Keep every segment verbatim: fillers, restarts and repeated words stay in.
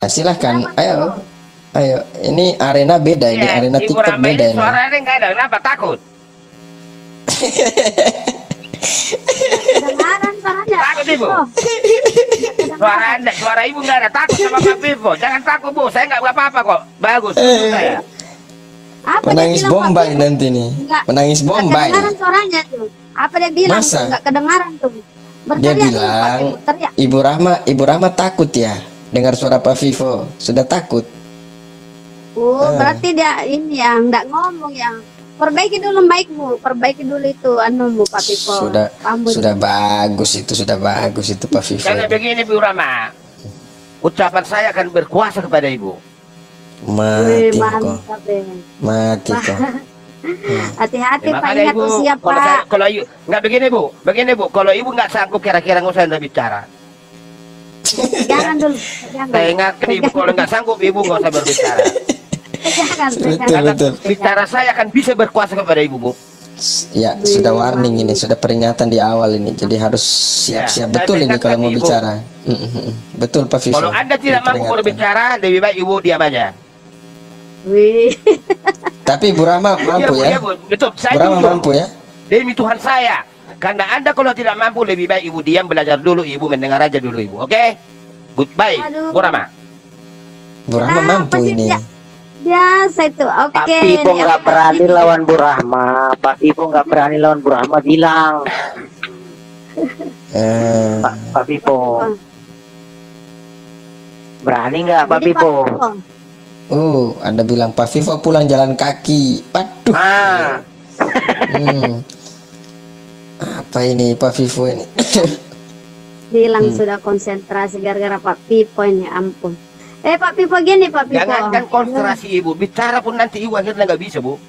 Nah, silahkan, ayo, ayo. Ini arena beda, ini Ya, arena Ibu TikTok Rama beda ini ini. suaranya nggak ada, kenapa takut? Kedengaran suaranya. Takut Ibu? Oh, Suara anda, suara Ibu nggak ada, takut sama Pak Vivo. Jangan takut Bu, saya nggak apa-apa kok. Bagus, Eh. saya. apa Menangis dia bilang, bombay Pak? nanti nih. Enggak, Menangis enggak bombay. kedengaran suaranya tuh. Apa dia bilang Masa? tuh? Enggak kedengaran tuh. Dia Berteriak tuh, Pak, bilang, berteriak. Ibu Rahma, Ibu Rahma takut ya dengar suara Pak Vivo. Sudah takut. Oh, Eh. berarti dia ini yang enggak ngomong yang perbaiki dulu baikmu, perbaiki dulu itu anumu Pak Pipo. Sudah, Rambut. sudah bagus itu, sudah bagus itu Pak Vivo. Karena begini Bu Rama, ucapan saya akan berkuasa kepada Ibu. Wih, Mati kok, mantap ya. mati kok. Hati-hati Ya, Pak, makanya ingat Ibu, usia kalau saya, Pak. kalau Ibu nggak begini Bu, begini Bu, kalau Ibu nggak sanggup kira-kira nggak usah Anda bicara. Pegangan dulu, pegangan. Saya ingatkan Ibu kalau nggak sanggup Ibu nggak usah berbicara. Pegangan, Betul, pegangan. Karena betul. bicara saya akan bisa berkuasa kepada Ibu Bu. Ya, sudah warning ini, sudah peringatan di awal ini. Jadi harus siap-siap Ya, betul saya ini kalau mau ingatkan Ibu. bicara. Mm, mm, mm. Betul Pak Vivo. Kalau Anda tidak Ini mampu peringatan. berbicara, lebih baik Ibu diam aja. Wih. Tapi Ibu Rahma mampu Iya, Bu, ya. iya, Bu. Betul, saya Ibu Rahma jujur. mampu ya. Demi Tuhan saya. Karena Anda kalau tidak mampu, lebih baik Ibu diam, belajar dulu, Ibu mendengar aja dulu Ibu. Oke? Goodbye, Aduh. Bu Rama. Bu Rahma Kenapa mampu sih ini. dia? Biasa itu. Oke. Pak Pipo ini nggak apa? berani lawan Bu Rahma. Pak Pipo nggak berani lawan Bu Rahma, bilang. Eh, Pak, Pak Pipo. Berani nggak Pak Jadi, Pipo? oh, Anda bilang Pak Vivo pulang jalan kaki. Waduh. Ah, Hmm. Apa ini Pak Vivo ini? Bilang Hmm. sudah konsentrasi gara-gara Pak Pipo ini, ampun. Eh Pak Pipo gini Pak Pipo. jangankan konsentrasi Ibu, bicara pun nanti Ibu akhirnya nggak bisa Bu.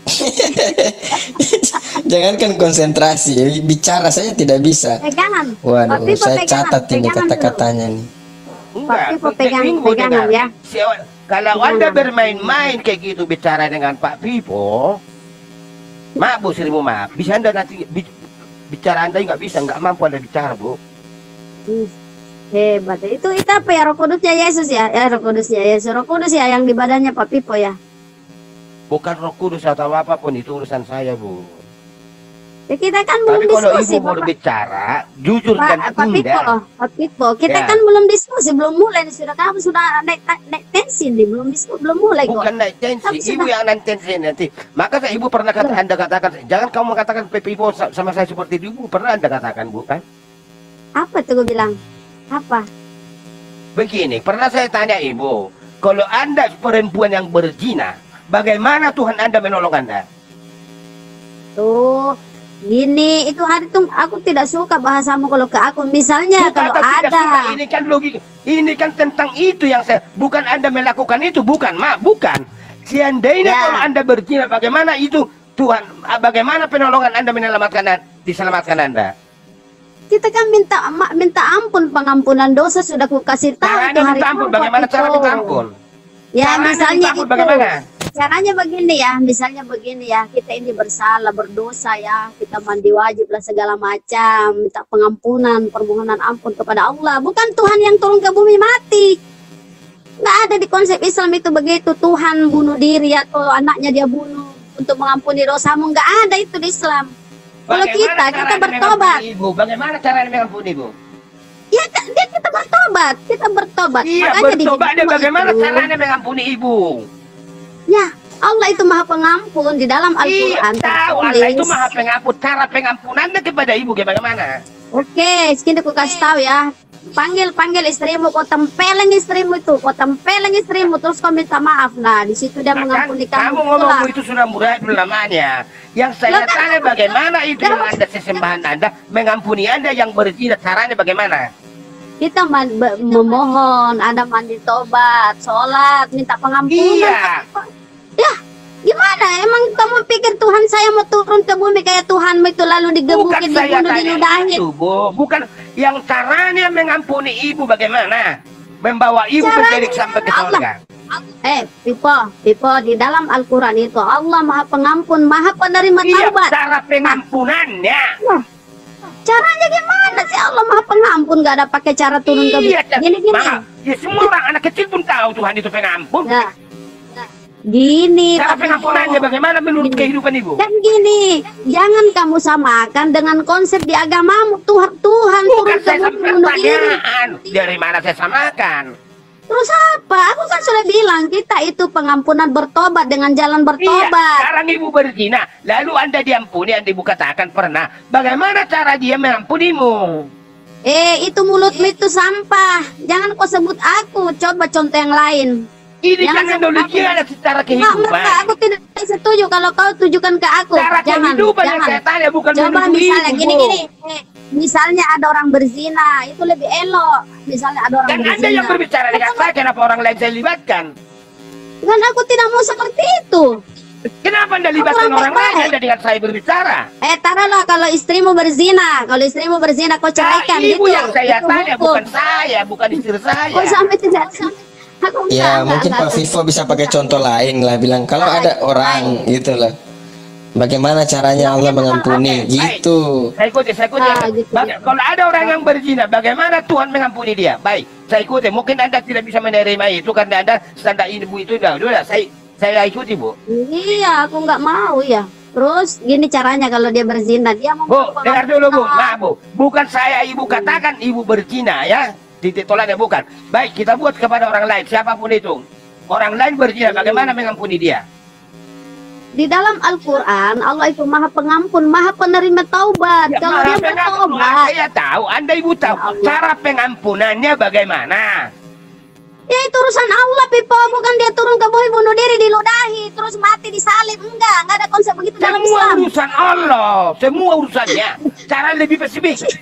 Jangankan konsentrasi, bicara saya tidak bisa. Pegangan. Pak Waduh, Pipo saya pegangan, catat ini pegangan dulu. kata-katanya nih. Enggak, Pipo penting pegang- Ibu pegangan dengar. ya. Si- Kalau Pegangan. Anda bermain-main kayak gitu bicara dengan Pak Pipo, maaf Bu, seribu maaf. Bisa Anda nanti bi- bicara Anda nggak bisa, nggak mampu Anda bicara Bu. Hmm, hebat. Itu itu apa ya? Roh Kudusnya Yesus ya? Ya Roh Kudusnya Yesus. Roh Kudus ya yang di badannya Pak Pipo ya. Bukan Roh Kudus atau apapun, itu urusan saya Bu. Ya kita kan belum Tapi kalau diskusi Ibu mau Bapak. bicara, jujur Pak, dan Pak Pipo, indah. Pak Pipo, kita Ya. kan belum diskusi, belum mulai nih, sudah kamu sudah naik, naik tensi nih, belum diskusi, belum mulai kok. Bukan naik tensi, Tapi Ibu sudah- yang naik tensi nanti. Maka saya Ibu pernah kata, Anda katakan, jangan kamu mengatakan P P Ibu sa- sama saya seperti itu, Ibu pernah Anda katakan bukan? Apa tuh gue bilang? Apa? Begini, pernah saya tanya Ibu, kalau Anda perempuan yang berzina, bagaimana Tuhan Anda menolong Anda? Tuh, gini, itu hari tuh aku tidak suka bahasamu kalau ke aku. Misalnya Bukan kalau atau tidak ada, suka, ini kan logika, ini kan tentang itu yang saya, bukan Anda melakukan itu, bukan, ma, bukan. Seandainya Ya. kalau Anda berzina, bagaimana itu Tuhan, ah, bagaimana penolongan Anda menyelamatkan, diselamatkan Anda? kita kan minta ma- minta ampun, pengampunan dosa sudah ku kasih tahu Caranya tuh hari minta ampun, itu, bagaimana Pak cara Pipo. minta ampun? Ya Caranya misalnya minta ampun itu. bagaimana? Caranya begini ya, misalnya begini ya, kita ini bersalah, berdosa ya, kita mandi wajib lah segala macam, minta pengampunan, permohonan ampun kepada Allah. Bukan Tuhan yang turun ke bumi mati. Nggak ada di konsep Islam itu begitu, Tuhan bunuh diri atau anaknya dia bunuh untuk mengampuni dosamu, nggak ada itu di Islam. Kalau Bagaimana kita, kita caranya bertobat. mengampuni Ibu? Bagaimana caranya mengampuni Ibu? Ya kan, dia kita bertobat, kita bertobat. Iya, Makanya di bertobat dan Jumat bagaimana itu, caranya mengampuni Ibu? Ya, Allah itu maha pengampun di dalam Iya, Al-Quran. tahu Allah tertulis. itu maha pengampun. Cara pengampunannya kepada Ibu bagaimana? Oke, segini aku kasih tahu ya. Panggil panggil istrimu, kau tempeleng istrimu itu, kau tempeleng istrimu, terus kau minta maaf. Nah, di situ dia Nah, kan mengampuni kamu kamu. ngomong Itulah. itu sudah murah namanya. Yang saya Loh, kan tanya kamu- bagaimana itu yang kamu- Anda sesembahan Anda mengampuni Anda yang berzina, caranya bagaimana? Kita man- be- memohon, ada mandi tobat, sholat, minta pengampunan. Iya. Ya, gimana? Emang kamu pikir Tuhan saya mau turun ke bumi kayak Tuhanmu itu lalu Bukan digebukin, saya dibunuh, tanya diludahin? itu, Bu. Bukan yang caranya mengampuni Ibu bagaimana? Membawa Ibu Caranya menjadi sampai ke Allah. surga. Eh, Pipo, Pipo, di dalam Al-Quran itu Allah maha pengampun, maha penerima Iya, taubat. cara pengampunannya. Caranya gimana sih Allah maha pengampun? pengampun nggak ada pakai cara turun ke Iya, bumi. Gini gini. maaf. Ya, semua orang anak kecil pun tahu Tuhan itu pengampun. Nah, gini. Cara Pak pengampunannya Pippo. bagaimana menurut Gini. kehidupan ibu? Dan gini, jangan kamu samakan dengan konsep di agamamu. Tuhan Tuhan Bukan turun ke saya bumi sampai bunuh diri. pertanyaan. Dari mana saya samakan? Terus apa? Aku kan sudah bilang kita itu pengampunan bertobat dengan jalan Iya, bertobat. sekarang ibu berzina, lalu anda diampuni, anda ibu katakan pernah. Bagaimana cara dia mengampunimu? Eh, itu mulutmu itu sampah. Jangan kau sebut aku. Coba contoh yang lain. Ini Jangan kan sebut analogi aku. ada secara Enggak, kehidupan. enggak, aku tidak setuju kalau kau tujukan ke aku. Cara Jangan, kehidupan yang jangan. saya tanya bukan Coba menuduh misalnya ibu, gini Bu. gini. Eh, misalnya ada orang berzina, itu lebih elok. Misalnya ada orang Dan berzina. anda yang berbicara dengan saya, kenapa orang lain saya libatkan? Kan aku tidak mau seperti itu. Kenapa anda libatkan Aku orang lain baik-baik. anda dengan saya berbicara? Eh, taruhlah kalau istrimu berzina, kalau istrimu berzina kau ceraikan Nah, ibu gitu. yang saya Itu tanya, hukum. bukan saya, bukan istri saya. Oh, sampai tidak. Aku enggak, Ya enggak, mungkin enggak. Pak Vivo bisa pakai contoh lain lah, bilang kalau ada orang gitu loh, bagaimana caranya Allah mengampuni Oke, baik. gitu. Saya ikuti, saya ikuti. Ah, gitu, Baga- gitu. Kalau ada orang yang berzina, bagaimana Tuhan mengampuni dia? Baik, saya ikuti. Mungkin anda tidak bisa menerima itu karena anda standar ibu itu dah. Udah, saya saya ikuti, Bu. Iya, aku nggak mau ya. Terus gini caranya kalau dia berzina, dia mau Bu, dengar dulu, Bu. Ah, Maaf, Bu. Bukan saya ibu katakan ibu berzina ya. Titik tolaknya bukan. Baik, kita buat kepada orang lain, siapapun itu. Orang lain berzina, bagaimana mengampuni dia? Di dalam Al-Quran, Allah itu maha pengampun, maha penerima taubat. Ya, Kalau dia maaf, pengampun. bertobat, Saya tahu, anda ibu tahu. Ya Allah. Cara pengampunannya bagaimana? ya itu urusan Allah, Pipo. Bukan dia turun ke bumi bunuh diri, diludahi, terus mati disalib. Enggak, enggak ada konsep begitu dalam Semua Islam. urusan Allah, semua urusannya. Cara lebih spesifik.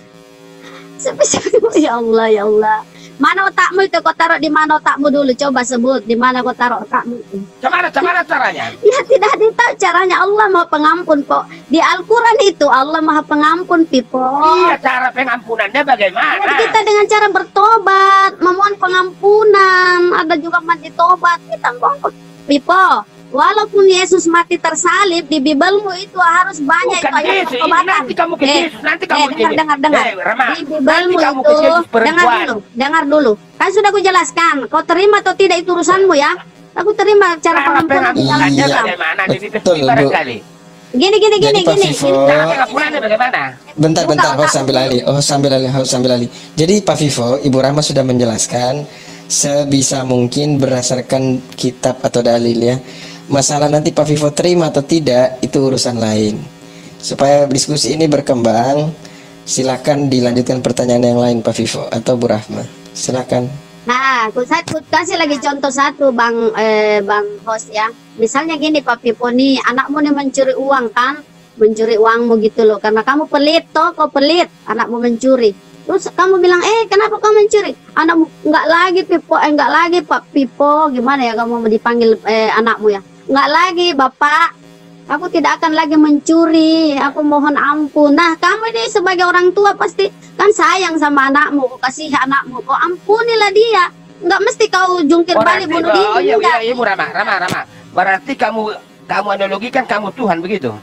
Spesifik. Ya Allah, ya Allah. Mana otakmu itu? Kau taruh di mana otakmu dulu? Coba sebut di mana kau taruh otakmu itu. Gimana, gimana caranya? Ya tidak ditahu caranya. Allah maha pengampun, Po. Di Al-Quran itu Allah maha pengampun, Pipo. Iya, cara pengampunannya bagaimana? Ya, kita dengan cara bertobat, memohon pengampunan, ada juga mati tobat. Kita mohon, Pipo. Walaupun Yesus mati tersalib di Bibelmu itu harus banyak Bukan itu ayat Yesus, ini pertobatan. nanti kamu ke Eh, Yesus, nanti kamu eh, ke dengar, Yesus. dengar, dengar. Eh, Rama, Di Bibelmu nanti kamu itu, ke Yesus dengar perempuan. dulu, dengar dulu. Kan sudah aku jelaskan, kau terima atau tidak itu urusanmu ya. Aku terima cara Cara pengampunan di dalam pengampunannya Iya. Islam. bagaimana? Lebih Betul, spesifik Bu. barangkali. Gini, gini, gini, Jadi Pak gini. Vivo, Cara pengampunannya bagaimana? bentar Buka bentar otak. host sambil alih, oh sambil alih, host sambil alih. Jadi Pak Vivo, Ibu Rahma sudah menjelaskan sebisa mungkin berdasarkan kitab atau dalil ya. Masalah nanti Pak Vivo terima atau tidak itu urusan lain. Supaya diskusi ini berkembang, silakan dilanjutkan pertanyaan yang lain Pak Vivo atau Bu Rahma. Silakan. Nah, aku, saya aku kasih lagi contoh satu, Bang eh, Bang host ya. Misalnya gini, Pak Pipo nih, anakmu nih mencuri uang kan, mencuri uangmu gitu loh. Karena kamu pelit toh, kau pelit, anakmu mencuri. Terus kamu bilang, eh kenapa kau mencuri? Anakmu enggak lagi Pipo, eh enggak lagi Pak Pipo, gimana ya kamu mau dipanggil eh, anakmu ya? Enggak lagi Bapak, aku tidak akan lagi mencuri, aku mohon ampun. Nah kamu ini sebagai orang tua pasti kan sayang sama anakmu, kau kasih anakmu, kau ampunilah dia. Enggak mesti kau jungkir balik Berarti, bunuh oh, diri, iya, enggak. iya, Ibu Rama, Rama, Rama. Berarti kamu kamu analogikan kamu Tuhan begitu?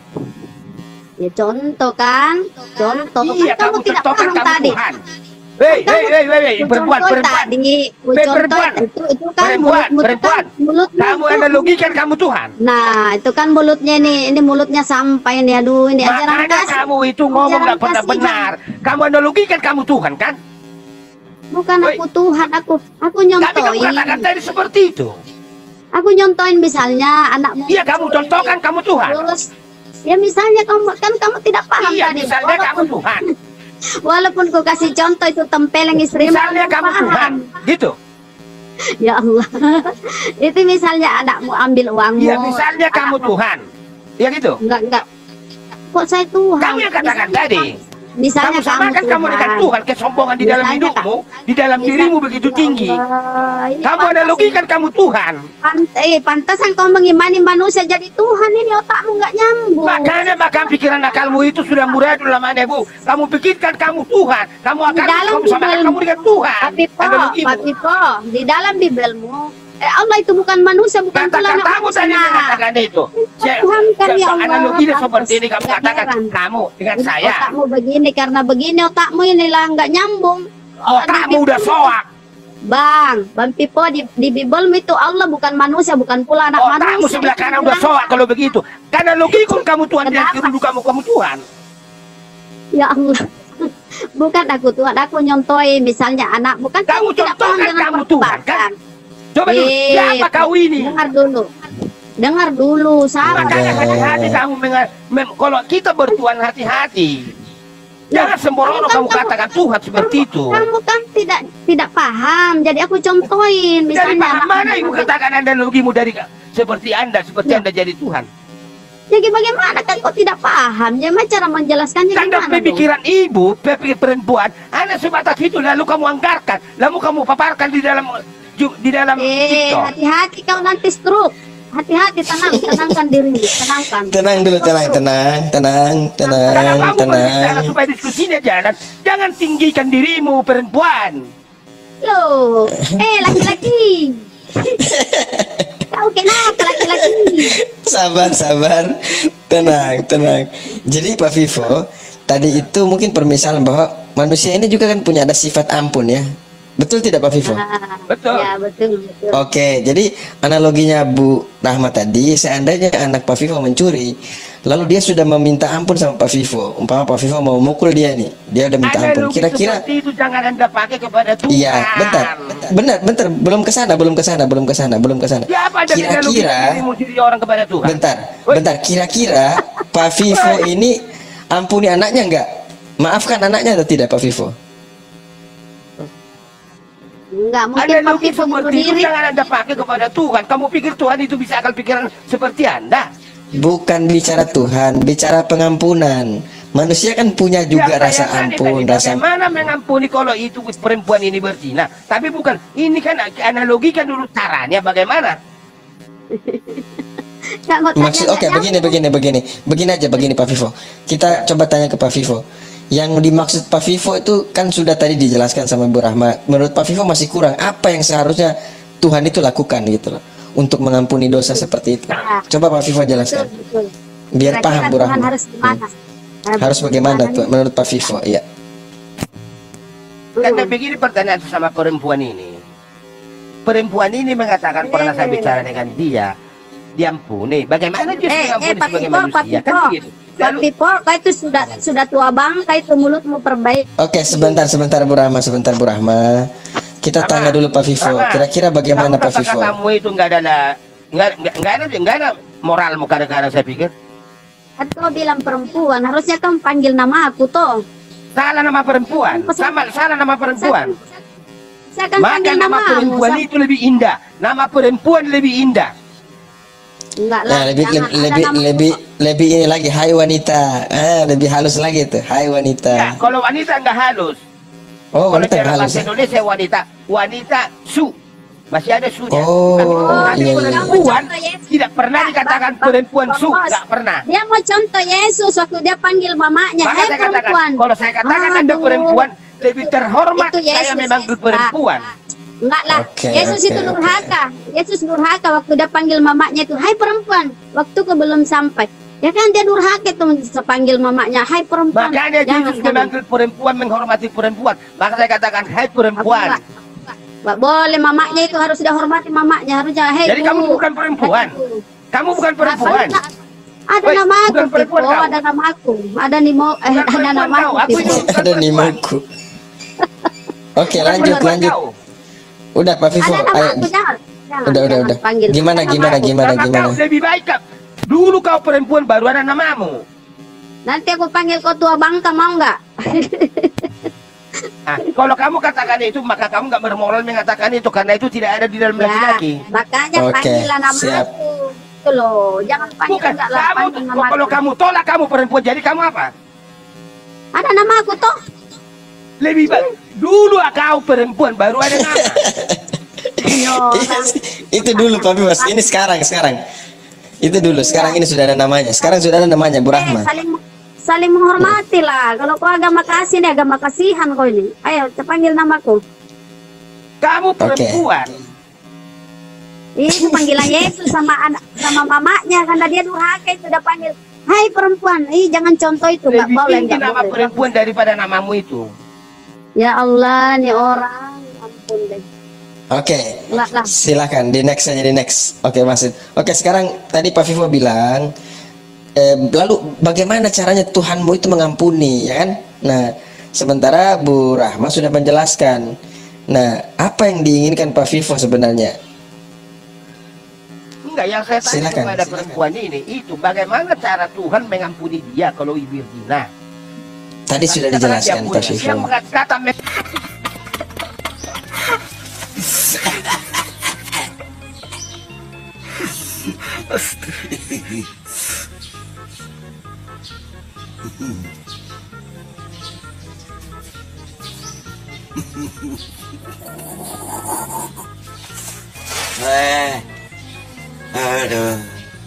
Ya contoh kan, contoh Iya, kan kamu tidak contohkan paham kamu tadi. Tuhan. Hei, hei, hei, hei, hei, Ku perempuan, contoh perempuan. tadi, ku Hei, contoh perempuan. itu itu kan Perempuan, mulutmu itu perempuan. kan mulutmu Kamu itu. analogikan kamu Tuhan. Nah, itu kan mulutnya nih, ini mulutnya sampai nih, aduh ini ajaran Makanya kasih. kamu itu ngomong Ajaran nggak pernah kasih, benar. Kamu analogikan kamu Tuhan kan? Bukan Woi. aku Tuhan, aku aku Tapi kamu nyontoin. katakan tadi seperti itu. Aku nyontoin misalnya anakmu. Iya, kamu contohkan kamu Tuhan. Terus ya misalnya kamu kan kamu tidak paham Iya, tadi. misalnya kamu Walaupun, Tuhan. walaupun ku kasih contoh itu tempeleng istrimu. Misalnya kamu paham. Tuhan. Gitu. Ya Allah. Itu misalnya anakmu ambil uangmu. Iya, misalnya kamu Tuhan. Ya gitu. Enggak, enggak. Kok saya Tuhan? Kamu yang katakan Misalnya tadi. kamu- Misalnya Kamu samakan kamu dengan Tuhan, kesombongan di dalam Misalnya, hidupmu, Kak. di dalam Misal- dirimu begitu tinggi. Allah, ini Kamu pantas- analogikan kamu Tuhan. Pant eh, pantasan kau mengimani manusia jadi Tuhan, ini otakmu nggak nyambung. Makanya maka pikiran akalmu itu sudah murah dalam mana, Bu. Kamu pikirkan kamu Tuhan. Kamu Di akan dalam kamu samakan Bibelmu. kamu dengan Tuhan. Pak Pipo, Analogimu. Pak Pipo, di dalam Bibelmu Eh, Allah itu bukan manusia, bukan pula anak Kata-katamu manusia. tadi Nah, mengatakan itu. Saya- Tuhan kan ya Allah. Analoginya Pantas. seperti ini kamu Nggak katakan heran. kamu dengan Ini saya. Otakmu begini karena begini otakmu inilah nggak nyambung. Otakmu udah soak. Bang, Bang Pipo di, di Bible itu Allah bukan manusia, bukan pula anak Otakmu manusia. sebelah kanan udah soak kalau begitu. Karena logikum kamu Tuhan dan Kenapa? dulu kamu kamu Tuhan. Ya Allah. Bukan aku Tuhan, aku nyontoin misalnya anak bukan Kamu tidak contohkan paham dengan kamu Tuhan, perbuatan. Coba dulu, Eh, siapa kau ini? Dengar dulu. Dengar dulu, salah. Makanya Udah. hati-hati kamu menga- mem- kalau kita bertuhan hati-hati. Jangan sembrono kamu katakan Tuhan seperti itu. Kamu kan tidak tidak paham, jadi aku contohin Dari misalnya. paham anak- mana ibu katakan anda logimu dari seperti anda, seperti anda jadi Tuhan. Jadi bagaimana kan kok tidak paham? Jadi cara menjelaskannya Tanda gimana dong? pemikiran ibu, pemikir perempuan, anda sebatas itu lalu kamu anggarkan, lalu kamu paparkan di dalam ju- di dalam Eh, TikTok. hati-hati kau nanti stroke. Hati-hati, tenang, tenangkan dirimu, tenangkan. Tenang dulu, tenang, tenang, tenang, tenang, Kalau kamu berbicara tenang. supaya diskusinya jalan, jangan tinggikan dirimu perempuan. Loh, eh laki-laki. Kau kenapa laki-laki? Sabar, sabar, tenang, tenang. Jadi Pak Vivo, tadi itu mungkin permisalan bahwa manusia ini juga kan punya ada sifat ampun ya. Betul tidak Pak Vivo? Ah, Betul. Ya, betul, betul. Oke, jadi analoginya Bu Rahma tadi, seandainya anak Pak Vivo mencuri, lalu dia sudah meminta ampun sama Pak Vivo. Umpama Pak Vivo mau mukul dia nih, dia udah minta ampun. Analogi Kira-kira, seperti itu jangan anda pakai kepada Tuhan. iya, bentar, benar, bentar, belum ke sana, belum ke sana, belum ke sana, belum ke sana. Siapa ada analogi Kira-kira, dirimu jadi orang kepada Tuhan? bentar, Woi. bentar, kira-kira Pak Vivo ini ampuni anaknya enggak? Maafkan anaknya atau tidak Pak Vivo? Enggak, mungkin Analogi Pak Vivo bunuh seperti itu diri. jangan anda pakai kepada Tuhan. Kamu pikir Tuhan itu bisa akal pikiran seperti anda? Bukan bicara Tuhan, bicara pengampunan. Manusia kan punya juga Ya, rasa saya tadi ampun, tadi, rasa bagaimana mengampuni kalau itu perempuan ini berzina? Tapi bukan, ini kan analogikan dulu caranya bagaimana? Nggak mau tanya, maksud. Oke, nggak begini, nyambung. begini, begini, begini aja, begini Pak Vivo. Kita coba tanya ke Pak Vivo. Yang dimaksud Pak Vivo itu kan sudah tadi dijelaskan sama Bu Rahma. Menurut Pak Vivo masih kurang. Apa yang seharusnya Tuhan itu lakukan gitu loh untuk mengampuni dosa seperti itu? Coba Pak Vivo Betul, jelaskan, betul. biar Kira-kira paham Bu Tuhan Rahma. harus gimana? Harus bagaimana tuh menurut Pak Vivo? Iya. Karena begini pertanyaan sama perempuan ini. Perempuan ini mengatakan pernah saya bicara dengan dia, diampuni. Bagaimana dia Eh, eh, mengampuni Pak sebagai Pipo, Pak manusia? Pipo. Kan begitu. Pak Lalu Pipo, kau itu sudah sudah tua bang, kau itu mulutmu perbaik. Oke, sebentar, sebentar Bu Rahma, sebentar Bu Rahma. Kita Rahma, tanya dulu Pak Vivo. Rahma, Kira-kira bagaimana kamu Pak Vivo? kata-katamu itu nggak ada nggak nggak nggak ada nggak ada moralmu kadang-kadang saya pikir. Kan kau bilang perempuan, harusnya kau panggil nama aku toh. Salah nama perempuan, sama salah nama perempuan. Saya akan Maka panggil nama namamu. perempuan Sa- itu lebih indah. Nama perempuan lebih indah. Enggak lah. Nah, lebih jangan lebih ada lebih, nama- lebih lebih ini lagi, hai wanita. Ah, lebih halus lagi tuh, hai wanita. Ya, kalau wanita nggak halus. Oh, Kalau wanita yang dalam halus. bahasa Ya? Indonesia wanita, wanita su. Masih ada sunya. Oh, Tapi iya, iya. perempuan tidak pernah Bang, dikatakan Bang, perempuan Bang su, Bos. nggak pernah. Dia mau contoh Yesus waktu dia panggil mamanya, Maka "Hei saya katakan, perempuan." kalau saya katakan Anda Aduh. perempuan lebih terhormat, Itu saya Yesus, memang Yesus. perempuan. Enggak lah. Oke, Yesus oke, itu oke. durhaka. Yesus durhaka waktu dia panggil mamanya itu, "Hai perempuan." Waktu ke belum sampai. Ya kan dia durhaka tuh panggil mamanya, "Hai perempuan." Makanya Jangan, Yesus jangan. memanggil perempuan menghormati perempuan. Maka saya katakan, hai Aku perempuan. enggak. Enggak boleh, mamanya itu harus dihormati mamanya, harusnya hei. Jadi kamu Bu." bukan perempuan. Kamu bukan perempuan. Apa? Ada Woi, nama aku, bukan perempuan Pipo, kau. ada nama aku, ada nimo, eh, Bukan ada perempuan nama kau, aku, aku Pipo. ini bukan Ada perempuan. nimaku. Oke, Bukan lanjut, perempuan lanjut. kau. Udah Pak Vivo, Ada nama ayo. aku, jangan. Jangan, Udah, udah, jangan udah. panggil. Gimana, Nama gimana, aku. gimana, Karena gimana? kau lebih baik kau. Dulu kau perempuan baru ada namamu. Nanti aku panggil kau tua bangka, mau nggak? Nah, kalau kamu katakan itu, maka kamu nggak bermoral mengatakan itu karena itu tidak ada di dalam Ya, laki-laki. makanya Oke, panggilan nama siap. aku. Itu loh, jangan panggil Bukan, enggak lah, kamu panggil nama kalau aku. kamu tolak kamu perempuan, jadi kamu apa? Ada nama aku toh. Lebih baik dulu kau perempuan baru ada nama. Iya, Itu dulu Pak Vivo, ini sekarang, sekarang. Itu dulu, sekarang ini sudah ada namanya. Sekarang sudah ada namanya Bu Eh, Rahma. saling saling menghormati lah. Kalau kau agama kasih nih, agama kasihan kau ini. Ayo, kita panggil namaku. Kamu perempuan. Itu panggilan Yesus sama anak sama mamanya karena dia durhaka itu udah panggil, hai perempuan, ih jangan contoh itu, nggak Lebih boleh, tinggi nggak nama boleh. perempuan daripada namamu itu. Ya Allah, nih orang, ampun deh. Oke, Nggak lah. silakan di next aja di next. Oke Mas. Oke sekarang tadi Pak Vivo bilang, eh, lalu bagaimana caranya Tuhanmu itu mengampuni, ya kan? Nah, sementara Bu Rahma sudah menjelaskan. Nah, apa yang diinginkan Pak Vivo sebenarnya? Enggak, yang saya tanya Silakan, kepada silakan. perempuan ini itu bagaimana cara Tuhan mengampuni dia kalau ibu zina. Tadi sudah dijelaskan Pak Vivo. Yang kata Eh, aduh.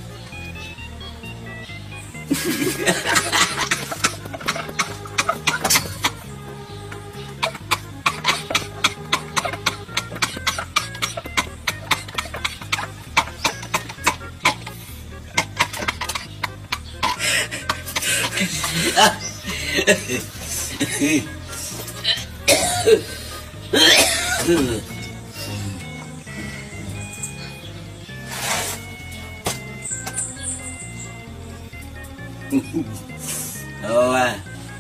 Oh, ah.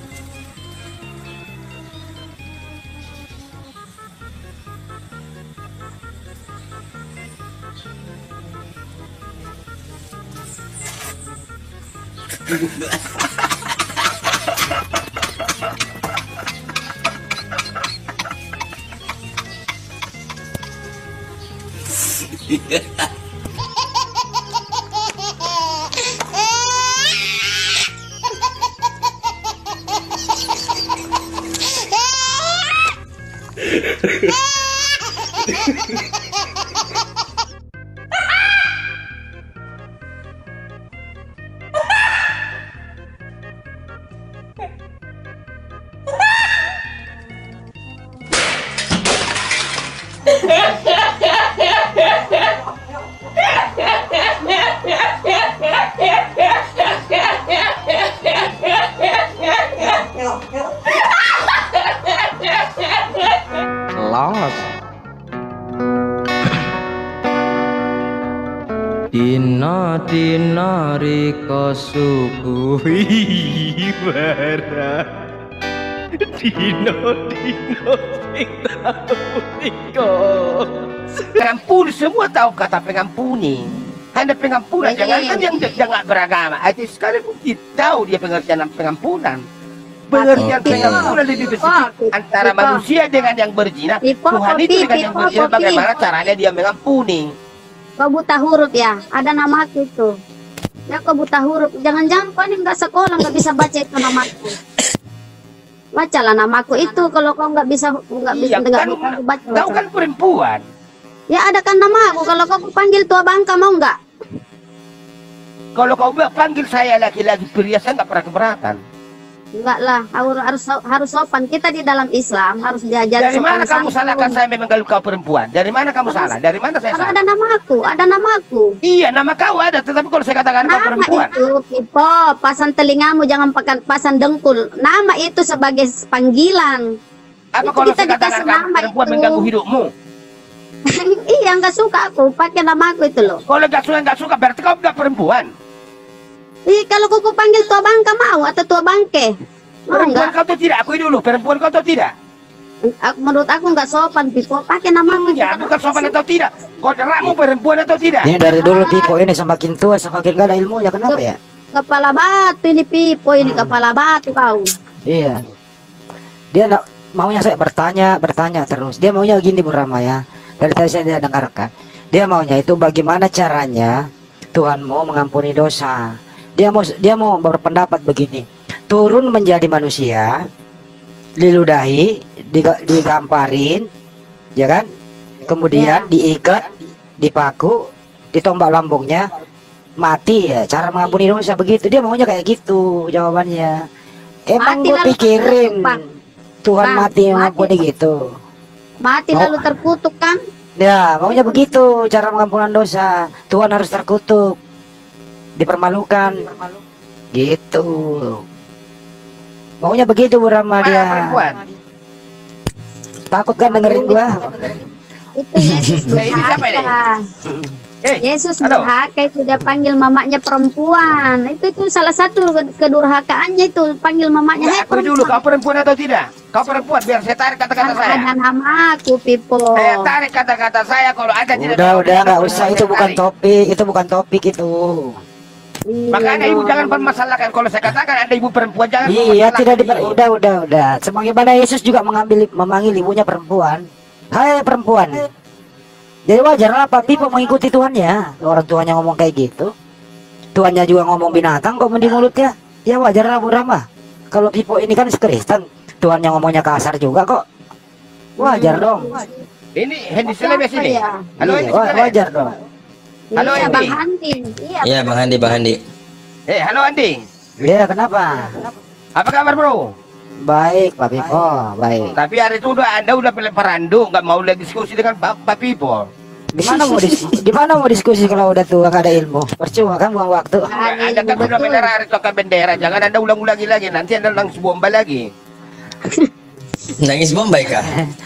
Dina dina rika subuhi bara Dina dina sing tau rika pengampuni, semua tahu kata pengampuni. Hanya pengampunan, Ya, ya, jangan kan ya. yang jangan beragama. Itu sekalipun kita tahu dia pengertian pengampunan. Pengertian Oke. pengampunan lebih besar Pipo, antara Pipo. manusia dengan yang berzina. Pipo, Tuhan itu Pipo, dengan yang Pipo, berzina Pipo. bagaimana caranya dia mengampuni. Kau buta huruf ya, ada namaku itu. Ya kau buta huruf, jangan-jangan kau ini nggak sekolah nggak bisa baca itu namaku. Bacalah namaku itu kalau kau nggak bisa nggak bisa Iya, nggak kan, bisa baca. kau kan perempuan. Ya ada kan namaku, kalau kau panggil tua bangka mau nggak? Kalau kau bilang panggil saya laki-laki pria, saya nggak pernah keberatan. Enggak lah, harus harus harus sopan. Kita di dalam Islam harus diajar Dari sopan mana kamu santun. salahkan saya memang kalau kau perempuan? Dari mana kamu salah? Dari mana saya Karena salah? ada namaku, ada namaku. Iya, nama kau ada, tetapi kalau saya katakan kau Nama perempuan, itu, Pipo, pasang telingamu jangan pakai pasang dengkul. Nama itu sebagai panggilan. apa itu kalau kita saya katakan dikasih kamu nama perempuan itu. mengganggu hidupmu? Iya, nggak suka aku pakai namaku itu loh. Kalau nggak suka nggak suka berarti kau nggak perempuan. Ih, kalau kuku panggil tua bangka mau atau tua bangke? Mau Perempuan nggak? kau tuh tidak, akui dulu. Perempuan kau tuh tidak. Aku- Menurut aku nggak sopan, Pipo. Pakai namaku. Ya, bukan sopan atau tidak. Kau deramu perempuan atau tidak? Ini dari dulu Pipo ini semakin tua semakin gak ada ilmunya, kenapa ya? Kepala batu ini Pipo, ini kepala batu kau. Iya. Dia nak, maunya saya bertanya, bertanya terus. Dia maunya gini Bu Rama ya. Dari tadi saya dengarkan. Dia maunya itu bagaimana caranya Tuhan mau mengampuni dosa. Dia mau dia mau berpendapat begini. Turun menjadi manusia, diludahi, diga- digamparin, ya kan? Kemudian diikat, dipaku, ditombak lambungnya, mati ya. Cara mengampuni dosa begitu. Dia maunya kayak gitu jawabannya. Emang Mati gue lalu pikirin Bang. Tuhan Bang, mati yang mati. mengampuni gitu. Mati Oh. lalu terkutuk kan? Ya, maunya begitu cara pengampunan dosa. Tuhan harus terkutuk, dipermalukan, gitu. Maunya begitu Bu Rama Mana dia. perempuan? Takut kan dengerin gua? Itu Yesus Nah, ini siapa ini? durhaka. Eh, Yesus halo. durhaka itu dia panggil mamanya perempuan. Itu itu salah satu kedurhakaannya itu panggil mamanya. Enggak, "Hei, aku dulu, kau perempuan atau tidak? Kau perempuan, biar saya tarik kata-kata saya. Ada nama aku Pipo. Saya tarik kata-kata saya kalau ada tidak. Udah, udah nggak usah, itu bukan topik, itu bukan topik itu. Iya, Makanya ibu dong. jangan permasalahkan. Kalau saya katakan ada ibu perempuan, jangan Iya, permasalahkan. tidak diper, udah, udah, udah. Sebagaimana Yesus juga mengambil, memanggil ibunya perempuan. Hai perempuan. Jadi wajar lah Pak Pipo mengikuti Tuhannya. Orang tuanya ngomong kayak gitu. Tuhannya juga ngomong binatang kok di mulutnya. Ya wajar lah Bu Rama. Kalau Pipo ini kan Kristen, Tuhannya ngomongnya kasar juga kok. Wajar dong. Ini Hendy Selebes ini. Ya? Halo Iya, Hendy wa- Selebes. wajar dong. Halo, Iya, Andi. Bang Andi. Iya. Iya Bang Andi, Bang Andi. Eh, halo Andi. Iya, kenapa? Apa kabar bro? Baik Pak Pipo, baik. Tapi hari itu udah Anda udah pilih perandu, nggak mau lagi diskusi dengan Pak Pak Pipo. Gimana mau dis gimana mau diskusi kalau udah tua gak ada ilmu? Percuma kan buang waktu. Ada Anda kan ilmu sudah betul. bendera hari itu akan bendera, jangan Anda ulang-ulangi lagi. Nanti Anda langsung bomba lagi. Nangis Bombay kah?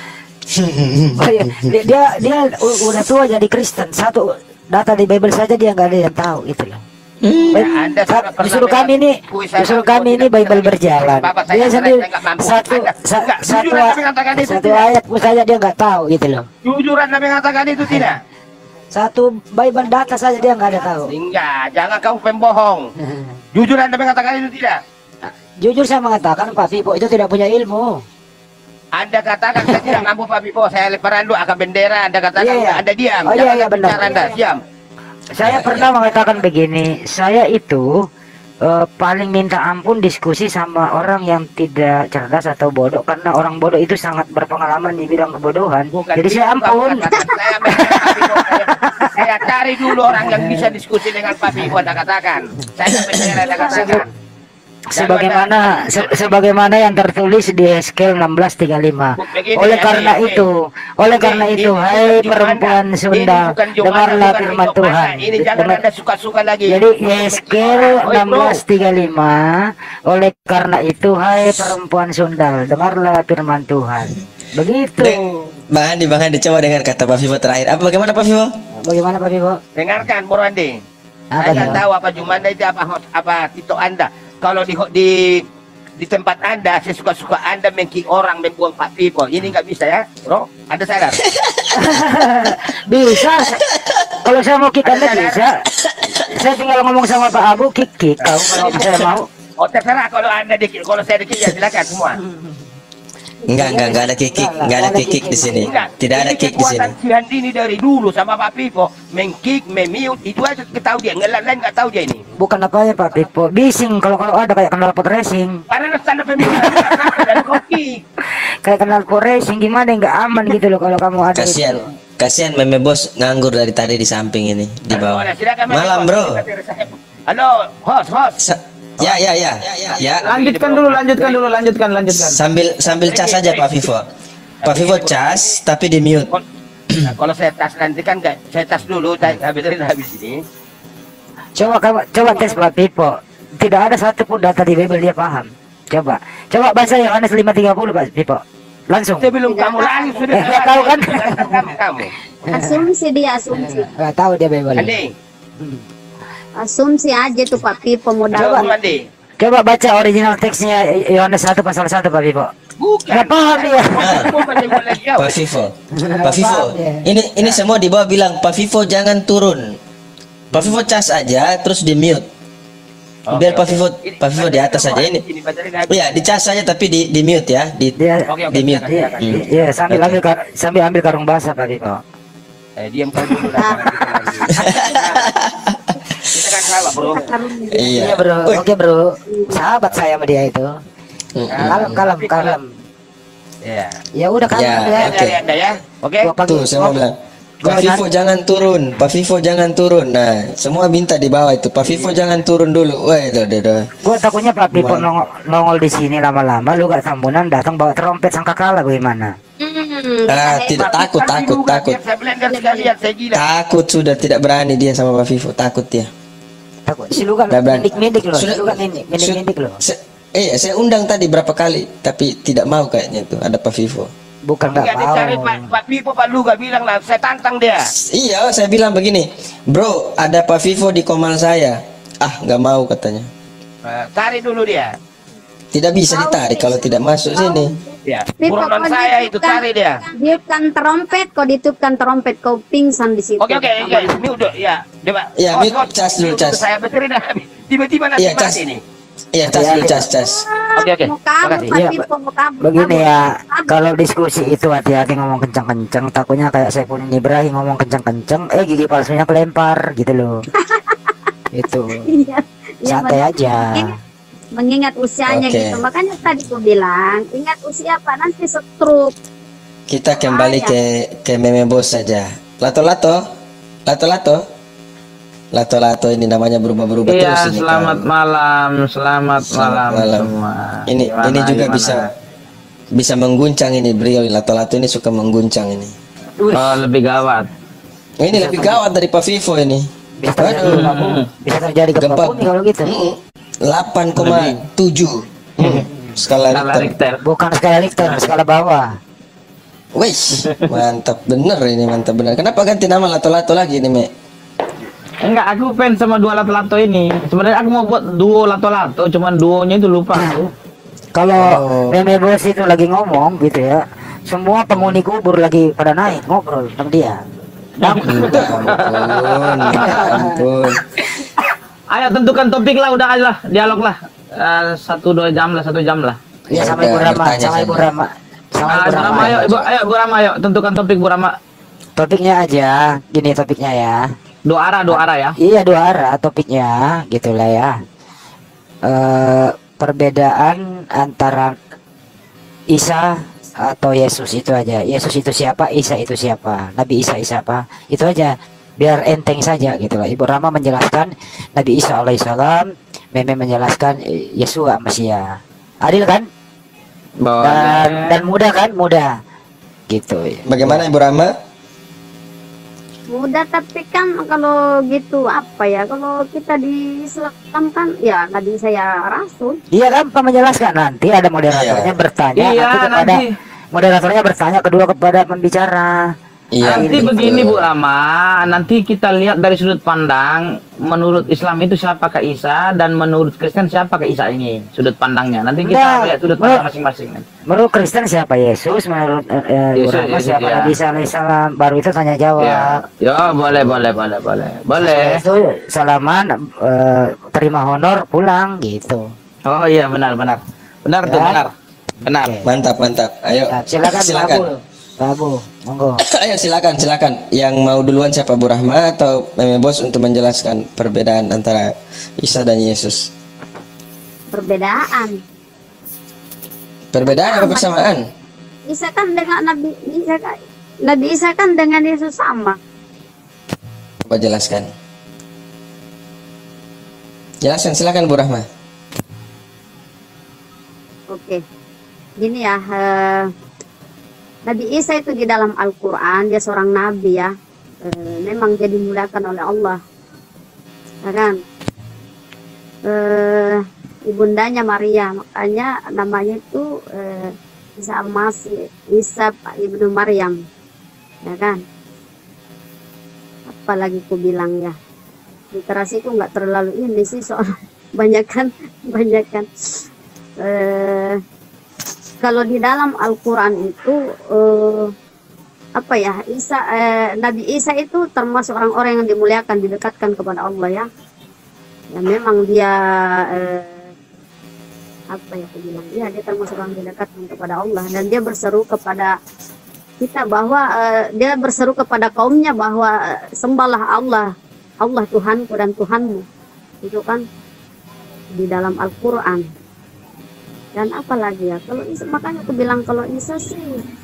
Oh iya, dia, dia dia u- udah tua jadi Kristen. Satu data di Bible saja dia nggak ada yang tahu itu loh. Ya, Anda sudah pernah Justru kami ini, mengakui saya justru mampu, kami ini tidak Bible bisa berjalan. Bapak saya Dia karena sendiri saya nggak mampu. satu Anda- sa- enggak, satu jujur Anda mengatakan itu satu tidak. ayat pun saja dia nggak tahu gitu loh. Jujur Anda mengatakan itu tidak? Satu Bible data saja dia nggak ada tahu. Enggak, jangan kamu pembohong. Jujur Anda mengatakan itu tidak? Jujur saya mengatakan Pak Pipo itu tidak punya ilmu. Anda katakan saya tidak mampu Pak Pipo, saya lemparan doa akan bendera. Anda katakan Iya, iya. Anda diam. Oh, iya, Jangan iya, benar. bicara Anda, diam. Saya pernah mengatakan begini, saya itu eh, paling minta ampun diskusi sama orang yang tidak cerdas atau bodoh, karena orang bodoh itu sangat berpengalaman di bidang kebodohan. Bukan Jadi itu saya kamu ampun. katakan. Saya, memang Pak Pipo, saya, saya cari dulu orang yang bisa diskusi dengan Pak Pipo. Anda katakan. Saya bendera Anda katakan. Sebagaimana se- sebagaimana yang tertulis di Hezkel enam belas tiga puluh lima. Begini, Oleh ini, karena ini. itu, oleh Ini- karena ini itu, bukan hai Jumanda. perempuan Sunda, Ini bukan Jumanda, dengarlah bukan firman Jumanda. Tuhan. Ini jangan Dengar- Anda suka-suka lagi. Jadi Hezkel Oi, enam belas bro. tiga puluh lima, oleh karena itu, hai perempuan Sundal, dengarlah firman Tuhan. Begitu. Deng- Bang Andi, Bang Andi coba dengar kata Pak Vivo terakhir. Apa bagaimana Pak Vivo? Bagaimana Pak Bibo? Dengarkan Bro Andi. Apa Saya itu? nggak tahu apa Jumanda itu apa host- apa Tito Anda. Kalau di di di tempat Anda, saya suka-suka Anda mengking orang membuang Pak Pipo. Ini nggak bisa ya, Bro? Anda sadar? Bisa. Kalau saya mau kick Anda bisa. Saya tinggal ngomong sama Pak Abu, kick kick. Tahu kalau saya mau. Oh terserah kalau Anda dikit, kalau saya dikit ya silakan semua. Enggak, enggak, enggak ada kikik, enggak ada kikik di sini. Enggak, Tidak ada ini kick di sini. kekuatan si Handini dari dulu sama Pak Pipo, mengkick, memiut, itu aja kita tahu dia, ngelan lain nggak tahu dia ini. Bukan apa ya Pak Pipo, bising kalau kalau ada kayak kenal pot racing, Karena standar pemikiran dan koki. kayak kenal pot racing gimana nggak aman gitu loh kalau kamu ada. Kasihan, itu. kasihan meme bos nganggur dari tadi di samping ini di bawah. Silakan, Malam bro. Halo, host, host. Sa- ya, ya, ya, ya. Lanjutkan dulu, lanjutkan dulu, lanjutkan, lanjutkan. Sambil sambil cas aja Pak Vivo. Pak Vivo cas tapi di mute. Nah, kalau saya tas nanti kan nggak, saya tas dulu, saya habis dari habis ini. Coba kamu coba tes Pak Pipo, tidak ada satupun data di Bible dia paham. Coba, coba baca Yohanes lima tiga puluh Pak Pipo, langsung. Sebelum kamu lagi sudah Eh, nggak tahu kan? kamu, kamu. Asumsi dia asumsi. Nggak tahu dia Bible. Andi, Asumsi aja tuh Pak Pipo modal. coba Andi. Coba baca original teksnya Yohanes satu pasal satu Pak Pipo. Bukan. Nggak paham dia. Bukan yang boleh jawab. Pak Vivo. Pak Vivo. Ini ini semua di bawah bilang Pak Vivo jangan turun. Pak Vivo cas aja terus di mute. Biar Pak Vivo Pak Vivo di atas aja ini. Iya, dicas saja tapi di di mute ya, di Dia, Oke, oke, di mute. silakan, silakan. Hmm. iya sambil ambil kar- sambil ambil karung basah Pak Pipo. Eh, diam kau dulu lah. jangan kita lagi. Kita kan salah, Bro. Iya. Iya bro, Wih. oke bro, sahabat saya sama dia itu. Mm-mm. Kalem, kalem, kalem. Ya. Ya udah kalem Ya, ya. oke. Ya, ya, ya. Oke. Gua panggil- Tuh, saya mau bilang. Pak Gua Vivo jangan turun, Pak Vivo jangan turun. Nah, semua minta di bawah itu. Pak Vivo jangan turun dulu. Wah, itu udah, udah. Gua takutnya Pak Pipo nongol, nongol di sini lama-lama, lu gak sambunan datang bawa trompet sangkakala bagaimana? Hmm, Ah, kita tidak hebat. takut, Kan takut, diduga, takut. biar saya blender sekalian, saya gila. Takut sudah, tidak berani dia sama Pak Vivo, takut dia. Takut. Si Luka Nggak berani. mendik-mendik loh. Si Sudah- Luka mendik- mendik-mendik loh. Se- eh, saya undang tadi berapa kali, tapi tidak mau kayaknya tuh ada Pak Vivo. Bukan nggak Enggak, dia mau. cari Pak, Pak Pipo, Pak Luga bilang lah, saya tantang dia. Iya, saya bilang begini, bro, ada Pak Vivo di komal saya. Ah, nggak mau katanya. Nah, tarik dulu dia. Tidak bisa ditarik kalau tidak masuk sini. Ya, Pipo, buronan kau saya itu ditiupkan- tarik dia. Ditiupkan trompet, kau ditiupkan trompet, kau pingsan di situ. Oke oke oke, ini udah ya. Coba. Ya, Hot, mute, hot. cas dulu, Ini cas. untuk saya beterin dah. Tiba-tiba nanti Iya, cas. mati nih. Iya, cas Iya, dulu, iya. cas, cas. Oke oke. Mau kabur, Makasih. Pak Iya, Pipo, mau kabur. Begini kabur. ya, Kabur. kalau diskusi itu hati-hati ngomong kencang-kencang. Takutnya kayak saya pun Ibrahim ngomong kencang-kencang, eh gigi palsunya kelempar gitu loh. Itu Iya, iya, santai benar. aja. Mengingat- Mengingat usianya Oke. gitu, makanya tadi aku bilang, ingat usia apa nanti stroke. Kita kembali Ah, ke ke meme bos saja. Lato-lato, lato-lato, lato-lato ini namanya berubah-berubah Iya, terus ini. selamat kawan. malam, selamat, Selamat malam, malam. semua. Ini Gimana, ini juga gimana? bisa bisa mengguncang ini beliau lato-lato ini suka mengguncang ini. Oh, lebih gawat. Ini lebih gawat dari Pak Vivo ini. Bisa terjadi Waduh. gempa bumi. Bisa terjadi gempa Gempa bumi kalau gitu. delapan koma tujuh skala Skala Richter. Richter. Bukan skala Richter, skala bawah. Wih, mantap bener ini, mantap bener. Kenapa ganti nama lato-lato lagi ini, Me? Enggak, aku fans sama dua lato-lato ini. Sebenarnya aku mau buat duo lato-lato, cuman duonya itu lupa aku. Kalau Oh. meme bos itu lagi ngomong gitu ya, semua penghuni kubur lagi pada naik ngobrol sama dia. Ya ampun, ya ampun. Ayo tentukan topik lah, udah aja lah, dialog lah. Eh, satu dua jam lah, satu jam lah. Ya sama udah, Ibu Rama, bertanya sama saja. Ibu Rama, sama Ah, Ibu Bu Rama. Rama, ayo, Ibu, ayo Bu Rama, ayo tentukan topik Bu Rama. Topiknya aja, gini topiknya ya. Dua arah, dua arah ya. Iya dua arah topiknya, gitulah ya. Eh perbedaan antara Isa atau Yesus itu aja. Yesus itu siapa, Isa itu siapa, Nabi Isa siapa, itu aja. Biar enteng saja gitulah. Ibu Rama menjelaskan Nabi Isa alaihissalam, Meme menjelaskan eh, Yesua Mesia. Adil kan? Dan dan mudah kan? Mudah. Gitu ya. Bagaimana Ibu Rama? Mudah, tapi kan kalau gitu apa ya, kalau kita di Islam kan ya Nabi saya Rasul. Dia kan menjelaskan nanti ada moderatornya Iya. bertanya Iya, nanti kepada nanti. moderatornya bertanya kedua kepada pembicara. Iya. Nanti betul. begini Bu Rama, nanti kita lihat dari sudut pandang menurut Islam itu siapakah Isa dan menurut Kristen siapakah Isa ini, sudut pandangnya. Nanti kita Enggak, lihat sudut menurut- pandang masing-masing. Menurut Kristen siapa Yesus, menurut eh, eh, Ibu Yesus, Rama Yesus, siapa ya. Nabi Isa alaihissalam, baru itu tanya Ya, jawab. ya boleh boleh boleh boleh boleh. Itu salaman, eh, terima honor, pulang gitu. Oh iya benar benar benar tuh Ya. benar benar. Oke. Mantap, mantap. Ayo. Nah, silakan silakan. Prabu. Prabu, monggo. Ayo silakan, silakan. Yang mau duluan siapa, Bu Rahma atau Meme Bos untuk menjelaskan perbedaan antara Isa dan Yesus? Perbedaan. Perbedaan apa persamaan? Isa kan dengan Nabi Isa kan, Nabi Isa kan dengan Yesus sama. Coba jelaskan. Jelaskan, silakan Bu Rahma. Oke. Gini ya, eh, Nabi Isa itu di dalam Al-Quran, dia seorang nabi ya. Eh, memang dia dimuliakan oleh Allah. Ya kan? Eh, ibundanya Maria, makanya namanya itu eh, Isa Al-Masih, Isa ibnu Maryam. Ya kan? Apalagi ku bilang ya. Literasiku nggak terlalu ini sih, soal banyak kan, banyak kan. Eh, kalau di dalam Al-Quran itu eh, apa ya, Isa eh, Nabi Isa itu termasuk orang-orang yang dimuliakan, didekatkan kepada Allah ya. Ya memang dia eh, apa ya aku bilang, ya dia termasuk orang didekatkan kepada Allah, dan dia berseru kepada kita bahwa eh, dia berseru kepada kaumnya bahwa eh, sembahlah Allah, Allah Tuhanku dan Tuhanmu, itu kan di dalam Al-Quran. Dan apa lagi ya, kalau Isa, makanya aku bilang kalau Isa sih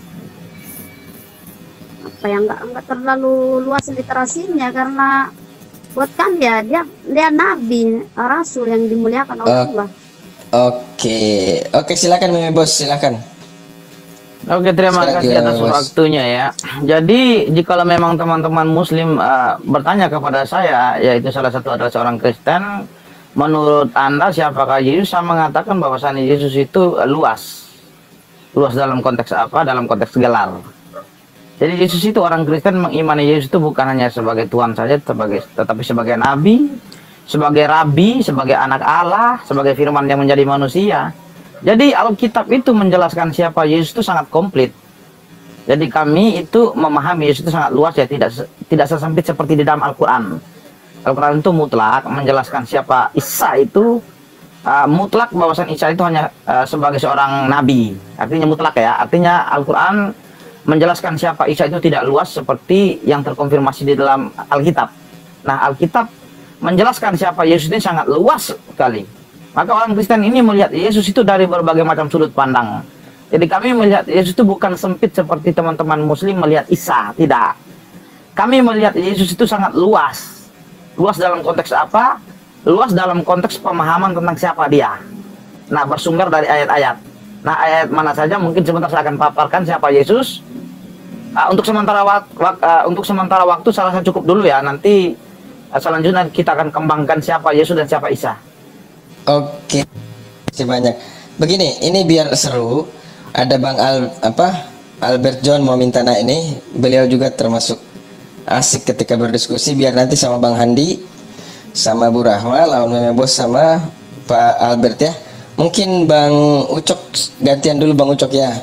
apa yang nggak nggak terlalu luas literasinya, karena buat kan ya dia dia nabi rasul yang dimuliakan oleh Oh. Allah. Oke, oke silakan Meme Bos, silakan. Oke, terima Silakan, kasih atas Mas. waktunya ya. Jadi, jikalau memang teman-teman Muslim uh, bertanya kepada saya, yaitu salah satu adalah seorang Kristen, menurut Anda siapakah Yesus? Saya mengatakan bahwasannya Yesus itu uh, luas. Luas dalam konteks apa? Dalam konteks gelar. Jadi Yesus itu, orang Kristen mengimani Yesus itu bukan hanya sebagai Tuhan saja, sebagai tetapi sebagai Nabi, sebagai Rabi, sebagai anak Allah, sebagai firman yang menjadi manusia. Jadi Alkitab itu menjelaskan siapa Yesus itu sangat komplit. Jadi kami itu memahami Yesus itu sangat luas ya, tidak tidak sesempit seperti di dalam Al-Quran. Al-Quran itu mutlak menjelaskan siapa Isa itu uh, mutlak, bahwasan Isa itu hanya uh, sebagai seorang nabi. Artinya mutlak ya. Artinya Al-Quran menjelaskan siapa Isa itu tidak luas seperti yang terkonfirmasi di dalam Alkitab. Nah, Alkitab menjelaskan siapa Yesus ini sangat luas sekali. Maka orang Kristen ini melihat Yesus itu dari berbagai macam sudut pandang. Jadi kami melihat Yesus itu bukan sempit seperti teman-teman Muslim melihat Isa, tidak. Kami melihat Yesus itu sangat luas. Luas dalam konteks apa? Luas dalam konteks pemahaman tentang siapa dia. Nah, bersumber dari ayat-ayat. Nah, ayat mana saja mungkin sebentar saya akan paparkan siapa Yesus. Uh, untuk sementara waktu, uh, untuk sementara waktu saya rasa cukup dulu ya. Nanti uh, selanjutnya kita akan kembangkan siapa Yesus dan siapa Isa. Oke, terima kasih banyak. Begini, ini biar seru. Ada Bang Al apa Albert John mau minta naik ini. Beliau juga termasuk asik ketika berdiskusi. Biar nanti sama Bang Handi, sama Bu Rahma, lawan Meme Bos sama Pak Albert ya. Mungkin Bang Ucok gantian dulu Bang Ucok ya.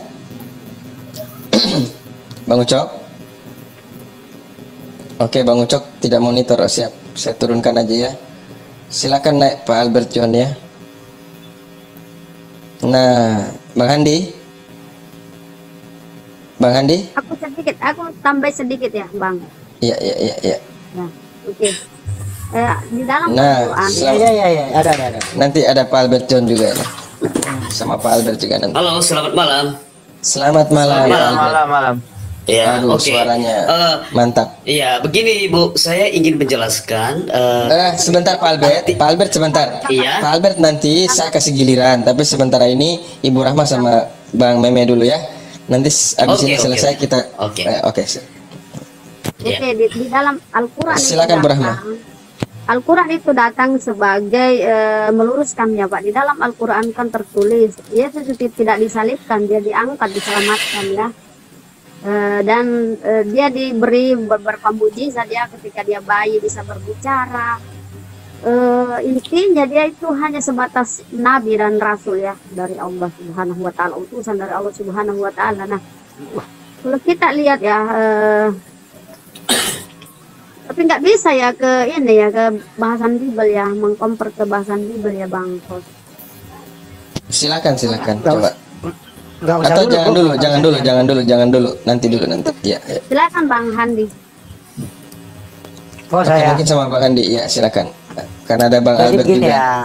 Bang Ucok. Oke, Bang Ucok tidak monitor. Oh, siap. Saya turunkan aja ya. Silakan naik Pak Albert John ya. Nah, Bang Handi. Bang Handi? Aku sedikit, aku tambah sedikit ya, Bang. Iya, iya, iya, iya. Ya, oke. Eh, di dalam Nah, Al-Quran, selamat- Iya iya iya, ada ada ada. nanti ada Pak Albert John juga ya. Sama Pak Albert juga nanti. Halo, selamat malam. Selamat malam, Pak Malam, Albert. malam, malam. Ya, Aduh, oke. suaranya Eh, mantap. Iya, begini Bu, saya ingin menjelaskan. eh, Eh, sebentar Pak Albert, Pak Albert sebentar. Iya. Pak Albert nanti saya kasih giliran, tapi sementara ini Ibu Rahma sama Bang Meme dulu ya. Nanti s- abis Oke, ini oke, selesai oke. kita. Oke. Eh, Oke. oke, di, di dalam Al-Quran itu Silakan, Bu Rahma. datang- Al-Quran itu datang sebagai eh, meluruskan ya Pak. Di dalam Al-Quran kan tertulis Yesus itu tidak disalibkan, dia diangkat, diselamatkan ya. Eh, dan eh, dia diberi beberapa mujizat ya, ketika dia bayi bisa berbicara. Eh, intinya dia itu hanya sebatas nabi dan rasul ya dari Allah Subhanahu wa taala, utusan dari Allah Subhanahu wa taala. Nah, kalau kita lihat ya eh, tapi nggak bisa ya ke ini ya ke bahasan Bible ya, mengkompar ke bahasan Bible ya Bang. Silakan, silakan. Nggak Coba. Enggak usah Atau dulu, jangan Bu. dulu, Nggak jangan usah. dulu, jangan dulu, jangan dulu. Nanti dulu nanti. Ya, ya. Silakan Bang Handi. Oh Oke, saya. mungkin sama Bang Andi. Ya, silakan. Karena ada Bang Jadi Albert begini juga. ya.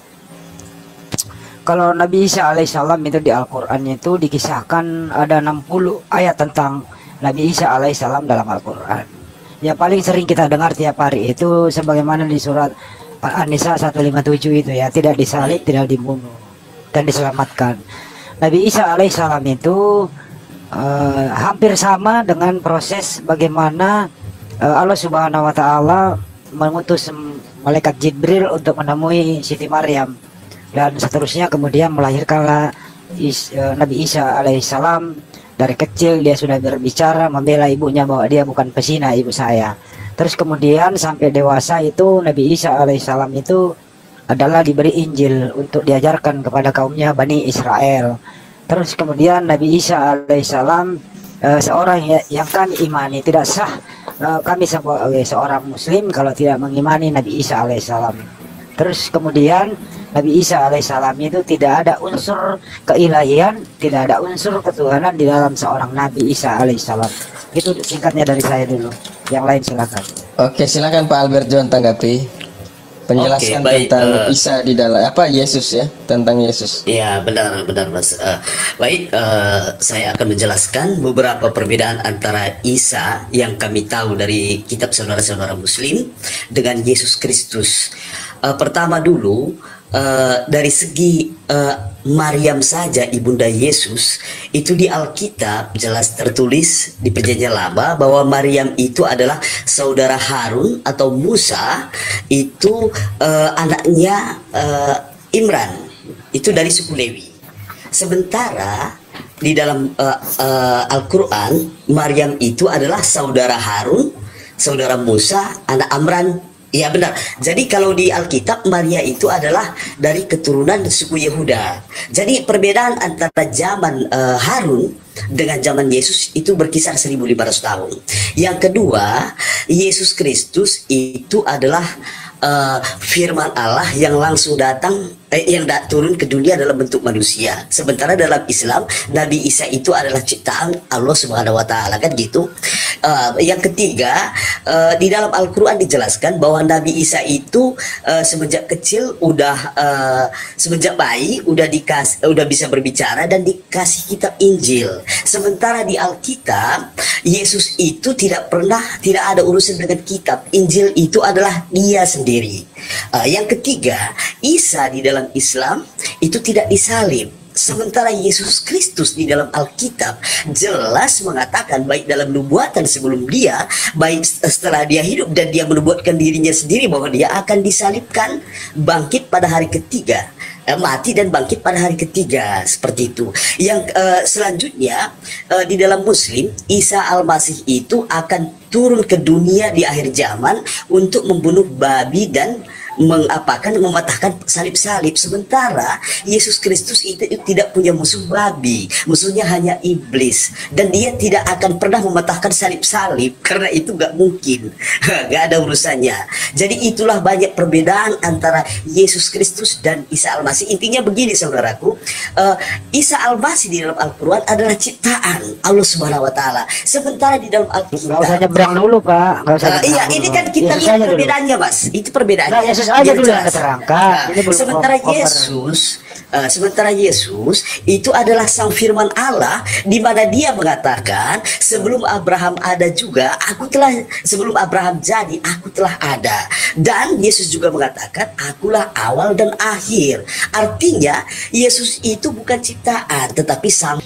Kalau Nabi Isa alaihissalam itu di Al-Qur'an itu dikisahkan ada enam puluh ayat tentang Nabi Isa alaihissalam dalam Al-Qur'an. Ya paling sering kita dengar tiap hari itu sebagaimana di surat An-Nisa seratus lima puluh tujuh itu ya, tidak disalib, tidak dibunuh dan diselamatkan. Nabi Isa alaihissalam itu eh, hampir sama dengan proses bagaimana eh, Allah Subhanahu wa taala mengutus malaikat Jibril untuk menemui Siti Maryam dan seterusnya, kemudian melahirkanlah Is- eh, Nabi Isa alaihissalam. Dari kecil dia sudah berbicara, membela ibunya bahwa dia bukan pesina ibu saya. Terus kemudian sampai dewasa itu Nabi Isa alaihissalam itu adalah diberi Injil untuk diajarkan kepada kaumnya Bani Israel. Terus kemudian Nabi Isa alaihissalam eh, seorang ya- yang kami imani, tidak sah eh, kami sebagai seorang muslim kalau tidak mengimani Nabi Isa alaihissalam. Terus kemudian Nabi Isa alaihissalam itu tidak ada unsur keilahian, tidak ada unsur ketuhanan di dalam seorang Nabi Isa alaihissalam. Itu singkatnya dari saya dulu. Yang lain silakan. Oke, silakan Pak Albert John tanggapi penjelasan Oke, baik, tentang eh, Isa di dalam apa Yesus ya, tentang Yesus. Ya, benar, benar, Mas. Eh, baik, eh, saya akan menjelaskan beberapa perbedaan antara Isa yang kami tahu dari kitab saudara-saudara Muslim dengan Yesus Kristus. Eh, pertama dulu, uh, dari segi uh, Maryam saja ibunda Yesus, itu di Alkitab jelas tertulis di Perjanjian Lama bahwa Maryam itu adalah saudara Harun atau Musa, itu uh, anaknya uh, Imran, itu dari suku Lewi. Sementara di dalam uh, uh, Al-Quran, Maryam itu adalah saudara Harun, saudara Musa, anak Amran. Iya benar. Jadi kalau di Alkitab, Maria itu adalah dari keturunan suku Yehuda. Jadi perbedaan antara zaman uh, Harun dengan zaman Yesus itu berkisar seribu lima ratus tahun. Yang kedua, Yesus Kristus itu adalah uh, firman Allah yang langsung datang, eh, yang da turun ke dunia dalam bentuk manusia. Sementara dalam Islam, Nabi Isa itu adalah ciptaan Allah Subhanahu Wa Taala, kan gitu. Uh, yang ketiga, uh, di dalam Al-Quran dijelaskan bahwa Nabi Isa itu uh, semenjak kecil udah uh, semenjak bayi udah dikasih, udah bisa berbicara dan dikasih kitab Injil. Sementara di Alkitab, Yesus itu tidak pernah, tidak ada urusan dengan kitab. Injil itu adalah dia sendiri. Uh, yang ketiga, Isa di dalam Islam itu tidak disalib. Sementara Yesus Kristus di dalam Alkitab jelas mengatakan, baik dalam nubuatan sebelum dia, baik setelah dia hidup, dan dia menubuatkan dirinya sendiri bahwa dia akan disalibkan, bangkit pada hari ketiga, eh, mati dan bangkit pada hari ketiga, seperti itu. Yang eh, selanjutnya eh, di dalam Muslim, Isa Al-Masih itu akan turun ke dunia di akhir zaman untuk membunuh babi dan mengapakan mematahkan salib-salib. Sementara Yesus Kristus itu, itu tidak punya musuh babi, musuhnya hanya iblis, dan dia tidak akan pernah mematahkan salib-salib karena itu gak mungkin, gak ada urusannya. Jadi itulah banyak perbedaan antara Yesus Kristus dan Isa Al-Masih. Intinya begini saudaraku, uh, Isa Al-Masih di dalam Al-Quran adalah ciptaan Allah Subhanahu Wa Taala. Sementara di dalam Alkitab, nggak usah nyebrang dulu Pak, nggak usah uh, iya dulu. ini kan kita Yesus lihat aja dulu. perbedaannya Mas, itu perbedaannya. Nah, Yesus aja Biar dulu yang jelas. diterangkan. Nah, Ini belum sementara over. Yesus, uh, sementara Yesus itu adalah sang firman Allah, di mana dia mengatakan sebelum Abraham ada juga aku telah, sebelum Abraham jadi aku telah ada. Dan Yesus juga mengatakan akulah awal dan akhir. Artinya Yesus itu bukan ciptaan tetapi sang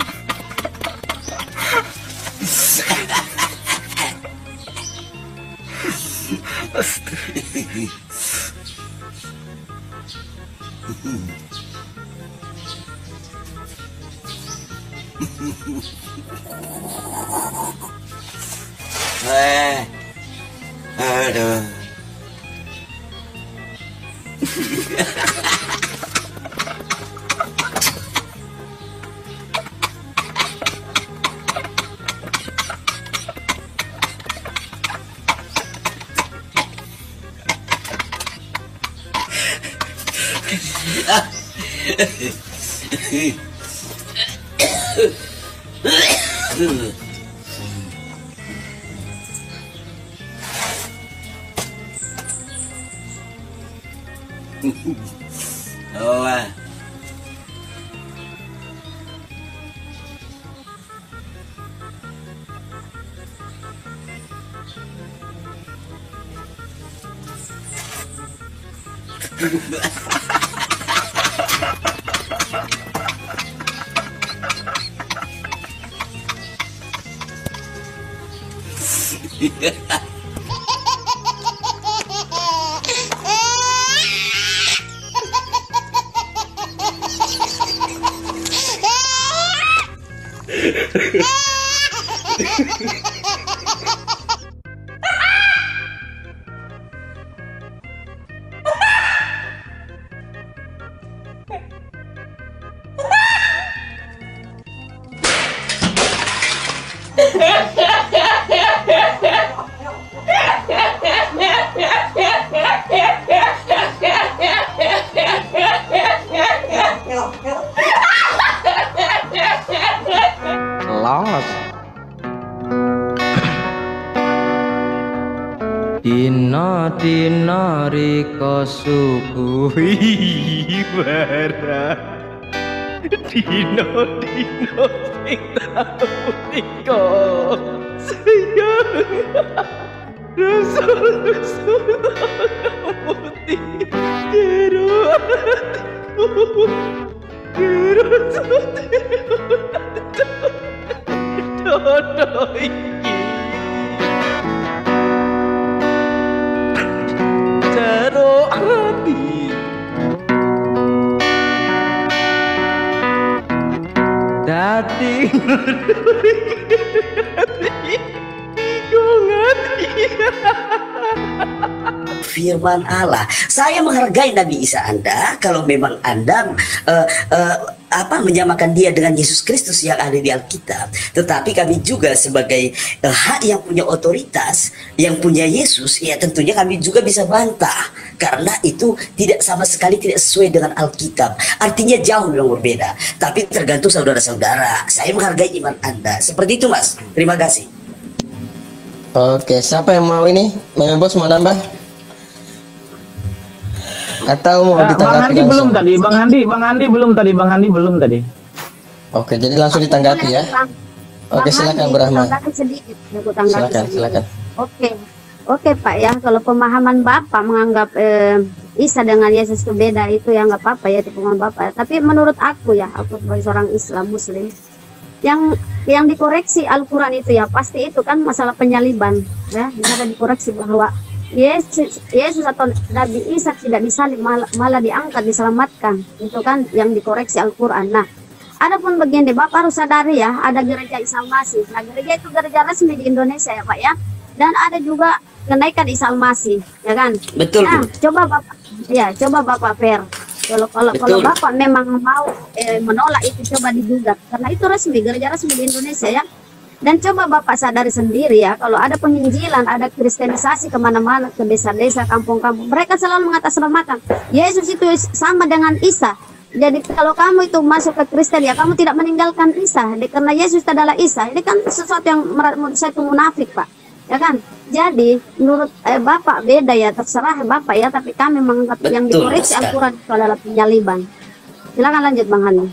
Eh, aduh. Oh, ah. Los Dina dina rika suguhi bara Dina dina sing tamutika sayang Rasul-rasul kamu jero Dodo iki jero ati dadi firman Allah. Saya menghargai Nabi Isa Anda kalau memang Anda uh, uh, apa menyamakan dia dengan Yesus Kristus yang ada di Alkitab. Tetapi kami juga sebagai uh, hak yang punya otoritas, yang punya Yesus, ya tentunya kami juga bisa bantah karena itu tidak sama sekali tidak sesuai dengan Alkitab. Artinya jauh memang berbeda. Tapi tergantung saudara-saudara. Saya menghargai iman Anda. Seperti itu, Mas. Terima kasih. Oke, siapa yang mau ini? Memang bos mau nambah? Atau mau Nah, Bang ditanggapi Andi langsung? belum tadi, Bang Andi, Bang Andi belum tadi, Bang Andi belum tadi. Oke, jadi langsung ditanggapi ya. Oke, silakan Bu Rahma. Tanggapi sedikit. Aku tanggapi Silakan, sedikit. silakan. Oke, oke Pak ya. Kalau pemahaman Bapak menganggap eh, Isa dengan Yesus itu beda, itu ya nggak apa-apa ya, itu pemahaman Bapak. Tapi menurut aku ya, aku sebagai seorang Islam Muslim, yang yang dikoreksi Al-Quran itu ya pasti itu kan masalah penyaliban ya. Bisa dikoreksi bahwa Yesus, Yesus atau Nabi Isa tidak disalib, malah, malah diangkat, diselamatkan. Itu kan yang dikoreksi Al-Quran. Nah, adapun begini, Bapak harus sadari ya, ada gereja Isa Al-Masih. Nah, gereja itu gereja resmi di Indonesia ya Pak ya. Dan ada juga kenaikan Isa Al-Masih, ya kan? Betul, Nah, Bu. coba Bapak, ya coba Bapak fair. Kalau kalau kalau Betul. Bapak memang mau eh, menolak itu, coba digugat. Karena itu resmi, gereja resmi di Indonesia ya. Dan coba Bapak sadari sendiri ya, kalau ada penginjilan, ada kristenisasi kemana-mana, ke desa-desa, kampung-kampung, mereka selalu mengatasnamakan Yesus itu sama dengan Isa. Jadi kalau kamu itu masuk ke Kristen ya, kamu tidak meninggalkan Isa, Jadi, karena Yesus adalah Isa. Ini kan sesuatu yang menurut saya itu munafik Pak, ya kan? Jadi menurut eh, Bapak beda ya, terserah Bapak ya, tapi kami menganggap yang Betul, dikoreksi Mas. Al-Quran itu adalah penyaliban. Silakan lanjut Bang Hani.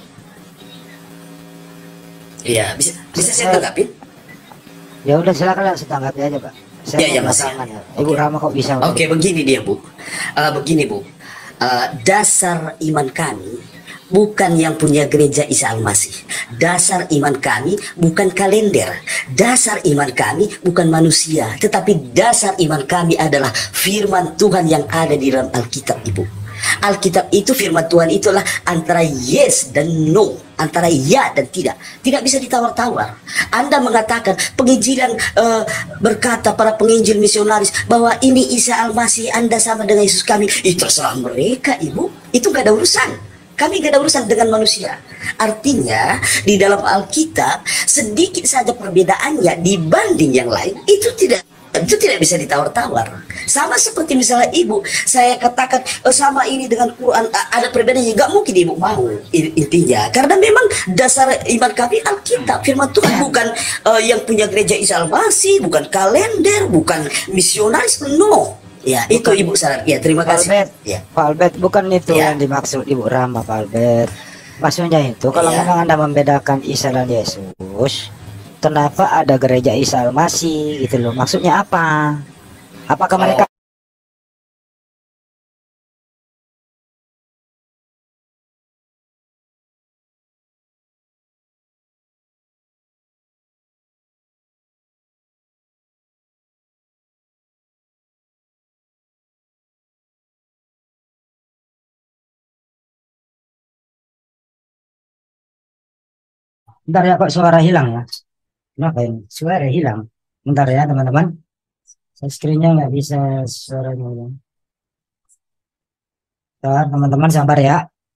Iya, bisa bisa saya tanggapin? Ya udah silakan langsung tanggapi aja Pak. Saya Ya, ya, mau Mas, ya. belakangan ya. Ibu Rama kok bisa? Oke, begini dia, Bu. Uh, begini, Bu. Uh, dasar iman kami bukan yang punya gereja Isa Al-Masih. Dasar iman kami bukan kalender. Dasar iman kami bukan manusia. Tetapi dasar iman kami adalah firman Tuhan yang ada di dalam Alkitab, Ibu. Alkitab itu, firman Tuhan itulah antara yes dan no, antara ya dan tidak, tidak bisa ditawar-tawar. Anda mengatakan penginjilan eh, berkata para penginjil misionaris bahwa ini Isa Al-Masih, Anda sama dengan Yesus kami, itu terserah mereka, Ibu. Itu gak ada urusan. Kami gak ada urusan dengan manusia. Artinya di dalam Alkitab sedikit saja perbedaannya dibanding yang lain, itu tidak itu tidak bisa ditawar-tawar. Sama seperti misalnya Ibu, saya katakan eh, sama ini dengan Quran, ada perbedaannya, nggak mungkin Ibu mau intinya, karena memang dasar iman kami Alkitab, firman Tuhan, bukan eh, yang punya gereja Isa Al-Masih, bukan kalender, bukan misionaris, no. Ya, itu Ibu saran. Ya, terima Pak kasih. Albert, Ya. Pak Albert, bukan itu Ya. yang dimaksud Ibu Rama, Pak Albert. Maksudnya itu, kalau Ya. memang Anda membedakan Isa dan Yesus, kenapa ada gereja Isa Al-Masih gitu loh? Maksudnya apa? Apakah Oh. mereka Bentar ya, kok suara hilang ya? Kenapa ini? Suara hilang. Bentar ya teman-teman. Saya screennya nggak bisa suaranya hilang. Bentar, teman-teman sabar ya.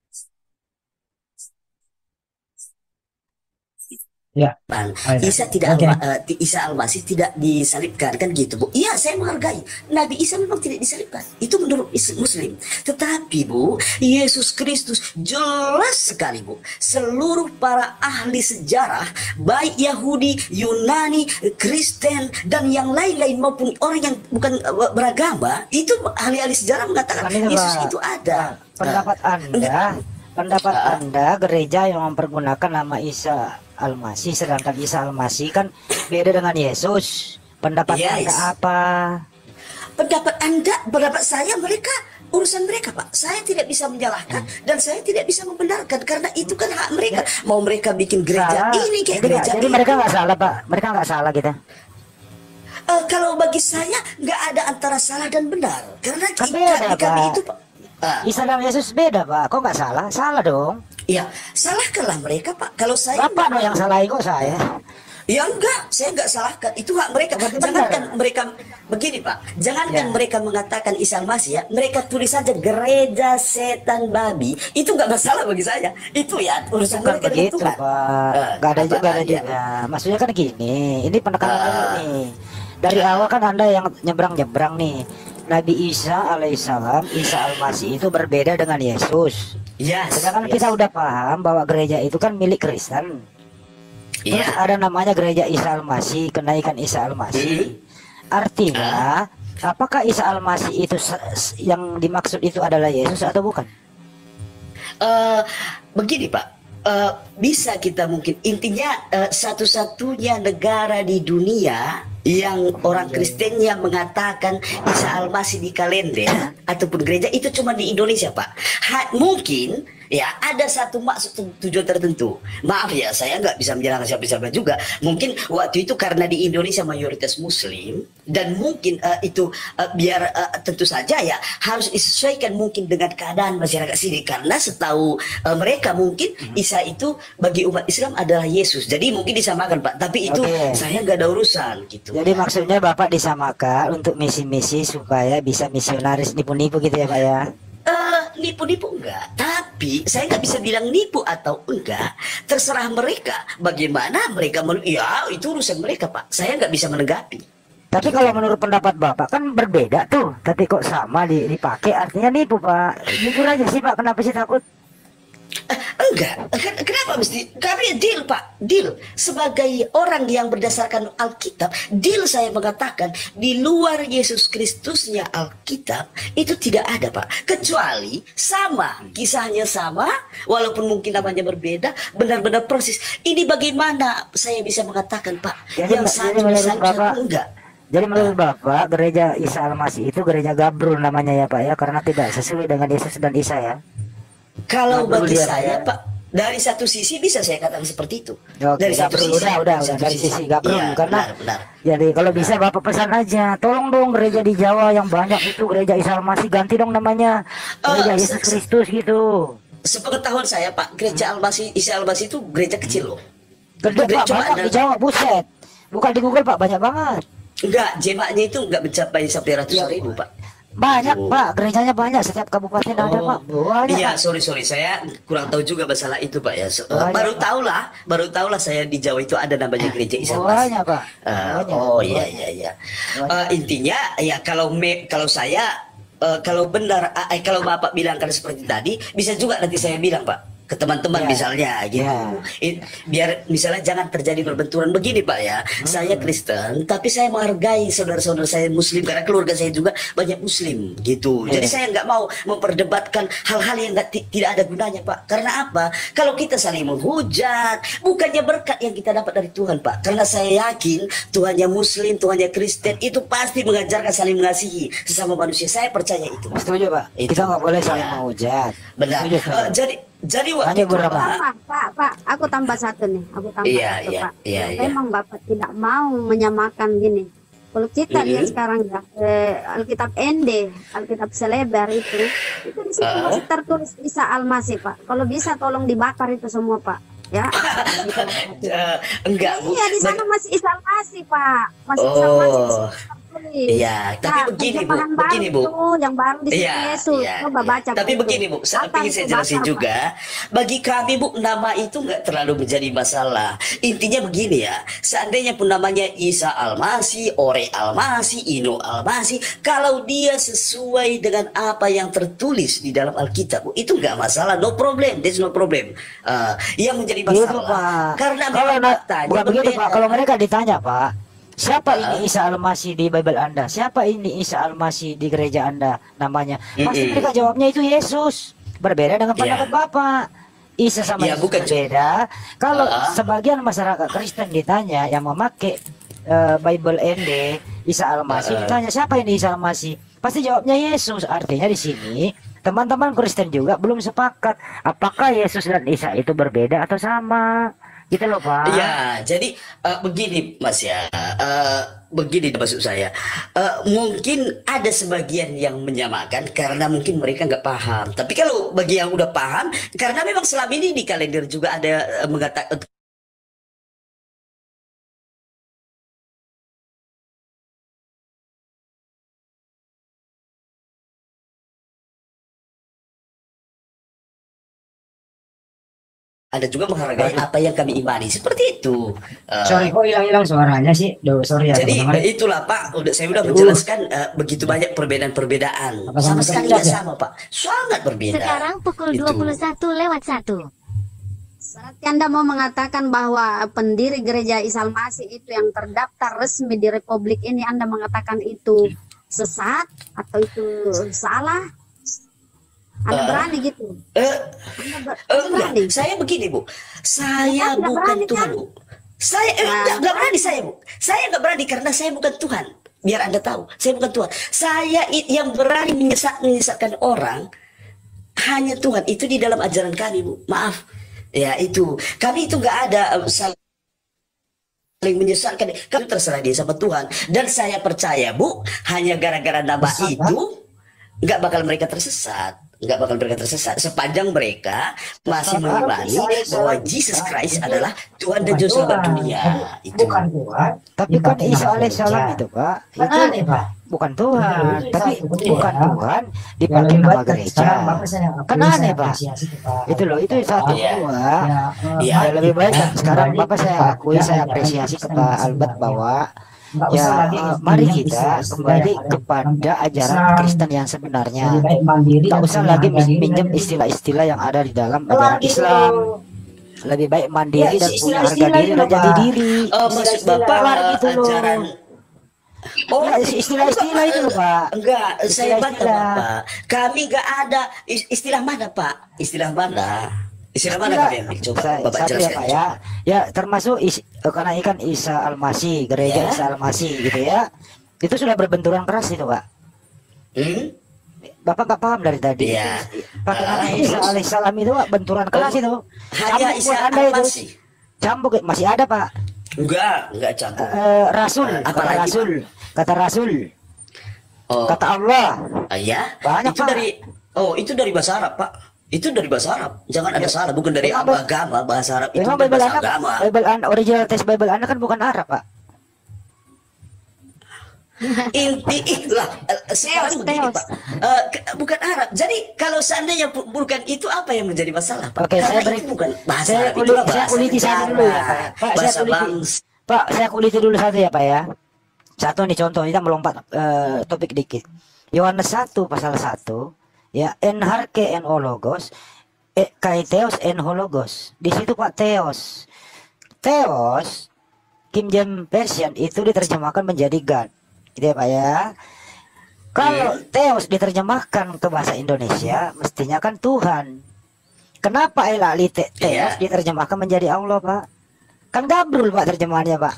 Ya. Pan. Ayo. Isa tidak Oke. Alma- eh, Isa Al-Masih tidak disalibkan, kan gitu, Bu. Iya, saya menghargai. Nabi Isa memang tidak disalibkan. Itu menurut is- Muslim. Tetapi, Bu, Yesus Kristus jelas sekali, Bu. Seluruh para ahli sejarah, baik Yahudi, Yunani, Kristen, dan yang lain-lain maupun orang yang bukan eh, beragama, itu ahli-ahli sejarah mengatakan Bukan itu, Yesus Pak. itu ada. Pendapat Anda, pendapat Ah. Anda gereja yang mempergunakan nama Isa Al-Masih, sedangkan Isa Al-Masih kan beda dengan Yesus. Pendapat Yes. Anda apa? Pendapat Anda, pendapat saya, mereka urusan mereka, Pak. Saya tidak bisa menyalahkan dan saya tidak bisa membenarkan karena itu kan hak mereka. Mau mereka bikin gereja Salah. ini kayak Jadi, gereja jadi ini. mereka nggak salah Pak, mereka nggak salah gitu. Eh, kalau bagi saya nggak ada antara salah dan benar karena Kan jika beda, di kami Pak. itu, Pak. Ah, Isa dan Yesus beda Pak, kok nggak salah? Salah dong. ya salahkanlah mereka, Pak. Kalau saya Bapak dong yang salahin kok saya. Ya enggak, saya enggak salahkan. Itu hak mereka. Berarti Jangankan benar. mereka begini, Pak. Jangankan Ya. mereka mengatakan Isa Al-Masih ya, mereka tulis saja gereja setan babi. Itu enggak masalah bagi saya. Itu ya urusan Bukan mereka dengan begitu Tuhan. Pak, Eh, nggak ada apa- juga, ada ya. juga. Maksudnya kan gini, ini penekanan Ah. dulu nih. Dari awal kan Anda yang nyebrang-nyebrang nih. Nabi Isa alaihissalam, Isa Al-Masih itu berbeda dengan Yesus. Yes, Sedangkan yes. kita udah paham bahwa gereja itu kan milik Kristen. Terus Iya. ada namanya gereja Isa Al-Masih, kenaikan Isa Al-Masih. Artinya, apakah Isa Al-Masih itu se- se- yang dimaksud itu adalah Yesus atau bukan? Eh, begini, Pak. Eh, bisa kita mungkin intinya eh, satu-satunya negara di dunia yang orang Kristen yang mengatakan Isa Al-Masih di kalender ataupun gereja itu cuma di Indonesia, Pak. Ha- mungkin ya ada satu maksud tu- tujuan tertentu. Maaf ya, saya nggak bisa menjelaskan siapa-siapa juga. Mungkin waktu itu karena di Indonesia mayoritas Muslim dan mungkin eh, itu eh, biar eh, tentu saja ya harus disesuaikan mungkin dengan keadaan masyarakat sini karena setahu eh, mereka mungkin Isa itu bagi umat Islam adalah Yesus. Jadi mungkin disamakan, Pak. Tapi itu Oke. saya nggak ada urusan gitu. Jadi maksudnya Bapak disamakan untuk misi-misi supaya bisa misionaris nipu-nipu gitu ya Pak ya? Eh, nipu-nipu enggak, tapi saya nggak bisa bilang nipu atau enggak. Terserah mereka bagaimana mereka men ya itu urusan mereka, Pak. Saya nggak bisa menanggapi. Tapi kalau menurut pendapat Bapak kan berbeda tuh, tapi kok sama di- dipakai artinya nipu Pak. Jujur aja sih Pak, kenapa sih takut? Eh, enggak, Ken- kenapa mesti? Kami deal, Pak, deal. Sebagai orang yang berdasarkan Alkitab, deal saya mengatakan di luar Yesus Kristusnya Alkitab itu tidak ada, Pak. Kecuali sama, kisahnya sama, walaupun mungkin namanya berbeda, benar-benar persis. Ini bagaimana saya bisa mengatakan, Pak? Jadi, yang jadi satu menurut satu Bapak, enggak. jadi menurut Bapak gereja Isa Al-Masih itu gereja Gabrul namanya ya Pak ya, karena tidak sesuai dengan Yesus dan Isa ya. Kalau Nggak perlu bagi dia, saya, Pak, ya. Pak, dari satu sisi bisa saya katakan seperti itu. Oke, dari satu Gabrul, sisi, udah, udah, dari udah, satu dari sisi Gabrul, Iya, karena benar, benar. jadi kalau bisa Bapak pesan aja, tolong dong gereja di Jawa yang banyak itu gereja Isa Al-Masih ganti dong namanya gereja Eh, Yesus se- Kristus gitu. Sepengetahuan saya, Pak, gereja Al-Masih, Isa Al-Masih itu gereja kecil loh. Gede Pak, Cuma banyak ada- di Jawa, buset. Bukan di Google Pak, banyak banget. Enggak, jemaahnya itu enggak mencapai sampai ratusan ribu, Pak. Banyak Oh. Pak, gerejanya banyak, setiap kabupaten ada Pak. Banyak Iya, Pak. sorry sorry, saya kurang tahu juga masalah itu, Pak ya. So- Banyak, baru Pak. tahu lah, baru tahu lah saya di Jawa itu ada namanya gereja Isa Banyak, Al-Masih. Pak. Eh, Banyak. oh iya iya iya. Eh, intinya ya kalau me, kalau saya eh, kalau benar eh, kalau Bapak bilangkan seperti tadi, bisa juga nanti saya bilang, Pak, ke teman-teman Ya. misalnya gitu. Ya. I- biar misalnya jangan terjadi perbenturan begini, Pak ya. Hmm. Saya Kristen, tapi saya menghargai saudara-saudara saya Muslim karena keluarga saya juga banyak Muslim gitu. Jadi Ya. saya nggak mau memperdebatkan hal-hal yang nggak ti- tidak ada gunanya, Pak. Karena apa? Kalau kita saling menghujat, bukannya berkat yang kita dapat dari Tuhan, Pak. Karena saya yakin Tuhannya Muslim, Tuhannya Kristen itu pasti mengajarkan saling mengasihi sesama manusia. Saya percaya itu. Pak. Setuju Pak, Itu. kita nggak boleh saling Ya. menghujat. Benar. Setuju, Eh, Pak. jadi jadi waktu Hanya itu, berapa? Pak, Pak, Pak, Pak, aku tambah satu nih, aku tambah Iya, satu iya, Pak. iya, iya. Memang Bapak tidak mau menyamakan gini. Kalau kita Mm-mm. lihat sekarang ya, eh, Alkitab N D, Alkitab Selebar itu, itu di situ Ah. masih tertulis Isa Al-Masih, Pak. Kalau bisa tolong dibakar itu semua, Pak. Ya. Eh, enggak, Bu. Iya, di sana Bag- masih Isa Al-Masih, Pak. Masih Isa Al-Masih di Oh. situ tertulis. Iya, tapi Nah, begini, Bu, terjemahan baru begini, Bu. itu, yang baru di situ Iya, Yesus. iya, Coba iya. baca. Tapi Bu, begini, Bu, saya Apa ingin itu saya jelasin bakar, juga. Bagi kami, Bu, nama itu nggak terlalu menjadi masalah. Intinya begini ya, seandainya pun namanya Isa Al-Masih, Ore Al-Masih, Ino Al-Masih, kalau dia sesuai dengan apa yang tertulis di dalam Alkitab, Bu, itu nggak masalah, no problem, there's no problem. Uh, yang menjadi Begitu masalah, Pak. karena Kalau memang na- faktanya bukan begitu berbeda. Pak. Kalau mereka ditanya Pak, siapa Ah. ini Isa Al-Masih di Bible Anda? Siapa ini Isa Al-Masih di gereja Anda namanya? Pasti Mm-mm. mereka jawabnya itu Yesus. Berbeda dengan pendapat Iya. Bapak. Isa sama Ya, Yesus bukan- berbeda. Kalau Ah. sebagian masyarakat Kristen ditanya yang memakai eh, Bible N D Isa Al-Masih, Ah. ditanya siapa ini Isa Al-Masih? Pasti jawabnya Yesus. Artinya di sini teman-teman Kristen juga belum sepakat apakah Yesus dan Isa itu berbeda atau sama. Gitu loh Pak. Ya, jadi eh, begini Mas ya, Eh, begini maksud saya. Eh, mungkin ada sebagian yang menyamakan karena mungkin mereka nggak paham. Tapi kalau bagi yang udah paham, karena memang selama ini di kalender juga ada eh, mengatakan ada juga menghargai apa yang kami imani seperti itu. Eh, Sorry kok hilang-hilang suaranya sih. Duh, sorry ya. Jadi teman-teman. eh, itulah Pak, udah saya udah menjelaskan eh, begitu banyak perbedaan-perbedaan. Apa Sama sama sekali tidak nggak ya? sama Pak, sangat berbeda. Sekarang pukul Itu. dua puluh satu lewat satu. Berarti Anda mau mengatakan bahwa pendiri gereja Isa Al-Masih itu yang terdaftar resmi di Republik ini, Anda mengatakan itu sesat atau itu salah? Anda Eh, berani gitu? Eh, Anda ber- eh, Anda berani? enggak, saya begini Bu, saya Anda bukan berani, Tuhan kan? Bu. Saya eh, Nah, enggak, enggak berani saya Bu. Saya enggak berani karena saya bukan Tuhan. Biar Anda tahu, saya bukan Tuhan. Saya i- yang berani menyesat menyesatkan orang hanya Tuhan. Itu di dalam ajaran kami Bu. Maaf. Ya itu, kami itu enggak ada eh, saling menyesatkan. Kami terserah dia sama Tuhan. Dan saya percaya Bu, hanya gara-gara nama itu nggak bakal mereka tersesat. Nggak bakal mereka tersesat sepanjang mereka masih mengimani bahwa Jesus Christ adalah Tuhan dan Juru Selamat dunia. Itu. Bukan Tuhan. Tapi kan Isa alaihissalam itu Pak, itu bukan Tuhan, tapi bukan Tuhan dipakai nama gereja. Kan aneh Pak. Itu loh, itu satu Iya. dua. Iya. Ya, lebih baik kan sekarang Bapak saya akui, saya apresiasi ke Pak Albert bahwa ya eh, mari kita kembali kepada ajaran Kristen yang sebenarnya. Tak usah lagi min- minjem istilah-istilah yang ada di dalam ajaran Islam. Lebih baik mandiri dan punya harga diri dan jadi diri. Oh, maksud Bapak Kelar eh, gitu loh. ajaran Oh, Ya, istilah-istilah itu loh Pak. enggak, saya bantah Istilah-istilah. Bapak. Kami enggak ada is- istilah mana Pak? Istilah mana? Istilah mana Istilah- kami ambil? Coba Sa- Bapak satu ya jelaskan. Pak ya. Ya termasuk is, karena ikan Isa Al-Masih, gereja Ya. Isa Al-Masih gitu ya. Itu sudah berbenturan keras itu Pak. Hmm? Bapak nggak paham dari tadi. Iya. Pakai nama Ah, Isa terus? alaihissalam itu Pak, benturan keras itu. Hanya Cambuk Isa buat Anda itu. Al-Masih. Cambuk masih ada Pak. Enggak, enggak campur. Eh, Rasul, Ah, kata apalagi, Rasul, kata Rasul, Oh, kata Allah. ah, ya? Banyak, itu Pak. dari Oh, itu dari bahasa Arab, Pak. Itu dari bahasa Arab. Jangan ada salah, bukan dari Memang, apa Pak. agama, bahasa Arab itu Memang bukan Bible bahasa Anda, agama. Bible Anda, original teks Bible Anda kan bukan Arab Pak. Inti itulah eh, sekarang begini Teos. Pak. Eh, ke- bukan Arab. Jadi kalau seandainya bu- bukan itu apa yang menjadi masalah, Pak? Oke, saya Karena beri, itu bukan bahasa saya Arab, kulit, itulah saya bahasa kuliti satu negara, dulu ya Pak. Pak, saya bahasa kuliti, bangsa. Pak, saya kuliti dulu satu ya Pak ya. Satu nih contoh, kita melompat eh, topik dikit. Yohanes satu pasal satu ya, en harke en ologos, e kai theos en hologos. Di situ Pak theos. Theos King James Version itu diterjemahkan menjadi God. Gitu ya Pak ya. Kalau theos diterjemahkan ke bahasa Indonesia, mestinya kan Tuhan. Kenapa elali te theos Iya. diterjemahkan menjadi Allah Pak? Kan gabrul Pak terjemahannya Pak.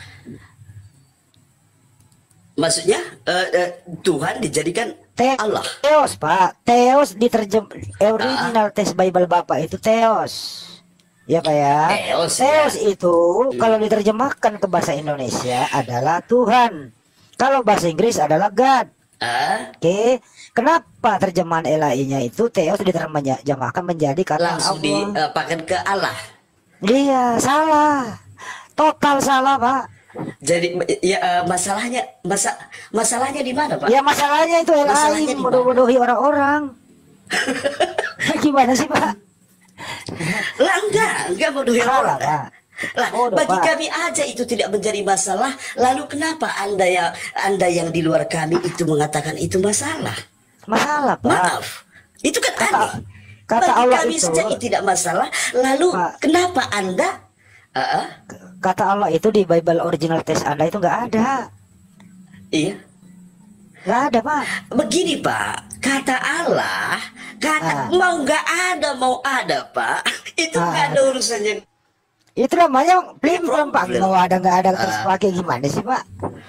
Maksudnya eh, eh, Tuhan dijadikan Te- Allah. Theos Pak, Theos diterjem original teks Bible Bapak itu Theos. Ya Pak ya. Theos, Theos ya. itu kalau diterjemahkan ke bahasa Indonesia adalah Tuhan. Kalau bahasa Inggris adalah God. Ah, Oke. Kenapa terjemahan L A I-nya itu Theos diterjemahkan menjadi kata langsung Allah? dipakai ke Allah. Iya, salah. Total salah, Pak. Jadi ya eh, masalahnya masa masalahnya di mana, Pak? Ya masalahnya itu L A I Masalahnya di mana? bodoh-bodohi orang-orang. Gimana sih, Pak? Lah enggak, enggak bodoh Salah, orang. Pak. Lah, Bodoh, bagi Pak. kami aja itu tidak menjadi masalah. Lalu kenapa Anda yang Anda yang di luar kami itu mengatakan itu masalah? Masalah, Pak. Maaf. Itu kan Kata- aneh. kata bagi Allah kami itu- saja itu tidak masalah. Lalu Pak. kenapa Anda Ah, ah, Kata Allah itu di Bible original teks Anda itu nggak ada. iya. Nggak ada, Pak. Begini Pak, kata Allah, kata Ah. mau nggak ada mau ada Pak, itu nggak Ah. ada urusannya. Itu namanya pelin-pelan, Pak. Problem. Mau ada nggak ada terus Ah. pakai gimana sih, Pak?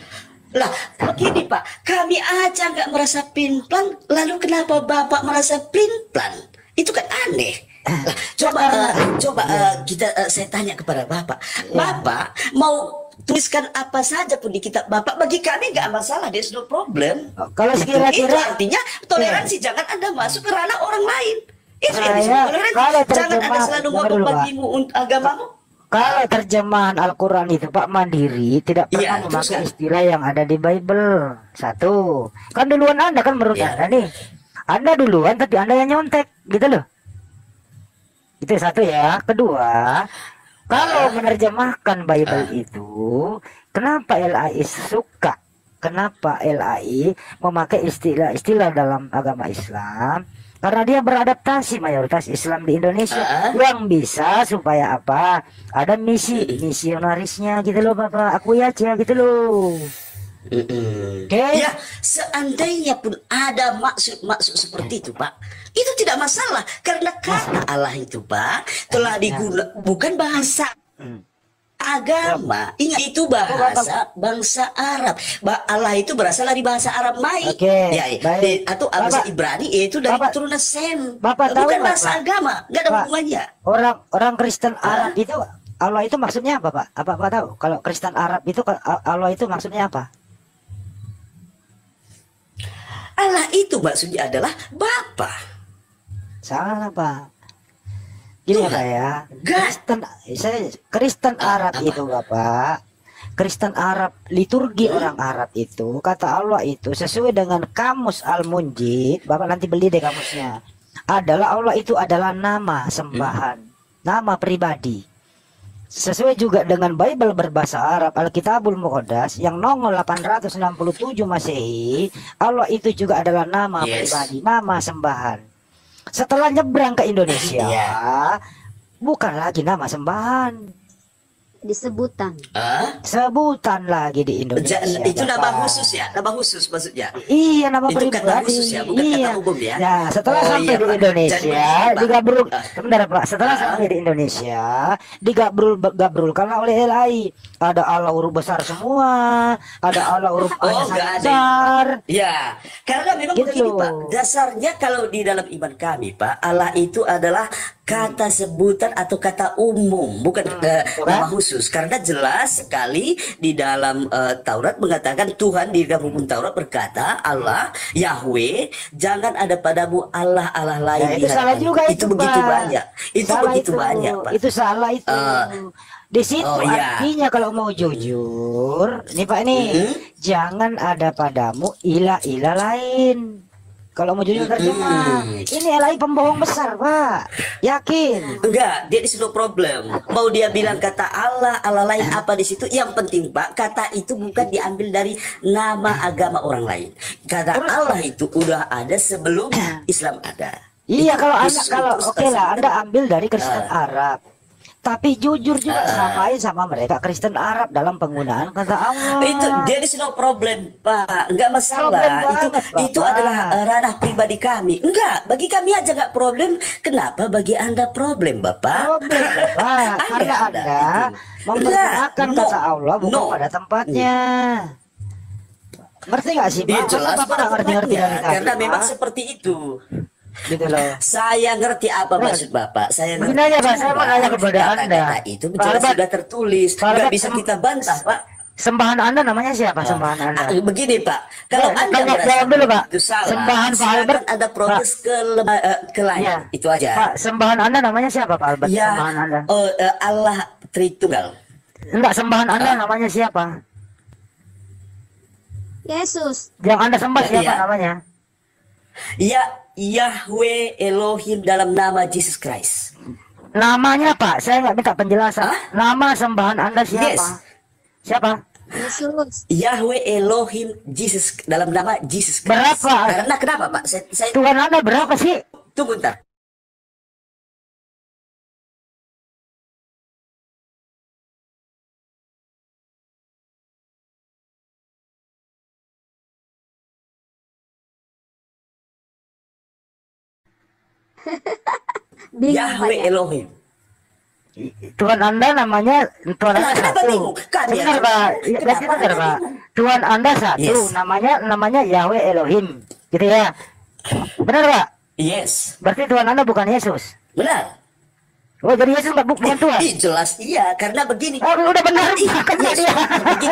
Lah, begini Pak, kami aja nggak merasa pinplan, lalu kenapa Bapak merasa pinplan? Itu kan aneh. Lah, coba eh, coba eh, kita eh, saya tanya kepada Bapak, Bapak mau tuliskan apa saja pun di kitab Bapak, bagi kami nggak masalah, there's no problem. Kalau Itu, itu sekira-kira artinya toleransi, jangan Anda masuk ke ranah orang lain. Itu yang disebut Saya- toleransi. kalau Jangan Anda terjemah- selalu jangan ngomong dulu, Pak. bagimu untuk agamamu. Kalau terjemahan Al-Quran itu Pak Mandiri tidak pernah Iya, memakai teruskan. istilah yang ada di Bible. Satu, kan duluan Anda kan menurut Iya. Anda nih. Anda duluan tapi Anda yang nyontek, gitu loh. Itu satu ya. Kedua, kalau menerjemahkan Bible itu, kenapa L A I suka? Kenapa L A I memakai istilah-istilah dalam agama Islam? Karena dia beradaptasi mayoritas Islam di Indonesia Ah. yang bisa supaya apa? Ada misi misionarisnya gitu loh Bapak. Aku ya aja gitu loh. Mm-mm. Oke. Ya, seandainya pun ada maksud-maksud seperti itu, Pak, itu tidak masalah karena kata Allah itu, Pak, telah digunakan bukan bahasa agama. Ingat itu bahasa bangsa Arab. Ba- Allah itu berasal dari bahasa Arab lain. Oke, Ya, ya. baik. Di- atau bahasa Bapak- Ibrani yaitu dari Bapak- keturunan Sem. Bapak tahu bukan nggak, bahasa Pak? agama, nggak ada Pak, hubungannya. Orang orang Kristen Arab itu Allah itu maksudnya apa Pak? Apa Pak tahu? Kalau Kristen Arab itu Allah itu maksudnya apa? Allah itu maksudnya adalah Bapa. Salah Pak. Gini ya Pak ya. Kristen, saya Kristen Arab apa? itu Bapak. Kristen Arab, liturgi orang Arab itu kata Allah itu sesuai dengan kamus Al-Munjid. Bapak nanti beli deh kamusnya. Adalah Allah itu adalah nama sembahan, nama pribadi. Sesuai juga dengan Bible berbahasa Arab Alkitabul Muqaddas yang nongol delapan ratus enam puluh tujuh Masehi, Allah itu juga adalah nama Yes. pribadi, nama sembahan. Setelah nyebrang ke Indonesia, Iya. bukan lagi nama sembahan, Disebutan. Ah? sebutan lagi di Indonesia. Ja- itu nama Bapak. khusus ya, nama khusus maksudnya. Iya, nama Itu kata pribadi. khusus ya, bukan Iya. kata umum ya. Nah, setelah Oh, sampai iya, di Pak. Indonesia, Jadi begini, Pak. digabrul. Ah. Sebentar, Pak. Setelah Ah. sampai di Indonesia, digabrul gabrul karena oleh L A I. Ada Allah huruf besar semua, ada Allah huruf A Oh, nya nggak sangat ada. besar. Ya, karena memang Gitu begini loh. Pak, dasarnya kalau di dalam iman kami Pak, Allah itu adalah kata sebutan atau kata umum, bukan eh, nama khusus. Karena jelas sekali di dalam eh, Taurat mengatakan, Tuhan di dalam hukum Taurat berkata, Allah, Yahweh, jangan ada padamu Allah Allah lain. Nah, di itu salah hadapanmu. juga itu itu, begitu Pak. banyak. Itu Salah begitu itu. banyak Pak. Itu salah itu. Eh, Di situ oh, iya. artinya kalau mau jujur, nih Pak ini, Hmm? jangan ada padamu ilah-ilah lain. Kalau mau jujur terjemah, Hmm. ini L A I pembohong besar Pak, yakin. Enggak, dia is no problem. Mau dia bilang kata Allah, Allah lain apa di situ? Yang penting Pak, kata itu bukan diambil dari nama agama orang lain. Kata Allah itu udah ada sebelum Islam ada. Iya, Itu kalau anda khusus kalau untuk oke lah, Ustaz. anda ambil dari Kristen Arab. Tapi jujur juga Ah. samain sama mereka Kristen Arab dalam penggunaan kata Allah. Itu there is no problem Pak, enggak masalah. Problem Itu banget, itu Bapak. adalah uh, ranah pribadi kami. Enggak, bagi kami aja enggak problem. Kenapa bagi Anda problem, Bapak? Problem, Pak. Ada, Karena ada, anda itu. mempergunakan Enggak, kata Allah bukan no. pada tempatnya. Ngerti nggak sih, Iya, Pak? Masa jelas Bapak pada nggak ngerti-ngerti tempatnya. dari tadi, Karena memang Pak? seperti itu. Gitu loh. Saya ngerti apa maksud Bapak. Saya ngerti. Begini aja, Pak, saya mau Cuma nanya kepada kata-kata Anda. itu Pak jelas Albert. sudah tertulis. Pak Nggak Albert, bisa sem- kita bantah, Pak. Sembahan anda namanya siapa? Sembahan anda. Ah, begini Pak, kalau Eh, Anda tangkap merasa jawab dulu, Pak. itu salah, Sembahan Pak silakan Albert. ada protes ke lema- eh, ke lain. Iya. Itu aja. Pak, sembahan anda namanya siapa Pak Albert? Ya, Sembahan anda. oh, eh, Allah Tritunggal. Enggak, sembahan anda namanya siapa? Yesus. Yang anda sembah Ya, siapa iya. namanya? Ya, Yahweh Elohim dalam nama Jesus Christ. Namanya Pak, saya nggak minta penjelasan. Hah? Nama sembahan anda siapa? Yes. Siapa? Yesus. Yahweh Elohim Jesus dalam nama Jesus Christ. Berapa? Karena kenapa Pak? Saya, saya Tuhan anda berapa sih? tunggu ntar. Bingung Pak Yahweh ya? Elohim. Tuhan anda namanya Tuhan anda Kenapa satu. bingung? Kami Sebentar aja. Pak, ya, Kenapa sebentar Anda Pak. bingung? Tuhan Anda satu, Yes. namanya namanya Yahweh Elohim, gitu ya. Benar Pak? Yes. Berarti Tuhan Anda bukan Yesus. Benar. Oh, jadi Yesus nggak bu- bukan Tuhan. Ih, jelas iya, karena begini. Oh, udah benar. Iya, Kena Yesus dia. begini.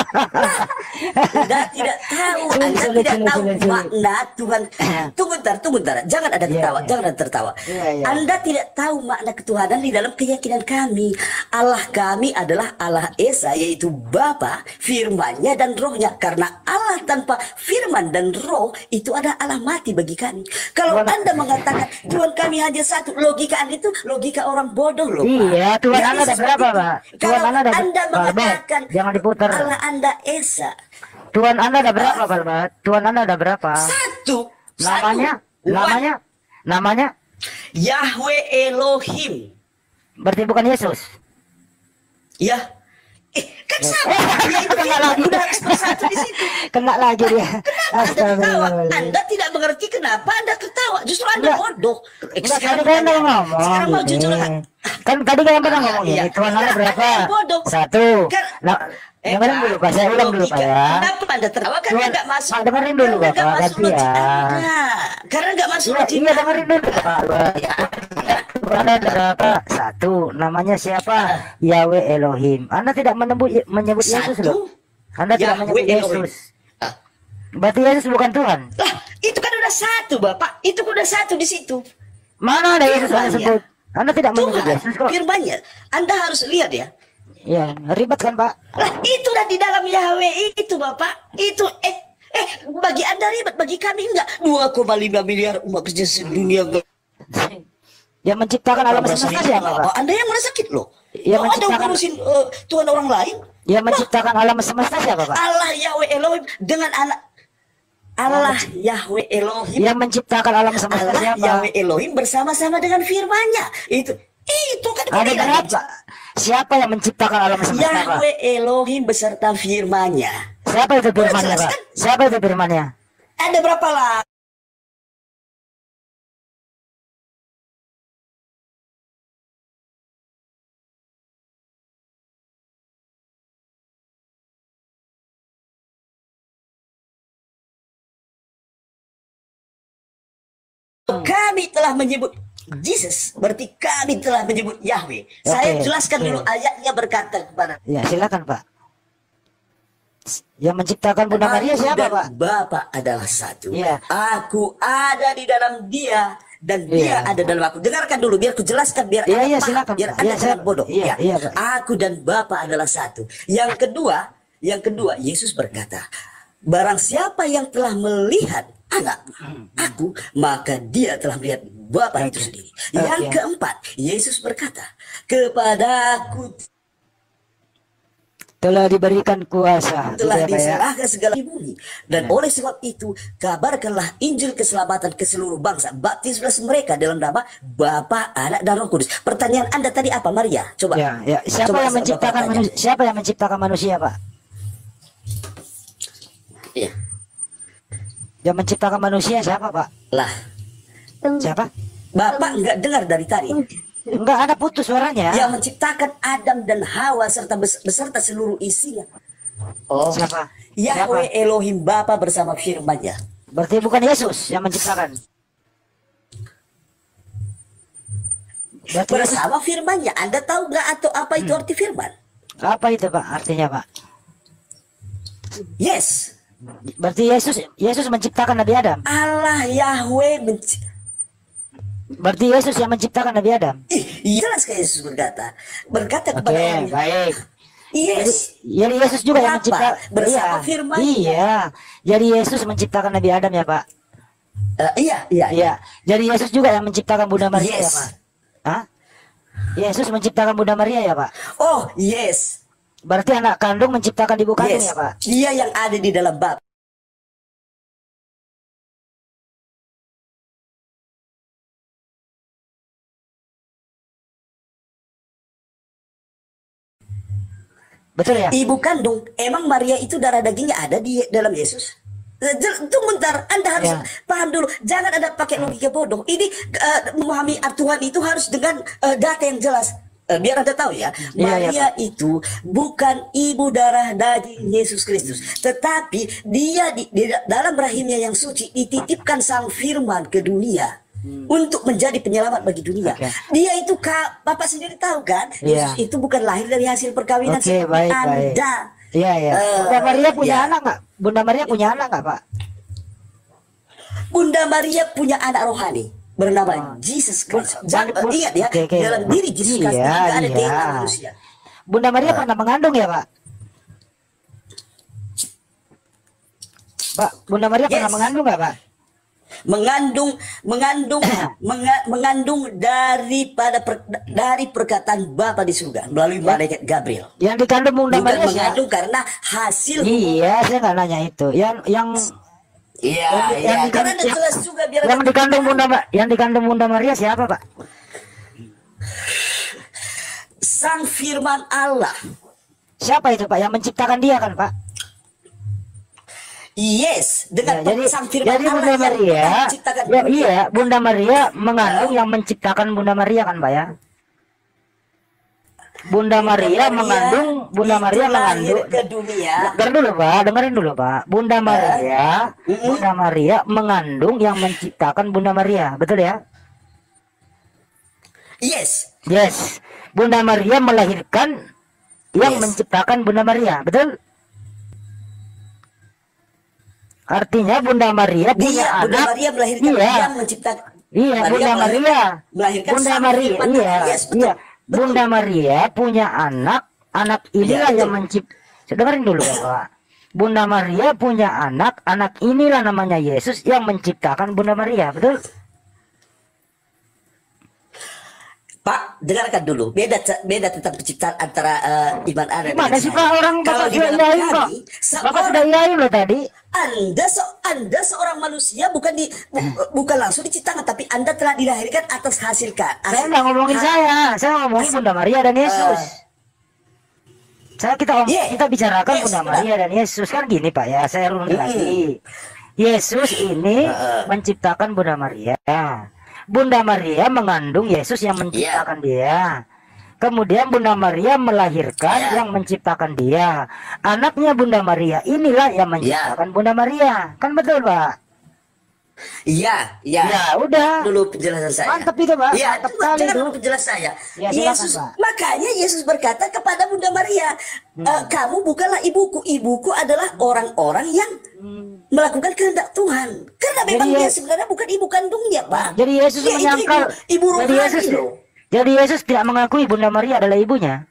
Anda tidak tahu, Sulit, Anda sulit, tidak sulit, tahu sulit, sulit. makna Tuhan. Tunggu bentar, tunggu bentar. Jangan ada Iya, tertawa, iya. jangan ada tertawa. Iya, iya. Anda tidak tahu makna ketuhanan di dalam keyakinan kami. Allah kami adalah Allah Esa, yaitu Bapa, firman-Nya dan Roh-Nya. Karena Allah tanpa firman dan Roh itu ada Allah mati bagi kami. Kalau Tuhan- Anda mengatakan Tuhan kami hanya satu, logika Anda itu logika orang bodoh loh. Pak. Iya, Tuhan Nggak Anda bisa ada berapa, seperti Pak? itu. Tuhan Kalau Anda ada Anda Pak, Bang, mengatakan jangan diputar. Allah Anda Esa Tuhan Anda ada berapa, Pak? Tuhan Anda ada berapa? satu, Namanya, satu. namanya, namanya. Yahweh Elohim. Berarti bukan Yesus. Ya, eh kan sama. Ya, itu Kena firman. lagi. Udah harus bersatu di situ. Kena lagi dia. Kenapa Anda tertawa? Astagfirullahaladzim. Anda tidak mengerti kenapa Anda tertawa. Justru Anda Enggak. bodoh. Eh, Enggak, sekarang tadi kan tanya. udah ngomong Sekarang mau gini. jujur nggak? Kan tadi kan pernah ngomong Iya. ini. Tuhan Anda berapa? Anda bodoh. Satu. Kan- Nah, Eh, dengerin dulu Pak, saya ulang dulu Pak ya. Kenapa Anda tertawa? Karena Tuhan- nggak masuk. Pak, dengerin dulu, Karena nggak Bapak, masuk ganti logika ya. Anda. Karena nggak masuk Iya, logika iya dengerin dulu Pak. Tuhan Anda ada berapa? Satu. Namanya siapa? Yahweh Elohim. Anda tidak menyebut menyebut Yesus Satu. loh. Anda tidak Yahweh menyebut Elohim. Yesus. Ah. Berarti Yesus bukan Tuhan. Lah, itu kan udah satu, Bapak. Itu udah satu di situ. Mana ada Yesus Firman-Nya. Anda sebut? Anda tidak menyebut Tuhan, Yesus kok. firman-Nya. Anda harus lihat ya. Ya, ribet kan Pak? Lah, itu udah di dalam Yahweh itu, Bapak. Itu eh eh bagi Anda ribet, bagi kami enggak. dua koma lima miliar umat kerja sedunia. Yang menciptakan alam semesta siapa Pak? Oh, Anda yang merasa sakit loh. Yang Oh, Anda menciptakan- ngurusin eh, Tuhan orang lain. Yang menciptakan alam semesta siapa Pak? Allah Yahweh Elohim dengan anak Allah Yahweh Elohim. Yang menciptakan alam semesta Allah siapa? Yahweh Elohim bersama-sama dengan firman-Nya. Itu itu kan Ada bilang. berapa? Siapa yang menciptakan alam semesta Pak? Yahweh Elohim beserta firman-Nya. Siapa itu firmannya Pak? jelaskan. Siapa itu firmannya? Ada berapa lah? Kami telah menyebut Jesus, berarti kami telah menyebut Yahweh. Saya Oke, jelaskan oke. dulu ayatnya berkata kepada Ya silakan Pak. Yang menciptakan Bunda Maria Aku siapa dan Pak? Bapa adalah satu. Iya. Aku ada di dalam Dia dan Dia Iya. ada dalam aku. Dengarkan dulu biar aku jelaskan biar Iya, Anda iya, paham, silakan, biar Pak. Anda Iya, jangan saya- bodoh. iya, Ya. iya, Pak. Aku dan Bapa adalah satu. Yang kedua, yang kedua Yesus berkata, barang siapa yang telah melihat anak aku, maka dia telah melihat Bapa itu sendiri. Yang Oke. keempat, Yesus berkata, kepadaku Telah diberikan kuasa. telah Gitu ya, Pak, ya? diserahkan segala di bumi, dan oleh sebab itu kabarkanlah Injil keselamatan ke seluruh bangsa, baptislah mereka dalam nama Bapa, Anak dan Roh Kudus. Pertanyaan Anda tadi apa, Maria? Coba. Ya, ya. Siapa Coba yang Bapak menciptakan tanya. manusia? Siapa yang menciptakan manusia Pak? Iya. Yang menciptakan manusia siapa Pak? Lah, Siapa? Bapak nggak dengar dari tadi? Enggak ada putus suaranya. Yang menciptakan Adam dan Hawa serta bes- beserta seluruh isinya. Oh, Siapa? Yahweh Siapa? Elohim Bapa bersama firman-Nya. Berarti bukan Yesus yang menciptakan. Berarti Yesus- Bersama firman-Nya. Anda tahu nggak atau apa itu arti firman? apa itu Pak? Artinya Pak? Yes. Berarti Yesus Yesus menciptakan Nabi Adam. Allah Yahweh menci- Berarti Yesus yang menciptakan Nabi Adam. Ih, jelas kayak Yesus berkata. Berkata Oke, kepada orang. baik. Yes. Jadi Yesus juga yang Apa? menciptakan. Bersama Iya, firman-Nya. Iya. Jadi Yesus menciptakan Nabi Adam ya Pak. Eh, iya, iya, Iya. Jadi Yesus juga yang menciptakan Bunda Maria ya Yes. Pak. Hah? Yesus menciptakan Bunda Maria ya Pak. Oh, yes. Berarti anak kandung menciptakan ibu kandung Yes. ya Pak. Dia yang ada di dalam bab. Betul ya? Ibu kandung, emang Maria itu darah dagingnya ada di dalam Yesus? Eh, jel- Tunggu bentar, Anda harus Ya. paham dulu. Jangan ada pakai logika bodoh. Ini eh, memahami Tuhan itu harus dengan eh, data yang jelas. eh, biar Anda tahu ya, Iya, iya, Maria itu bukan ibu darah daging Yesus Kristus, tetapi dia di, di dalam rahimnya yang suci dititipkan Sang Firman ke dunia untuk menjadi penyelamat bagi dunia. Oke. Dia itu Kak, Bapak sendiri tahu kan, Iya. Yesus itu bukan lahir dari hasil perkawinan Oke, seperti baik, baik. Anda. Iya, iya. Eh, Bunda Maria punya ya. anak nggak? Bunda Maria punya anak nggak, Pak? Bunda Maria punya anak rohani bernama Oh. Jesus Christ. Bu- Jangan bu- ingat ya, oke, oke. dalam diri Jesus Christ Iya, tidak ada iya. D N A manusia. Bunda Maria Eh. pernah mengandung ya, Pak? Pak, Bunda Maria pernah Yes. mengandung nggak, Pak? Mengandung, mengandung, menga- mengandung daripada per- dari perkataan Bapa di surga melalui malaikat Gabriel. Yang dikandung Bunda Bukan Maria siapa? mengandung karena hasil. Iya, saya nggak nanya itu. Yang yang Iya, yang- iya. yang Karena dikandung- ada jelas juga biar yang dikandung Bunda Ma- yang dikandung Bunda Maria siapa, Pak? Sang Firman Allah. Siapa itu, Pak? Yang menciptakan dia kan, Pak? Yes, dengan Ya, jadi Sang Firman jadi Allah Bunda yang Maria, menciptakan ya, dunia. iya, Bunda Maria mengandung yang menciptakan Bunda Maria kan, Pak ya? Bunda Maria mengandung, Bunda itu Maria lahir mengandung. ke dunia. Dengar dulu, Pak, dengerin dulu, Pak. Bunda Maria, Mm-mm. Bunda Maria mengandung yang menciptakan Bunda Maria, betul ya? Yes, Yes. Bunda Maria melahirkan yang Yes. menciptakan Bunda Maria, betul? Artinya Bunda Maria punya dia Bunda anak. Maria melahirkan Iya. yang menciptakan. Iya, Bunda melahir- Maria. melahirkan Bunda Sang Maria, Firman iya, Allah. Yes, betul. iya. Betul. Bunda Maria punya anak, anak inilah Iya, yang betul. mencipt. Dengerin dulu, Bapak. Bunda Maria punya anak, anak inilah namanya Yesus yang menciptakan Bunda Maria, betul? Pak, dengarkan dulu. Beda beda tentang penciptaan antara eh, iman Anda Gimana dengan sih, saya. Pak? Orang Kalau Bapak di sudah dalam iyain, Pak. kami, Bapak seorang sudah iyain loh tadi. Anda se Anda seorang manusia bukan di bu- bukan langsung diciptakan, tapi Anda telah dilahirkan atas hasil ka- Saya hasil- nggak ngomongin ha- saya, saya ngomongin Bunda Maria dan Yesus. Saya kita om- Yeah. kita bicarakan Yes, Bunda benar. Maria dan Yesus kan gini, Pak ya. Saya ulang Mm-mm. lagi. Yesus ini Uh-uh. menciptakan Bunda Maria. Bunda Maria mengandung Yesus yang menciptakan dia. Kemudian Bunda Maria melahirkan Yeah. yang menciptakan dia. Anaknya Bunda Maria inilah yang menciptakan Bunda Maria. Kan betul, Pak? Iya, iya. Ya, udah. Dulu penjelasan saya. Mantap itu, Pak. Iya, Mantap itu kali jangan itu. penjelasan saya. Ya, silakan, Yesus, Pak. makanya Yesus berkata kepada Bunda Maria, "Eh, kamu bukanlah ibuku, ibuku adalah orang-orang yang melakukan kehendak Tuhan." Karena Jadi memang ya- dia sebenarnya bukan ibu kandungnya, Pak. Jadi Yesus Dia itu menyangkal. ibu, ibu jadi rohani Yesus loh. Jadi Yesus tidak mengakui Bunda Maria adalah ibunya.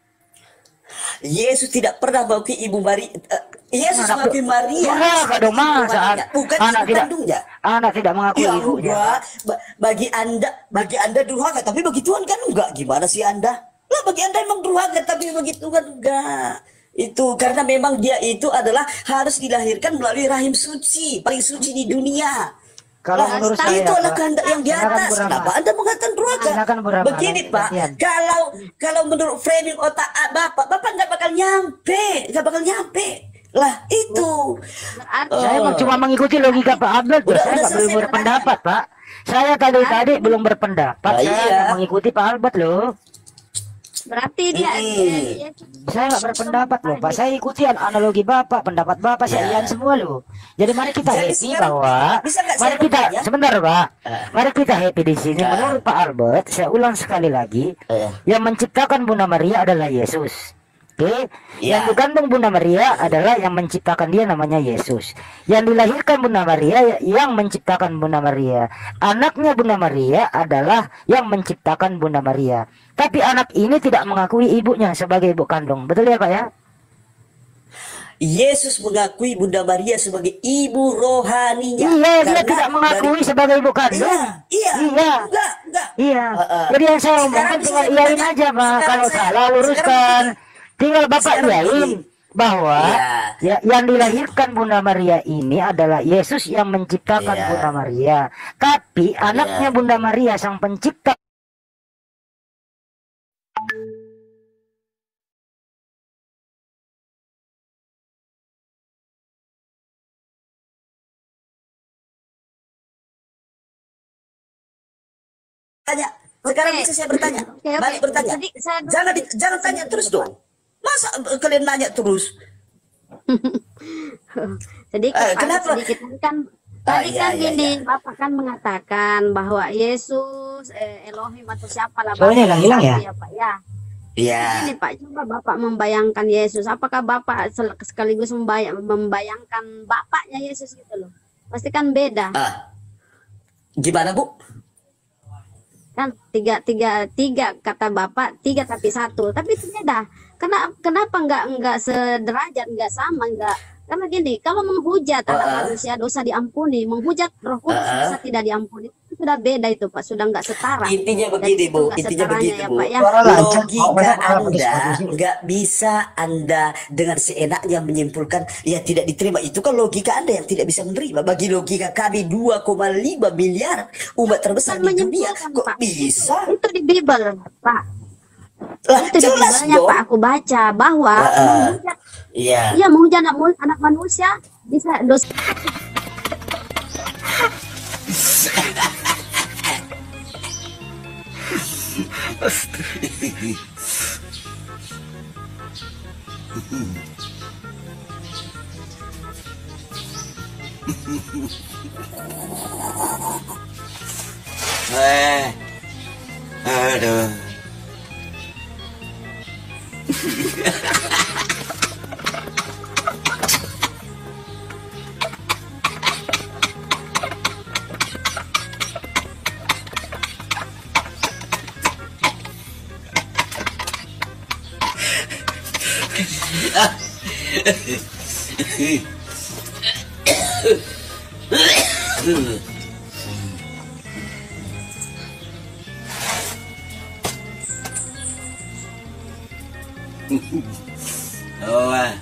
Yesus tidak pernah mengakui ibu Maria. eh, Yesus Anak- mengakui Maria. Enggak dong, sebagai ibu masa Maria, bukan anak ibu tidak kandungnya. anak tidak mengakui Ya ibunya. enggak, Ba- bagi anda, bagi anda durhaka, tapi bagi Tuhan kan enggak. Gimana sih anda? Lah bagi anda emang durhaka, tapi bagi Tuhan enggak. Itu karena memang dia itu adalah harus dilahirkan melalui rahim suci, paling suci di dunia. Kalau Lah, menurut saya, itu adalah Pak, kehendak yang di silakan atas. Burama. Kenapa anda mengatakan durhaka? Silakan Burama, Begini nanti Pak, gantian. kalau kalau menurut framing otak ah, bapak, bapak nggak bakal nyampe, nggak bakal nyampe. Lah itu. Berarti Saya Oh. mah cuma mengikuti logika Pak Albert. Udah- saya udah nggak belum selesai berpendapat, Pak. Saya tadi tadi belum berpendapat. Nah, saya iya. hanya mengikuti Pak Albert loh. berarti dia Hmm. dia- dia- Saya nggak berpendapat loh, Pak. Saya ikuti an- analogi Bapak, pendapat Bapak, saya Ya. iyain semua loh. Jadi mari kita Jadi happy sekarang, bahwa, bisa nggak mari saya kita bertanya? sebentar Pak, Eh. mari kita happy di sini. Eh. Menurut Pak Albert, saya ulang sekali lagi, Eh. yang menciptakan Bunda Maria adalah Yesus. Oke, Ya. yang dikandung Bunda Maria adalah yang menciptakan dia namanya Yesus. Yang dilahirkan Bunda Maria yang menciptakan Bunda Maria. Anaknya Bunda Maria adalah yang menciptakan Bunda Maria. Tapi anak ini tidak mengakui ibunya sebagai ibu kandung. Betul ya Pak ya? Yesus mengakui Bunda Maria sebagai ibu rohaninya. Iya, dia Karena tidak mengakui dari- sebagai ibu kandung. Iya, iya, Iya. enggak, enggak. Iya. Uh, uh. Jadi yang saya omongkan Sekarang tinggal saya iyain bertanya, aja Pak. sekarang Kalau saya- salah luruskan. sekarang Tinggal Bapak sekarang iyain begini. bahwa Iya. ya, yang dilahirkan Bunda Maria ini adalah Yesus yang menciptakan Iya. Bunda Maria. Tapi anaknya Iya. Bunda Maria sang pencipta Tanya, Sekarang Oke. bisa saya bertanya, Oke, oke. balik bertanya. Jadi, saya dulu- Jangan di- jangan tanya terus dong. Masa eh, kalian nanya terus? sedikit Eh, Pak, kenapa? sedikit Tadi kan Ah, tadi iya, kan iya, gini iya. Bapak kan mengatakan bahwa Yesus eh, Elohim atau siapa lah Soalnya Bapak hilang-hilang satu ya? Pak ya. Iya. Ini Pak, coba Bapak membayangkan Yesus. Apakah Bapak sel- sekaligus membay- membayangkan Bapaknya Yesus gitu loh? Pasti kan beda. Ah. Gimana, Bu? Kan tiga tiga tiga kata Bapak, tiga tapi satu. Tapi itu beda. Kenapa kenapa nggak nggak sederajat, nggak sama, nggak? Karena gini, kalau menghujat anak Ah. manusia dosa diampuni, menghujat Roh Kudus Ah. dosa tidak diampuni. Itu sudah beda itu Pak, sudah nggak setara. Intinya Dan begini, itu Bu. nggak Intinya setaranya begitu, ya, Bu. Pak, ya. Suara lancar. Oh, Logika banyak orang Anda berdiskusi. nggak bisa Anda dengan seenaknya menyimpulkan ya tidak diterima. Itu kan logika Anda yang tidak bisa menerima. Bagi logika kami dua koma lima miliar umat terbesar Bukan di dunia, menyimpulkan, kok Pak. bisa? Itu di Bible, Pak. Lah, Itu di jelas Bible-nya dong. Pak, aku baca bahwa Ah, ah. menghujat, Iya. iya menghujat anak, anak manusia bisa dosa. Eh, aduh. Oh, ah.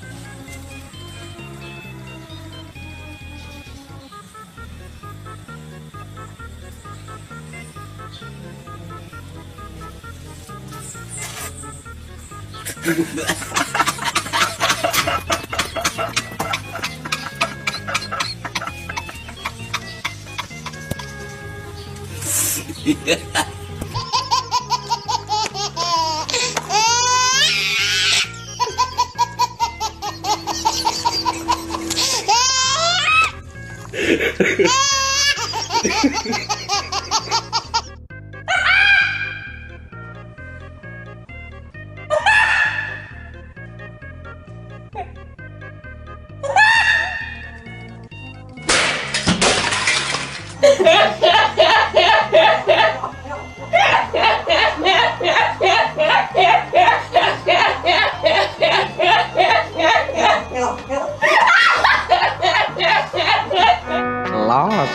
Los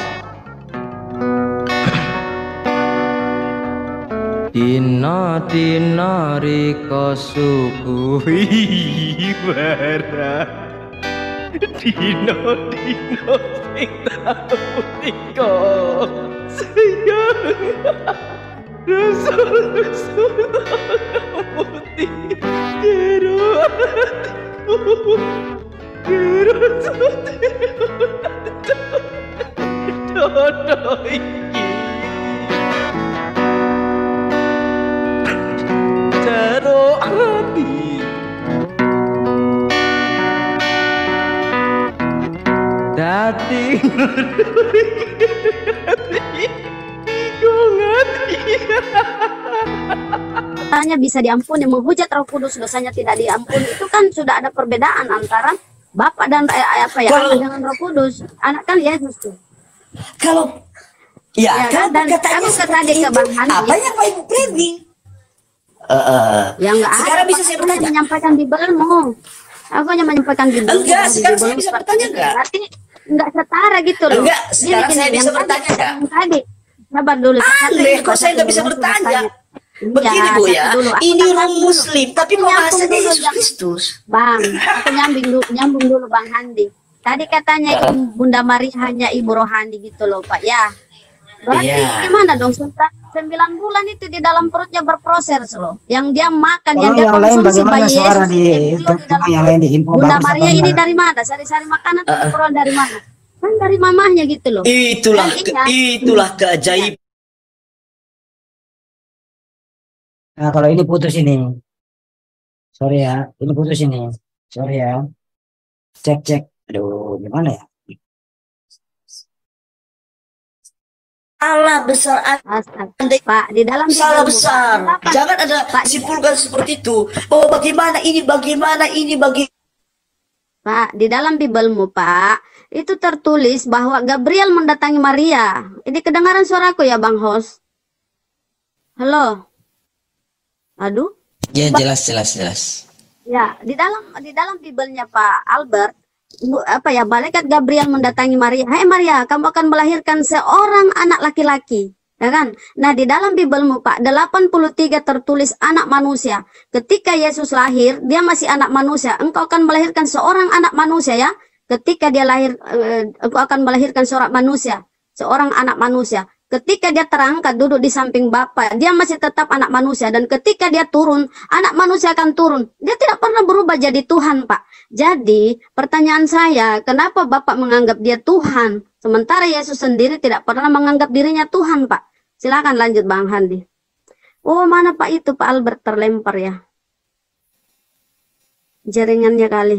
Dina dina riko sukuhi barang Dina dina sing tau tika sayang Rasul-rasul putih jero hatiku Jero dodo iki jero hati dati Dosanya bisa diampuni, menghujat Roh Kudus dosanya tidak diampuni. Itu kan sudah ada perbedaan antara Bapak dan eh, apa ya, Kalau- anak dengan Roh Kudus. Anak kan Yesus tuh. Kalau ya, Ya, kalau dan katanya aku ke seperti tadi ke itu, Bang Handi. apa yang mau Ibu framing? Eh, eh. Ya enggak ada. Sekarang bisa Pak. saya Aku hanya bertanya. menyampaikan Bible-mu. Aku hanya menyampaikan Bible. Enggak, sekarang saya bisa bertanya enggak? Berarti enggak setara gitu loh. Enggak, Jadi sekarang gini, saya bisa yang bertanya tadi, enggak? yang tadi. Sabar dulu. Satu Aneh, itu, kok saya nggak satu bisa dulu, bertanya? Iya, Begini Bu ya, satu dulu. Aku ini sambung orang dulu. Muslim, tapi Aku nyambung pembahasannya dulu, Yesus jangan- Kristus. Bang, aku nyambung dulu, nyambung dulu Bang Handi. Tadi katanya Ibu- Bunda Maria hanya ibu rohani gitu loh Pak ya. Berarti Iya. gimana dong Sultan? Sembilan bulan itu di dalam perutnya berproses loh. Yang dia makan, yang Tolong dia yang lain konsumsi bagaimana bayi suara Yesus. di yang beliau di coba dalam yang lain di info Bunda bagus Maria apa ini enggak? dari mana? Sari-sari makanan uh, dari mana? Kan dari mamahnya gitu loh. Itulah Dan ingat, itulah keajaiban Nah, kalau ini putus ini. Sorry ya, ini putus ini. Sorry ya. Cek cek. Aduh, gimana ya? Salah besar Astaga. Pak, di dalam salah Bible, besar. Pak, Jangan ada Pak, simpulkan seperti itu. Bahwa bagaimana ini, bagaimana ini, bagi Pak, di dalam Biblemu, Pak, itu tertulis bahwa Gabriel mendatangi Maria. Ini kedengaran suaraku ya, Bang Host? Halo? Aduh? Ya jelas jelas jelas. Ya, di dalam di dalam Biblenya Pak Albert, bu- apa ya, malaikat Gabriel mendatangi Maria. Hai Maria, kamu akan melahirkan seorang anak laki-laki. Ya kan? Nah, di dalam Biblemu Pak, delapan puluh tiga tertulis anak manusia. Ketika Yesus lahir, dia masih anak manusia. Engkau akan melahirkan seorang anak manusia ya. Ketika dia lahir, eh, engkau akan melahirkan seorang manusia, seorang anak manusia. Ketika dia terangkat duduk di samping Bapa, dia masih tetap anak manusia. Dan ketika dia turun, anak manusia akan turun. Dia tidak pernah berubah jadi Tuhan, Pak. Jadi, pertanyaan saya, kenapa Bapak menganggap dia Tuhan? Sementara Yesus sendiri tidak pernah menganggap dirinya Tuhan, Pak. Silakan lanjut, Bang Handi. Oh, mana Pak itu, Pak Albert terlempar ya. Jaringannya kali.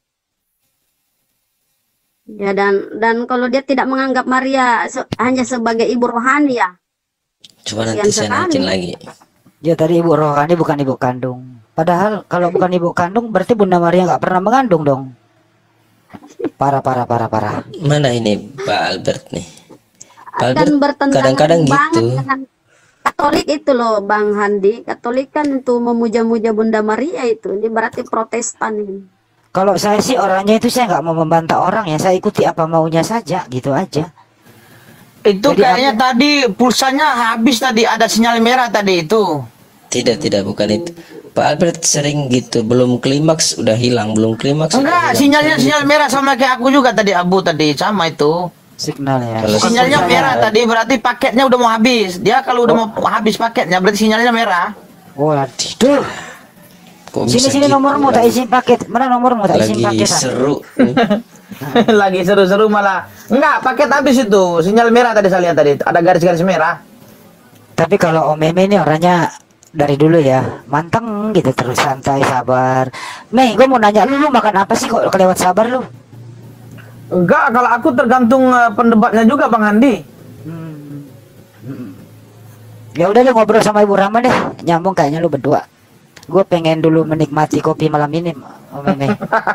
Ya, dan dan kalau dia tidak menganggap Maria se- hanya sebagai ibu rohani ya. Coba Kasihan nanti saya naikin sekali. lagi. Ya tadi ibu rohani bukan ibu kandung. Padahal kalau bukan ibu kandung berarti Bunda Maria nggak pernah mengandung dong. Parah parah parah parah. Mana ini Pak Albert nih? Pak Albert Dan bertentangan kadang-kadang banget gitu. dengan Katolik itu loh, Bang Handi. Katolik kan itu memuja-muja Bunda Maria itu. Ini berarti Protestan ini. Kalau saya sih orangnya itu saya nggak mau membantah orang ya. Saya ikuti apa maunya saja gitu aja. Itu Jadi kayaknya tadi pulsanya habis tadi, ada sinyal merah tadi itu. Tidak tidak bukan itu. Pak Albert sering gitu, belum klimaks udah hilang, belum klimaks udah Enggak, hilang. sinyalnya sinyal merah sama kayak aku juga tadi, Abu tadi sama itu. Signal ya. Kalau Sinyalnya Pulsanya- merah tadi berarti paketnya udah mau habis. Dia kalau udah mau habis paketnya berarti sinyalnya merah. Oh, tidur. Kok Sini bisa sini gitu? nomormu tak isi paket. Mana nomormu tak isi Lagi paket? seru. Lagi seru-seru malah. Enggak, paket habis itu. Sinyal merah tadi saya lihat tadi. Ada garis-garis merah. Tapi kalau Om Meme ini orangnya dari dulu ya manteng gitu, terus santai sabar. Mei, gue mau nanya lu, lu makan apa sih kok kelewat sabar lu? Enggak, kalau aku tergantung eh, pendebatnya juga Bang Handi. Ya udah deh, ngobrol sama Ibu Rama deh, nyambung kayaknya lu berdua. Gue pengen dulu menikmati kopi malam ini, Om Meme.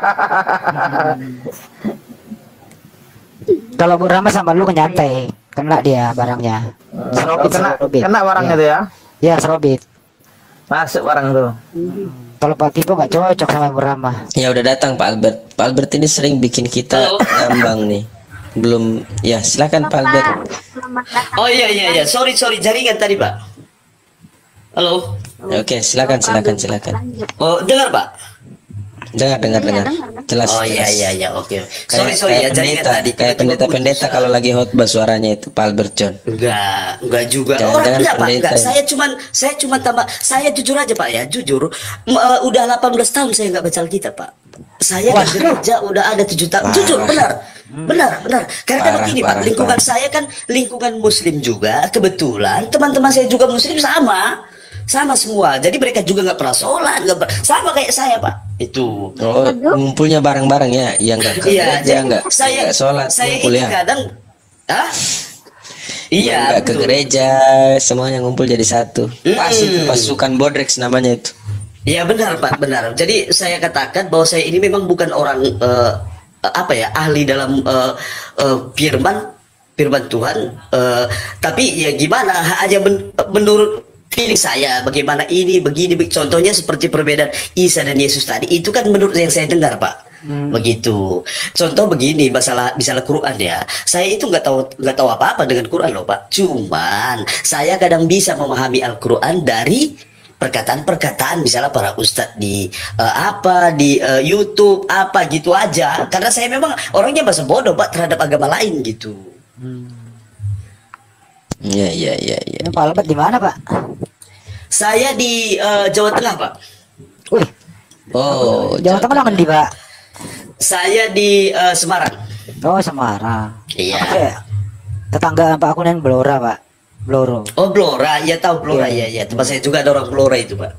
Kalau Bu Rama sama lu nyantai, kena dia barangnya. Serobit, kena, serobit. kena barangnya ya. tuh ya. Ya serobit. Masuk barang tuh. Kalau Pak Tipo nggak cocok sama Ibu Rama. Ya udah datang Pak Albert. Pak Albert ini sering bikin kita ngambang nih. Belum ya silakan Pak Albert. Selamat datang. Oh iya iya iya, sorry sorry jaringan tadi Pak. Halo. Ya, Oke, silakan silakan silakan. Lanjut. Oh dengar Pak. Dengar dengar Iya, dengar. dengar, dengar. Jelas. Oh iya jelas. iya iya oke. Kayak, Sorry sorry kayak ya jaringan pendeta, tadi. kayak pendeta-pendeta kalau lagi khotbah suaranya itu Pak Albert John. Enggak, enggak juga. Jangan- Orang jangan enggak, Pak. pendeta Enggak, ya. saya cuman saya cuman tambah saya jujur aja Pak ya, jujur. M- eh, udah delapan belas tahun saya enggak baca Alkitab, Pak. Saya di gereja udah ada tujuh tahun. Parah. Jujur, benar. Benar, benar. Karena kan Parah, begini, parah, Pak, lingkungan parah. saya kan lingkungan muslim juga. Kebetulan teman-teman saya juga muslim sama. Sama semua. Jadi mereka juga nggak pernah sholat, nggak ber- sama kayak saya, Pak. Itu. Oh, ngumpulnya bareng-bareng ya, yang enggak ke Iya, gereja, jadi enggak saya enggak sholat, saya ngumpul ini ya. kadang ah Iya, enggak ke betul. gereja, semuanya ngumpul jadi satu. Pas itu Mm. pasukan Bodrex namanya itu. Ya benar Pak, benar. Jadi saya katakan bahwa saya ini memang bukan orang eh, apa ya ahli dalam eh, eh, firman firman Tuhan, eh, tapi ya gimana aja men- menurut feeling saya bagaimana ini begini be- contohnya seperti perbedaan Isa dan Yesus tadi itu kan menurut yang saya dengar Pak. Begitu. Contoh begini masalah misalnya Quran ya. Saya itu nggak tahu nggak tahu apa-apa dengan Quran loh Pak. Cuman saya kadang bisa memahami Al-Quran dari perkataan-perkataan misalnya para ustadz di eh, apa di eh, YouTube apa gitu aja karena saya memang orangnya masa bodoh Pak terhadap agama lain gitu. Iya, iya, iya, iya. Ini Pak Albert di mana Pak? Saya di eh, Jawa Tengah Pak. Wih, Oh, Jawa Tengah mana di Pak? Saya di eh, Semarang. Oh Semarang. Iya. Apa ya? Tetangga Pak aku yang Blora Pak. Bloro. Oh Blora, ya tahu Blora ya ya. Tempat saya juga ada orang Blora itu Pak.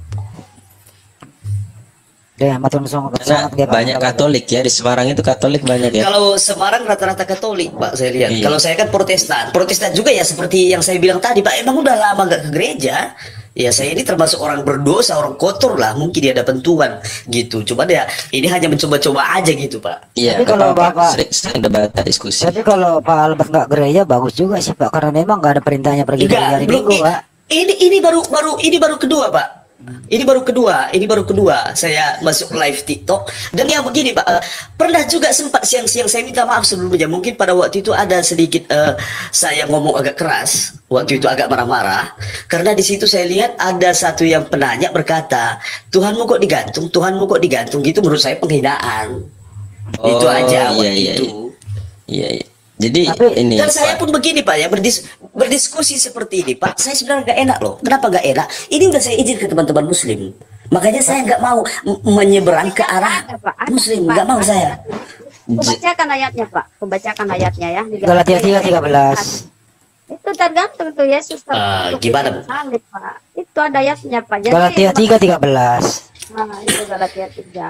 Dia matur nuwun Karena sangat dia, Pak. banyak Katolik ya di Semarang itu Katolik banyak ya. Kalau Semarang rata-rata Katolik Pak saya lihat. Iya. Kalau saya kan Protestan. Protestan juga ya seperti yang saya bilang tadi Pak. Emang udah lama nggak ke gereja. Ya saya ini termasuk orang berdosa, orang kotor lah. Mungkin dia ada Tuhan gitu. Cuma dia ini hanya mencoba-coba aja gitu Pak. Iya, Tapi kalau Bapak Bapak- sering, sering debat diskusi. Tapi kalau Pak Albert nggak gereja bagus juga sih Pak, karena memang nggak ada perintahnya pergi Enggak, gereja hari belum. Minggu i- Pak. Ini ini baru baru ini baru kedua Pak. Ini baru kedua, ini baru kedua saya masuk live TikTok. Dan yang begini Pak, eh, pernah juga sempat siang-siang saya minta maaf sebelumnya. Mungkin pada waktu itu ada sedikit eh, saya ngomong agak keras, waktu itu agak marah-marah. Karena di situ saya lihat ada satu yang penanya berkata, Tuhanmu kok digantung, Tuhanmu kok digantung gitu. Menurut saya penghinaan. Itu Oh, aja iya, waktu iya, itu. Iya, iya. Jadi Tapi- ini Dan saya Pak, pun begini Pak ya, berdis berdiskusi seperti ini Pak. Saya sebenarnya nggak enak loh. Kenapa nggak enak? Ini udah saya izin ke teman-teman Muslim. Makanya saya nggak mau m- menyeberang ke arah Ada, Pak. Ada, Muslim. Pak. Nggak mau Ada. saya. Kubacakan ayatnya Pak, kubacakan ayatnya ya. Di Galatia tiga tiga belas. Itu tergantung tuh Yesus Ah, tergantung gimana, itu salib Pak. Itu ada ayatnya Pak. Jadi Galatia tiga tiga belas. Nah, itu Galatia tiga.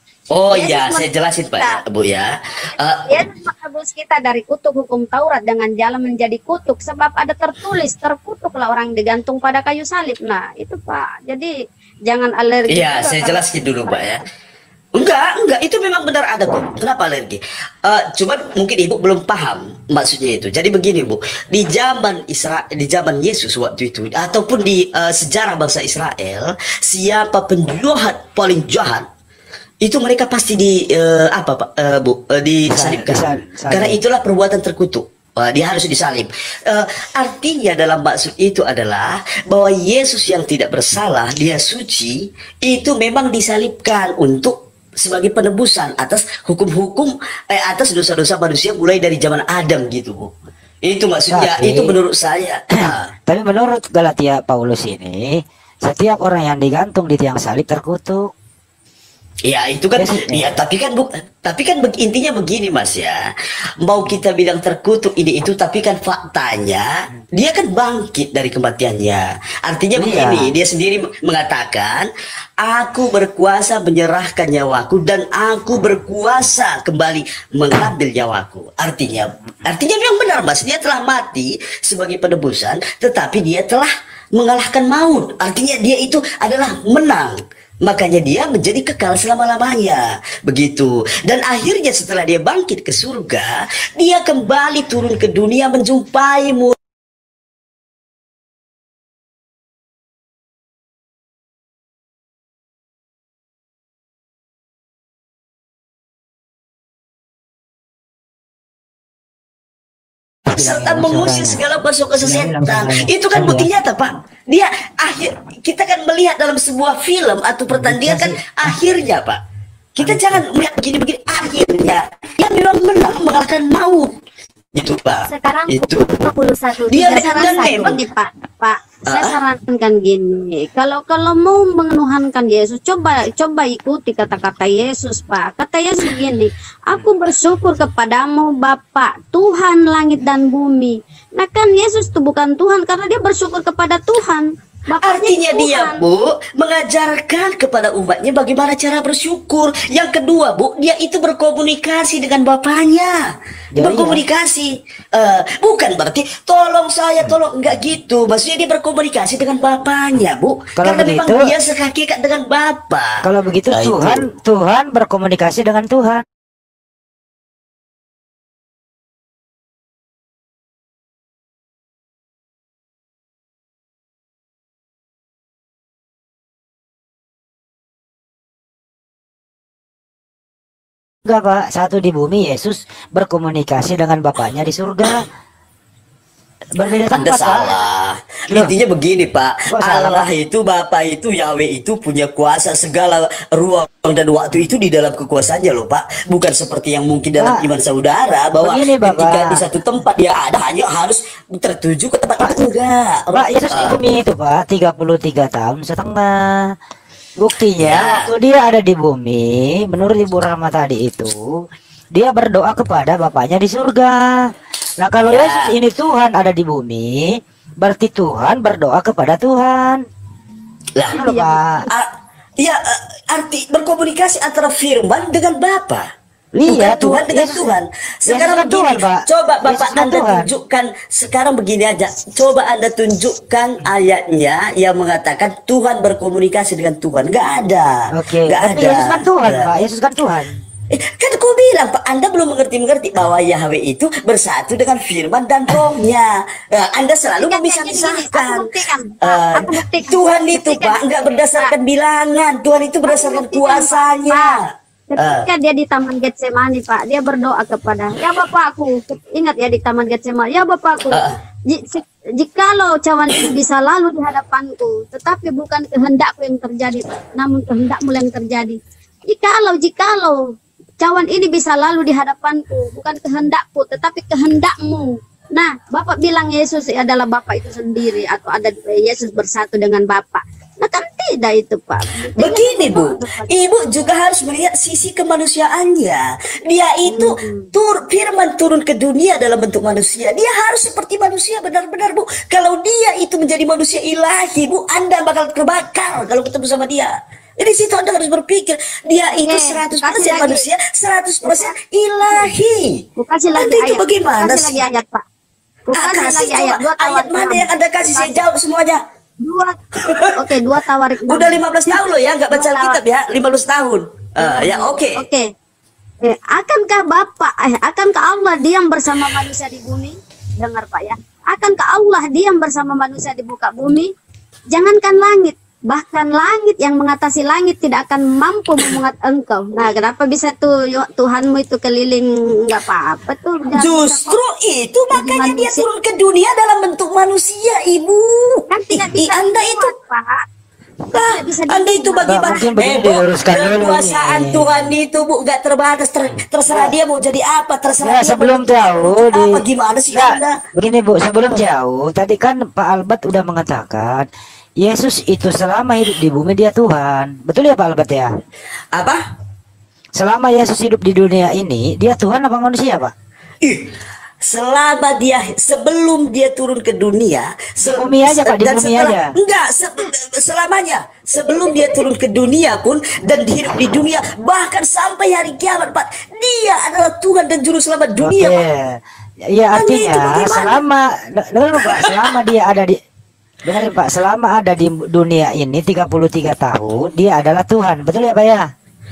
Oh Yesus iya, saya men- jelasin Pak ya, Bu ya. Eh, Yesus menebus kita dari kutuk hukum Taurat dengan jalan menjadi kutuk, sebab ada tertulis terkutuklah orang digantung pada kayu salib. Nah itu Pak, jadi jangan alergi. Iya, juga saya kalau- jelaskan dulu Pak ya. Enggak, enggak, itu memang benar ada Bu. Kenapa alergi? Eh, cuma mungkin Ibu belum paham maksudnya itu. Jadi begini Bu, di zaman Israel, di zaman Yesus waktu itu, ataupun di eh, sejarah bangsa Israel, siapa penjahat paling jahat, itu mereka pasti di eh, apa Pak eh, Bu eh, disalibkan. Disal- salib. Karena itulah perbuatan terkutuk. Wah, dia harus disalib. Eh, artinya dalam maksud itu adalah bahwa Yesus yang tidak bersalah, dia suci, itu memang disalibkan untuk sebagai penebusan atas hukum-hukum eh, atas dosa-dosa manusia mulai dari zaman Adam gitu Bu. Itu maksudnya, Tapi- itu menurut saya. Ah. Tapi menurut Galatia Paulus ini, setiap orang yang digantung di tiang salib terkutuk. Ya itu kan, Ya sih. ya tapi kan bu, tapi kan be- intinya begini Mas ya, mau kita bilang terkutuk ini itu, tapi kan faktanya dia kan bangkit dari kematiannya. Artinya Iya. begini, dia sendiri mengatakan, aku berkuasa menyerahkan nyawaku dan aku berkuasa kembali mengambil nyawaku. Artinya, artinya yang benar Mas, dia telah mati sebagai penebusan, tetapi dia telah mengalahkan maut. Artinya dia itu adalah menang. Makanya dia menjadi kekal selama-lamanya. Begitu. Dan akhirnya setelah dia bangkit ke surga, dia kembali turun ke dunia menjumpai mu. serta mengusir segala kuasa kuasa setan. Itu kan bukti nyata Pak. Dia akhir kita kan melihat dalam sebuah film atau pertandingan kan akhirnya Pak. Kita jangan melihat begini-begini, akhirnya dia memang menang mengalahkan maut. Itu Pak. Sekarang Itu. dua puluh satu. Dia Saya dan sarankan memang- gini, Pak. Pak, saya Ah. sarankan gini. Kalau kalau mau menuhankan Yesus, coba coba ikuti kata-kata Yesus, Pak. Kata Yesus gini, aku bersyukur kepadamu Bapa, Tuhan langit dan bumi. Nah kan Yesus itu bukan Tuhan karena dia bersyukur kepada Tuhan. Bapaknya Artinya dia Tuhan. Bu mengajarkan kepada umatnya bagaimana cara bersyukur. Yang kedua Bu, dia itu berkomunikasi dengan bapaknya. Ya, Berkomunikasi Eh, bukan berarti tolong saya, tolong, enggak gitu. Maksudnya dia berkomunikasi dengan bapaknya Bu. Kalau Karena memang begitu- dia sehakikat dengan bapak. Kalau begitu Nah, itu. Tuhan Tuhan berkomunikasi dengan Tuhan. Enggak Pak, satu di bumi Yesus berkomunikasi dengan Bapaknya di surga. Berbeda Anda tempat Pak. salah. Loh. Intinya begini Pak, Kok salah, Allah Pak? itu Bapa itu Yahweh itu punya kuasa segala ruang dan waktu itu di dalam kekuasaannya loh Pak. Bukan seperti yang mungkin dalam Pak, iman saudara bahwa begini, Bapak. ketika di satu tempat dia ada hanya harus tertuju ke tempat itu enggak. Pak, Yesus di bumi itu Pak tiga puluh tiga tahun setengah. Buktinya Ya. waktu dia ada di bumi, menurut Ibu Rahma tadi itu, dia berdoa kepada Bapaknya di surga. Nah, kalau Ya. Yesus ini Tuhan ada di bumi, berarti Tuhan berdoa kepada Tuhan. Lah, Halo, Pak. a- ya eh, arti berkomunikasi antara firman dengan Bapa. Iya, Bukan Tuhan Tuhan. dengan Yesus- Tuhan. Sekarang Yesus kan begini, Tuhan, Pak. coba Bapak Yesus kan Anda Tuhan. tunjukkan sekarang begini aja. Coba Anda tunjukkan ayatnya yang mengatakan Tuhan berkomunikasi dengan Tuhan. Gak ada. Oke, Gak tapi ada. Yesus kan Tuhan, Ya. Pak. Yesus kan Tuhan. Eh, kan aku bilang Pak, Anda belum mengerti-mengerti bahwa Yahweh itu bersatu dengan firman dan rohnya. Nah, Anda selalu Kan kayak memisah-misahkan. gini, aku buktikan. Eh, Aku buktikan. Tuhan itu Buktikan. Pak nggak berdasarkan bilangan, Tuhan itu berdasarkan Buktikan, kuasanya. Pak. Ketika dia di Taman Getsemani, Pak, dia berdoa kepada, ya Bapakku, ingat ya di Taman Getsemani, ya Bapakku, ji- si- jikalau cawan ini bisa lalu di hadapanku, tetapi bukan kehendakku yang terjadi, Pak, namun kehendakmu yang terjadi. Jikalau, jikalau cawan ini bisa lalu di hadapanku, bukan kehendakku, tetapi kehendakmu. Nah, Bapak bilang Yesus adalah Bapak itu sendiri, atau ada Yesus bersatu dengan Bapak. Nah kan tidak itu, Pak. Begini Bu, Ibu juga harus melihat sisi kemanusiaannya. Dia itu tur firman turun ke dunia dalam bentuk manusia. Dia harus seperti manusia benar-benar Bu. Kalau dia itu menjadi manusia ilahi Bu, Anda bakal terbakar kalau ketemu sama dia. Jadi situ Anda harus berpikir dia itu Oke, seratus kasih persen lagi. manusia, seratus persen ilahi. Ku kasih lagi Nanti itu ayat. bagaimana Ku kasih sih? lagi ayat, Pak. Ku Ah, kasih kasih lagi ayat. coba Dua ayat tawarik mana enam. yang Anda kasih saya jawab semuanya. Dua. Oke, dua tawarik enam. Udah lima belas tahun loh ya nggak baca Dua tawarik- Alkitab ya, lima belas tahun. Ah, ya oke. Oke. Eh, akankah Bapak, eh, akankah Allah diam bersama manusia di bumi? Dengar Pak ya. Akankah Allah diam bersama manusia di muka bumi? Jangankan langit, bahkan langit yang mengatasi langit tidak akan mampu memuat engkau. Nah, kenapa bisa tuh yo- Tuhanmu itu keliling nggak apa-apa tuh? Jangan Justru bisa itu makanya dia manusia. turun ke dunia dalam bentuk manusia, Ibu. kok. Kan tidak Ih, bisa Anda dimuat, itu, Pak. ah, bisa Anda itu dimuat. bagaimana? Mungkin begini Eh, Bu, diluruskan dulu kekuasaan nih. Tuhan itu Bu nggak terbatas, ter- terserah dia mau jadi apa, terserah Ya, dia sebelum mau jauh di apa gimana sih Ya, Anda? begini Bu, sebelum jauh tadi kan Pak Albert udah mengatakan Yesus itu selama hidup di bumi dia Tuhan. Betul ya Pak Albert ya? Apa? Selama Yesus hidup di dunia ini, dia Tuhan apa manusia, Pak? Ih, selama dia sebelum dia turun ke dunia se- bumi aja, Pak, di dan bumi setelah- aja. enggak se- selamanya sebelum dia turun ke dunia pun dan hidup di dunia bahkan sampai hari kiamat Pak, dia adalah Tuhan dan juru selamat dunia Oke. Pak. Ya Kan artinya itu bagaimana? selama dengar dulu, Pak, selama dia ada di dengar Pak, selama ada di dunia ini tiga puluh tiga tahun, dia adalah Tuhan. Betul ya, Pak ya?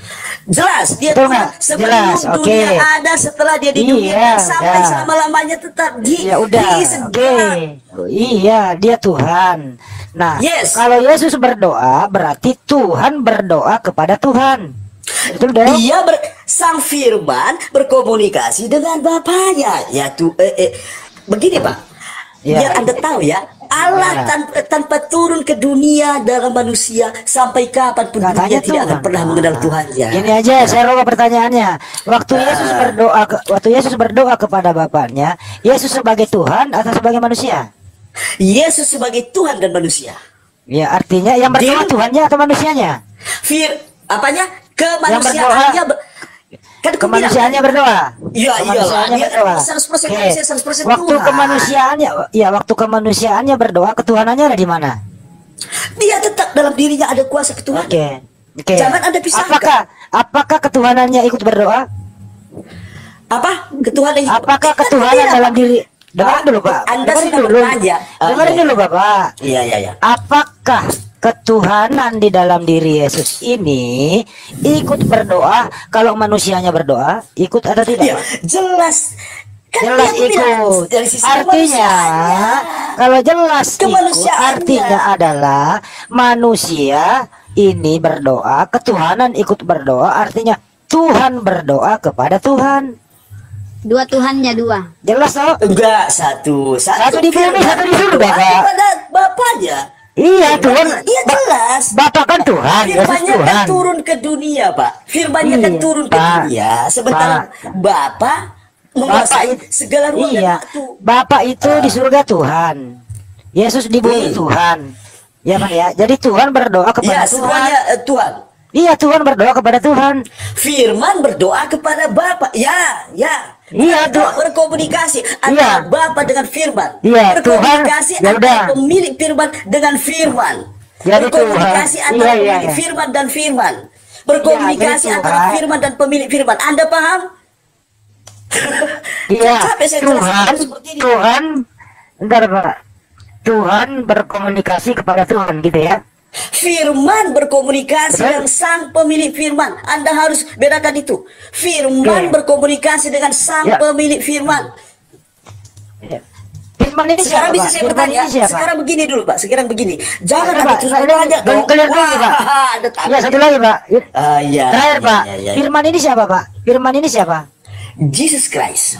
Jelas dia Betul Tuhan nggak? sebelum Jelas, dunia oke. ada, setelah dia di Iya, dunia dan sampai udah. selama-lamanya tetap di Ya udah, he is oke. God. Iya, dia Tuhan. Nah, Yes. kalau Yesus berdoa, berarti Tuhan berdoa kepada Tuhan. Betul dong? Dia ber, sang firman berkomunikasi dengan Bapaknya. Ya tuh, eh, eh. begini Pak, Ya. biar Anda tahu ya, Allah Ya. tanpa, tanpa turun ke dunia dalam manusia sampai kapanpun Katanya dunia tidak akan Tuhan, pernah Pak. mengenal Tuhannya. Gini aja, saya rubah pertanyaannya. Waktu Yesus berdoa, ke, waktu Yesus berdoa kepada Bapaknya, Yesus sebagai Tuhan atau sebagai manusia? Yesus sebagai Tuhan dan manusia. Ya, artinya yang berdoa Dia- Tuhannya atau manusianya? Fir, apanya? Kemanusiaannya ber- kan aku Kemanusiaannya bilang, berdoa. Iya, Kemanusiaannya iyalah, dia berdoa. seratus persen Oke. manusia, seratus persen Waktu Tuhan. kemanusiaannya, ya waktu kemanusiaannya berdoa, ketuhanannya ada di mana? Dia tetap dalam dirinya ada kuasa ketuhanan. Oke. Oke. Jangan Anda pisahkan. Apakah apakah ketuhanannya ikut berdoa? Apa? Ketuhanan yang- Apakah Kan ketuhanan tidak, dalam Pak. diri? Dengar Ah, dulu, Pak. Anda Dengerin sudah dulu. bertanya. Ah, Dengerin iya. dulu, Bapak. Iya, iya, iya. Apakah ketuhanan di dalam diri Yesus ini ikut berdoa kalau manusianya berdoa? Ikut atau tidak? Iya, jelas. Kan Jelas dia bilang ikut. dari sisi Artinya, kemanusiaannya. kalau jelas ikut, Kemanusiaannya. artinya adalah manusia ini berdoa, ketuhanan ikut berdoa, artinya Tuhan berdoa kepada Tuhan. Dua Tuhannya dua. Jelas toh? Enggak, satu. Satu di bumi, firman satu di surga, berdoa Pak. kepada Bapaknya. Iya, Tuhan. Iya Ba- jelas. Bapak kan Tuhan, Yesus Firmannya kan Tuhan. turun ke dunia, Pak. Firmannya kan Iya, turun ke Pak. dunia. Sementara Pak. Bapak Bapak menguasai itu, segala ruang dan iya, waktu. Bapak itu di surga Tuhan, Yesus di bumi Hmm. Tuhan, ya Pak ya. Jadi Tuhan berdoa Ya, kepada Tuhan. semuanya eh, Tuhan. Iya, Tuhan berdoa kepada Tuhan. Firman berdoa kepada Bapa. Ya, ya. Iya, Mereka tuh. berkomunikasi antara Iya. Bapa dengan Firman. Iya, berkomunikasi Tuhan. Ya antara udah. pemilik Firman dengan Firman. Jadi berkomunikasi Tuhan. antara Iya, iya, pemilik iya. Firman dan Firman. Berkomunikasi jadi antara Tuhan. Firman dan pemilik Firman. Anda paham? Iya, Capek saya Tuhan, jelaskan seperti ini. Tuhan, bentar Pak. Tuhan berkomunikasi kepada Tuhan gitu ya. Firman berkomunikasi Betul. dengan sang pemilik firman. Anda harus bedakan itu. Firman Oke. berkomunikasi dengan sang Ya. pemilik firman. Firman ini Sekarang siapa, bisa Pak? saya Firman bertanya. ini siapa? Sekarang begini dulu, Pak. Sekarang begini. Jangan Ada, ada Pak. terus Ada, bertanya ada, dong. clear dulu, Pak. Wah, ada Ya tanya. satu lagi Pak. Ah, iya. Terakhir iya, Pak. iya, iya. Firman ini siapa Pak? Firman ini siapa? Jesus Christ.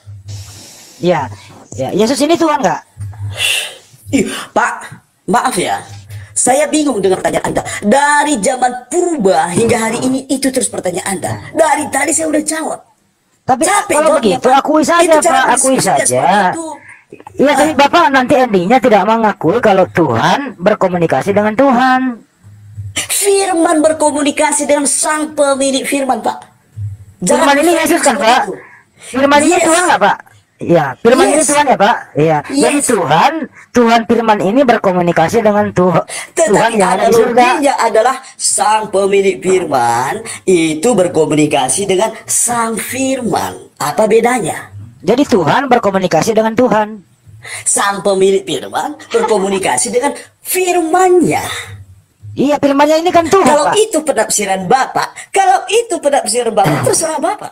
Ya, ya Yesus ini Tuhan nggak? Ih, Pak, maaf ya. Saya bingung dengan pertanyaan Anda. Dari zaman purba hingga hari ini itu terus pertanyaan Anda. Dari tadi saya udah jawab. Tapi Capek kalau jawabnya, begitu Pak. akui saja Itu cara Pak, akui berdiskusi saja. seperti itu. Iya, tapi Bapak nanti endingnya tidak mengakui kalau Tuhan berkomunikasi dengan Tuhan. Firman berkomunikasi dengan sang pemilik firman, Pak. Jangan Firman ini berpikir Yesus kan seperti Pak? itu. Firman ini Yes. Tuhan nggak Pak? Iya, Firman ini Yes. Tuhan ya Pak? Iya. Jadi Yes. Tuhan, Tuhan Firman ini berkomunikasi dengan Tuhan, Tuhan Tetapi yang ada di surga. analoginya adalah sang pemilik firman itu berkomunikasi dengan sang firman. Apa bedanya? Jadi Tuhan berkomunikasi dengan Tuhan. Sang pemilik firman berkomunikasi dengan firmannya. Iya, Firmannya ini kan Tuhan Kalau Pak. itu penafsiran Bapak, kalau itu penafsiran Bapak, terserah Bapak.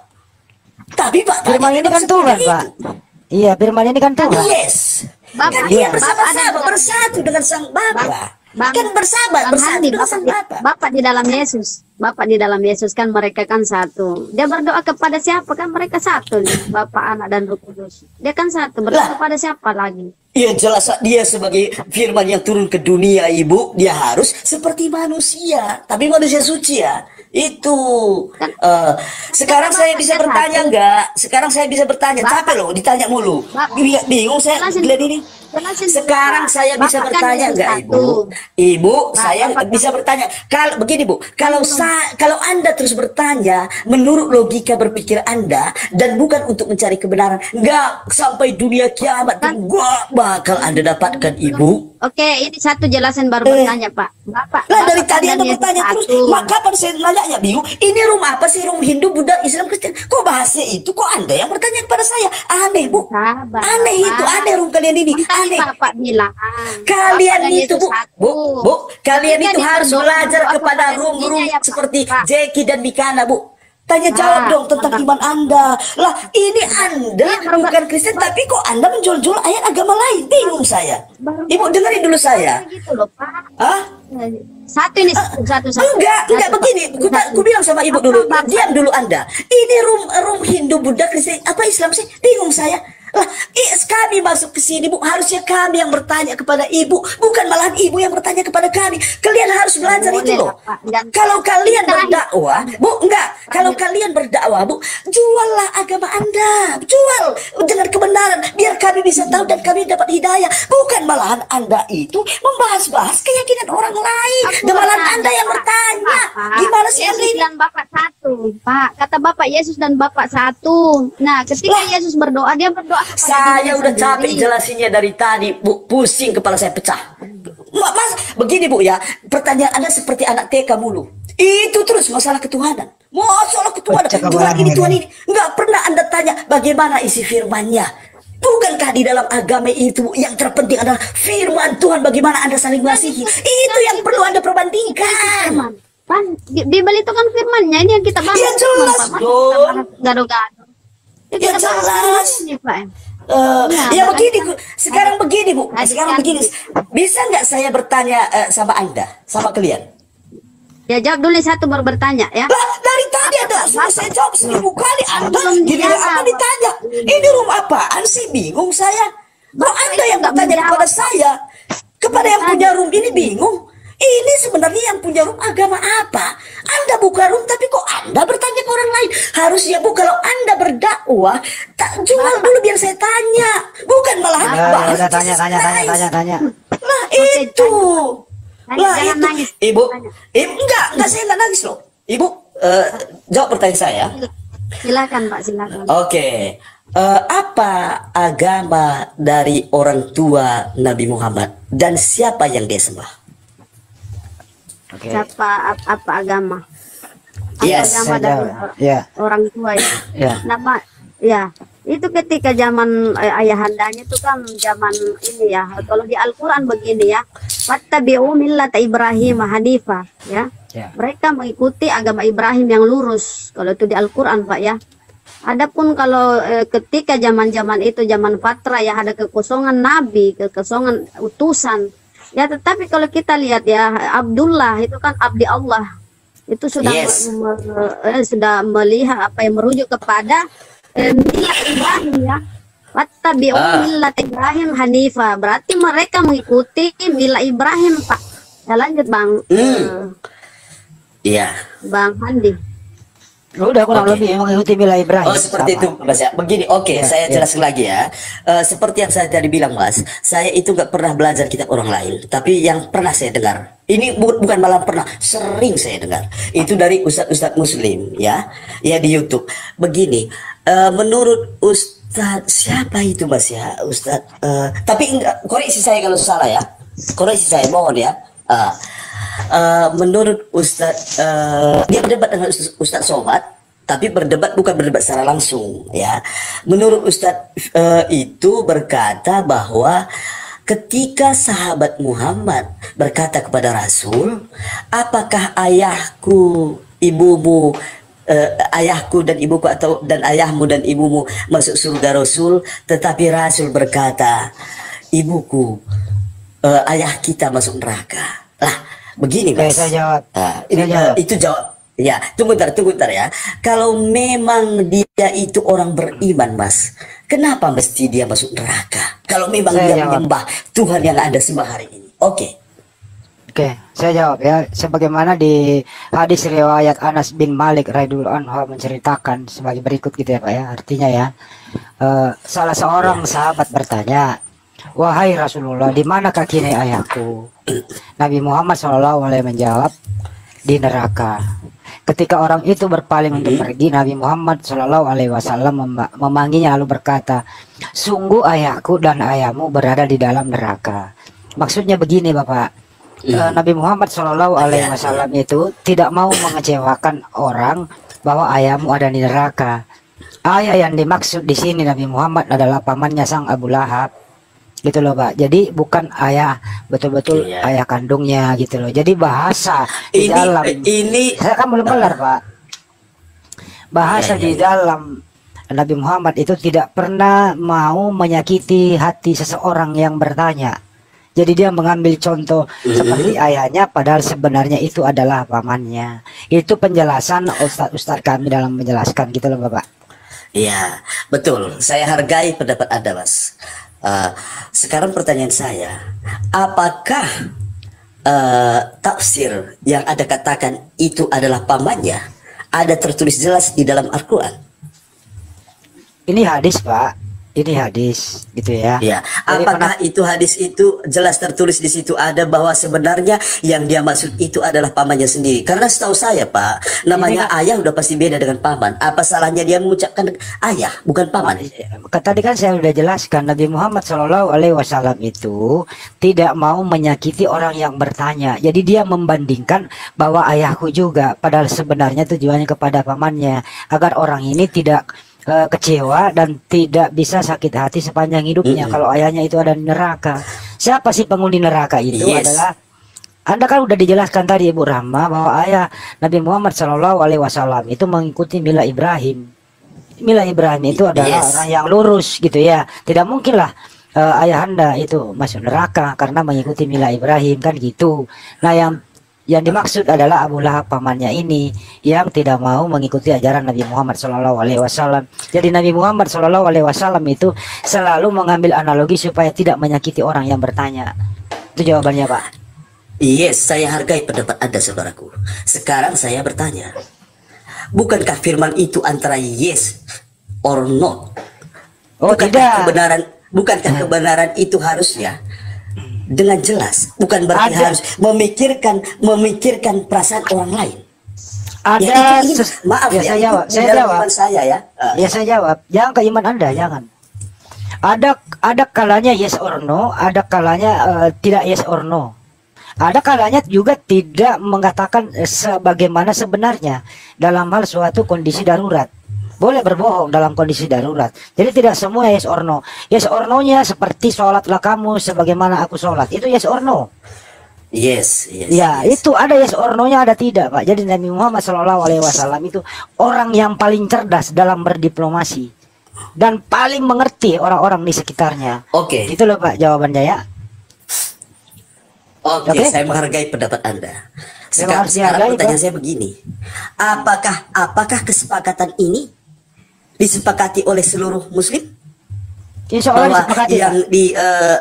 Tapi Pak, Firman tanya ini kan seperti Tuhan itu. Pak. Iya, Firman ini kan Tuhan. Yes. Bapak, Kan iya. dia bersama-sama, Bapak ada- bersatu dengan sang Bapa. Bang, Kan bersahabat, Bang bersatu Handi, dengan Bapak sang di, Bapa. Bapak di dalam Yesus. Bapak di dalam Yesus kan mereka kan satu. Dia berdoa kepada siapa kan mereka satu nih. Bapak, Anak dan Roh Kudus. Dia kan satu. Berdoa Lah. kepada siapa lagi? Ya jelas dia sebagai firman yang turun ke dunia, Ibu, dia harus seperti manusia, tapi manusia suci ya. Itu. Kan- Eh, sekarang Bapak saya bisa kan bertanya satu. enggak? Sekarang saya bisa bertanya. Bapak- Capek loh ditanya mulu. Bapak- Bing- Bingung saya Jelasin. Glenn ini. Jelasin. Sekarang saya bisa Bapak kan bertanya Yesus enggak, satu. Ibu? Ibu, Bapak- saya Bapak- bisa bertanya. Kalau begini, Bu, kalau sa kalau Anda terus bertanya menurut logika berpikir Anda dan bukan untuk mencari kebenaran, enggak sampai dunia kiamat Kan- enggak bakal Anda dapatkan, Ibu. Oke, ini satu jelasan baru Eh. bertanya, Pak. Bapak. Lah dari Bapak tadi dan Anda Yesus bertanya terus, satu. mak kapan saya nanya bingung? Ini room apa sih? Room Hindu, Buddha, Islam, Kristen? Kok bahasnya itu? Kok Anda yang bertanya kepada saya? Aneh, Bu. Sabar, Aneh Bapak. itu, aneh room kalian ini. Makanya Aneh. Bapak bilang. Kalian Bapak dan itu, Yesus Bu. satu. Bu, Bu, kalian Ketika itu dia harus berdoa- belajar berdoa kepada kepada room-room dirinya ya, Pak. seperti Pak. Jackie dan Mikana, Bu. Tanya jawab Pak, dong tentang Bapak. iman Anda. Lah, ini Anda Iya, baru- bukan Kristen, tapi kok Anda menjual-jual ayat agama lain? Bingung saya. Baru- Ibu dengerin dulu saya. Gitu loh, Pak. Hah? Satu ini satu satu satu. Enggak, enggak Satu, begini. Pak. Ku, ta- ku bilang sama ibu Apa, dulu, Bapak? diam dulu Anda. Ini room room Hindu, Buddha, Kristen, apa Islam sih? Bingung saya. Lah, i- kami masuk ke sini, Bu. Harusnya kami yang bertanya kepada Ibu, bukan malahan Ibu yang bertanya kepada kami. Kalian harus belajar boleh itu loh. lah, Pak. Dan- Kalau kalian Terakhir. berdakwah, Bu, enggak. Kalau kalian berdakwah, Bu, juallah agama Anda. Jual dengan kebenaran biar kami bisa tahu dan kami dapat hidayah. Bukan malahan Anda itu membahas-bahas keyakinan orang lain. Aku Dan malahan bertanya, Anda yang Pak. bertanya. Pak, Gimana sih Anda Yesus ini? dan Bapak satu, Pak. Kata Bapak Yesus dan Bapak satu. Nah, ketika Lah. Yesus berdoa, dia berdoa kepada Saya dirinya udah capek sendiri. jelasinnya dari tadi, Bu. Pusing kepala saya pecah. Ma- Mas, begini Bu ya, pertanyaan Anda seperti anak T K mulu. Itu terus masalah ketuhanan. Masalah ketuhanan. Pecah Tuhan kepala ini, ini. Tuhan ini. Nggak pernah Anda tanya bagaimana isi firmannya. Bukankah di dalam agama itu yang terpenting adalah firman Tuhan, bagaimana Anda saling mengasihi. Itu yang perlu Anda perbandingkan. Firman. Kan di Bible itu kan firmannya ini yang kita bahas. Ya, jelas Pak. Masa dong. kita bahas gado-gado. Ya, Ya, kita bahas jelas. firmannya, Pak. Eh, ya Ya, begini, makanya- Bu. Sekarang begini, Bu. Adik Sekarang kan- begini. Bisa nggak saya bertanya eh, sama Anda, sama kalian? Ya jawab dulu satu baru bertanya ya. Lah, dari tadi ada sudah saya jawab seribu kali. Anda Belum giliran dijawab. apa ditanya? Ini rumah apaan sih? Bingung saya. Kok Bapak Anda itu yang nggak bertanya menjawab. kepada saya? Kepada yang Tadi. punya room ini bingung. Ini sebenarnya yang punya room agama apa? Anda buka room tapi kok Anda bertanya ke orang lain? Harusnya Bu kalau Anda berdakwah, tak jual dulu biar saya tanya. Bukan malah Nah, ya bahas udah tanya Jesus tanya tanya Christ. tanya tanya. Lah Oke, itu. Tanya, Lah jangan itu. nangis. Ibu, Tanya. ibu enggak, enggak saya enggak nangis loh. Ibu, eh, jawab pertanyaan saya. Silakan Pak, silakan. Oke, eh, apa agama dari orang tua Nabi Muhammad dan siapa yang dia sembah? Oke. Siapa ap- apa agama? Apa Yes, agama saya dari jawab. or- Ya, orang tua ya? ya. Nama ya itu ketika zaman eh, ayahandanya itu kan zaman ini ya. Kalau di Al-Quran begini ya, wattabi'u millata Ibrahim hanifa ya. Ya. Mereka mengikuti agama Ibrahim yang lurus. Kalau itu di Al-Quran Pak ya. Adapun kalau eh, ketika zaman-zaman itu zaman Fatra ya, ada kekosongan nabi, kekosongan utusan. Ya tetapi kalau kita lihat ya, Abdullah itu kan abdi Allah. Itu sudah Yes. me- me- eh, sudah melihat apa yang merujuk kepada eh, millat Ibrahim ya. Wattabi'u Ah. millat Ibrahim hanifa. Berarti mereka mengikuti millat Ibrahim Pak. Ya lanjut Bang. Hmm. Eh, Iya. Bang Handi. Udah kurang Oke. lebih mengikuti Mila Ibrahim. Oh seperti Sama. itu Mas ya. Begini, oke, Ya, saya ya. jelaskan lagi ya. Eh, seperti yang saya tadi bilang Mas, saya itu nggak pernah belajar kitab orang lain, tapi yang pernah saya dengar, ini bu- bukan malah pernah, sering saya dengar, itu dari ustadz-ustadz Muslim ya, ya di YouTube. Begini, eh, menurut Ustadz siapa itu Mas ya, Ustadz? eh, tapi enggak, koreksi saya kalau salah ya, koreksi saya mohon ya. Ah. Eh, menurut Ustadz, eh, dia berdebat dengan Ustadz, Ustadz Somad, tapi berdebat bukan berdebat secara langsung ya. Menurut Ustadz eh, itu berkata bahwa ketika sahabat Muhammad berkata kepada Rasul, apakah ayahku, ibumu, eh, ayahku dan ibuku atau dan ayahmu dan ibumu masuk surga Rasul, tetapi Rasul berkata, ibuku, eh, ayah kita masuk neraka. Lah, begini Oke, Mas. saya jawab. Ah, Saya ini, jawab. eh, itu jawab. Ya, tunggu ntar, tunggu ntar ya. Kalau memang dia itu orang beriman, Mas, kenapa mesti dia masuk neraka? Kalau memang Saya dia jawab. menyembah Tuhan yang ada sembah hari ini. Oke. Oke, saya jawab ya. Sebagaimana di hadis riwayat Anas bin Malik radhiyallahu anhu menceritakan sebagai berikut gitu ya Pak ya. Artinya ya, eh, salah seorang sahabat bertanya, wahai Rasulullah, di manakah kini ayahku? Nabi Muhammad shallallahu alaihi wasallam menjawab, di neraka. Ketika orang itu berpaling untuk pergi, Nabi Muhammad shallallahu alaihi wasallam mem- memanggilnya lalu berkata, sungguh ayahku dan ayahmu berada di dalam neraka. Maksudnya begini Bapak, eh, Nabi Muhammad shallallahu alaihi wasallam itu tidak mau mengecewakan orang bahwa ayahmu ada di neraka. Ayah yang dimaksud di sini Nabi Muhammad adalah pamannya sang Abu Lahab. Gitu loh Pak. Jadi bukan ayah betul-betul Iya. ayah kandungnya gitu loh. Jadi bahasa di Ini dalam ini saya kan belum kelar Pak. Bahasa Iya, iya, di iya. dalam Nabi Muhammad itu tidak pernah mau menyakiti hati seseorang yang bertanya. Jadi dia mengambil contoh seperti ayahnya padahal sebenarnya itu adalah pamannya. Itu penjelasan ustadz-ustadz kami dalam menjelaskan gitu loh Bapak. Iya, betul. Saya hargai pendapat Anda, Mas. Eh, sekarang pertanyaan saya, apakah eh, tafsir yang Anda katakan itu adalah pamannya ada tertulis jelas di dalam Al-Quran? Ini hadis Pak, ini hadis gitu ya. Ya, Jadi apakah itu hadis itu jelas tertulis di situ ada bahwa sebenarnya yang dia maksud itu adalah pamannya sendiri? Karena setahu saya Pak, namanya ayah udah pasti beda dengan paman. Apa salahnya dia mengucapkan ayah bukan paman? Tadi kan saya sudah jelaskan Nabi Muhammad shallallahu alaihi wasallam itu tidak mau menyakiti orang yang bertanya. Jadi dia membandingkan bahwa ayahku juga, padahal sebenarnya tujuannya kepada pamannya agar orang ini tidak eh, kecewa dan tidak bisa sakit hati sepanjang hidupnya kalau ayahnya itu ada di neraka. Siapa sih penghuni neraka itu? Yes. Adalah Anda kan udah dijelaskan tadi Ibu Rahma bahwa ayah Nabi Muhammad shallallahu alaihi wasallam itu mengikuti mila Ibrahim. Mila Ibrahim itu adalah Yes. orang yang lurus gitu ya. Tidak mungkinlah uh, ayahanda itu masuk neraka karena mengikuti mila Ibrahim kan gitu. Nah yang yang dimaksud adalah Abu Lahab pamannya ini yang tidak mau mengikuti ajaran Nabi Muhammad shallallahu alaihi wasallam. Jadi Nabi Muhammad shallallahu alaihi wasallam itu selalu mengambil analogi supaya tidak menyakiti orang yang bertanya. Itu jawabannya Pak. Yes, saya hargai pendapat Anda saudaraku. Sekarang saya bertanya, bukankah firman itu antara yes or no? Oh bukankah tidak. kebenaran bukankah kebenaran itu harusnya dengan jelas, bukan berarti Ada. harus memikirkan memikirkan perasaan orang lain. Ada Ya, itu- ini- ses- maaf ya, ya, saya itu jawab, di saya dalam jawab. iman saya ya. Ah, Ya saya jawab, jangan ke iman Anda, jangan. Ada ada kalanya yes or no, ada kalanya eh, tidak yes or no. Ada kalanya juga tidak mengatakan eh, sebagaimana sebenarnya dalam hal suatu kondisi darurat. Boleh berbohong dalam kondisi darurat. Jadi tidak semua yes or no. Yes or no-nya seperti sholatlah kamu sebagaimana aku sholat. Itu yes or no. yes, yes. Ya, yes. itu ada yes or no-nya, ada tidak, Pak. Jadi Nabi Muhammad shallallahu alaihi wasallam itu orang yang paling cerdas dalam berdiplomasi dan paling mengerti orang-orang di sekitarnya. Oke. Itu loh, Pak, jawabannya ya. Oke, Oke. saya menghargai pendapat Anda. Memang Sekarang, harus sekarang dihargai, pertanyaan Pak. saya begini. Apakah apakah kesepakatan ini disepakati oleh seluruh muslim? Insya Allah Bahwa disepakati, yang Pak. di eh,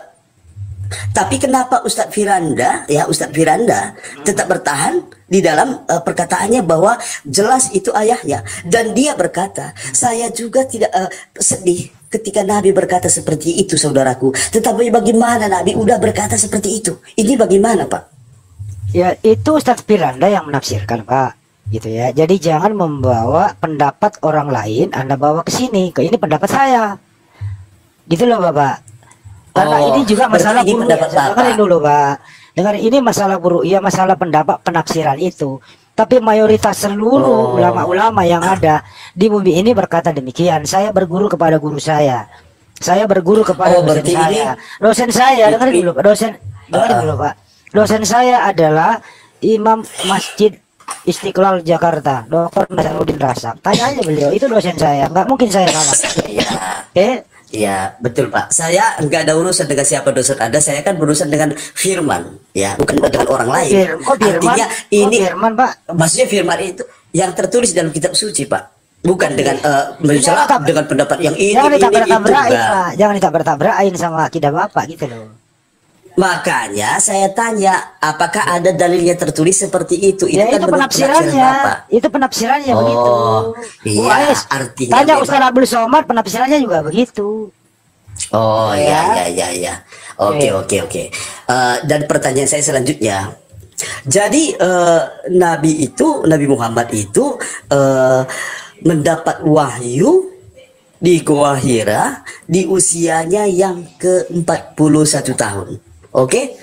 tapi kenapa Ustadz Firanda ya Ustadz Firanda tetap bertahan di dalam eh, perkataannya bahwa jelas itu ayahnya, dan dia berkata saya juga tidak eh, sedih ketika Nabi berkata seperti itu saudaraku, tetapi bagaimana Nabi udah berkata seperti itu, ini bagaimana Pak? Ya, itu Ustadz Firanda yang menafsirkan, Pak. Gitu ya. Jadi jangan membawa pendapat orang lain Anda bawa ke sini. Ke ini pendapat saya. Gitu loh, Bapak. Karena Oh, ini juga berarti masalah ini buruh. pendapat Ya. Dengarin Bapak. dulu, Pak. Dengar, ini masalah buruh. Ya, masalah pendapat penafsiran itu. Tapi mayoritas seluruh Oh. ulama-ulama yang ada di bumi ini berkata demikian. Saya berguru kepada guru saya. Saya berguru kepada Oh, dosen berarti saya. ini- Dosen saya, dengarin ini- dulu, Pak. Dosen, dengarin Ah. dulu, Pak. Dosen saya adalah Imam Masjid Istiqlal Jakarta, Doktor Nasaruddin Rasak. Tanya aja beliau, itu dosen saya. Nggak mungkin saya salah. Ya, Oke? ya betul Pak. Saya nggak ada urusan dengan siapa dosen Anda. Saya kan berurusan dengan firman, ya, bukan dengan orang lain. Fir- oh, firman. Artinya Oh, ini, firman, Pak. maksudnya firman itu yang tertulis dalam kitab suci, Pak. Bukan dengan eh, Jangan misalnya ditabrak- dengan pendapat yang ini, Jangan ini, itu, ditabrak-tabrakin, enggak. Pak. Jangan ditabrak-tabrakin sama akidah Bapak gitu loh. Makanya saya tanya, apakah ada dalilnya tertulis seperti itu? Ya kan itu menurut penafsirannya, penafsiran Bapak. itu penafsirannya Oh, begitu. iya, Bu Ais, artinya tanya memang- Ustaz Abdul Somad, penafsirannya juga begitu. Oh Ya. ya ya ya ya. Oke Oke. oke oke. Eh, dan pertanyaan saya selanjutnya. Jadi eh, Nabi itu Nabi Muhammad itu eh, mendapat wahyu di Gua Hira di usianya yang ke empat puluh satu tahun. Oke?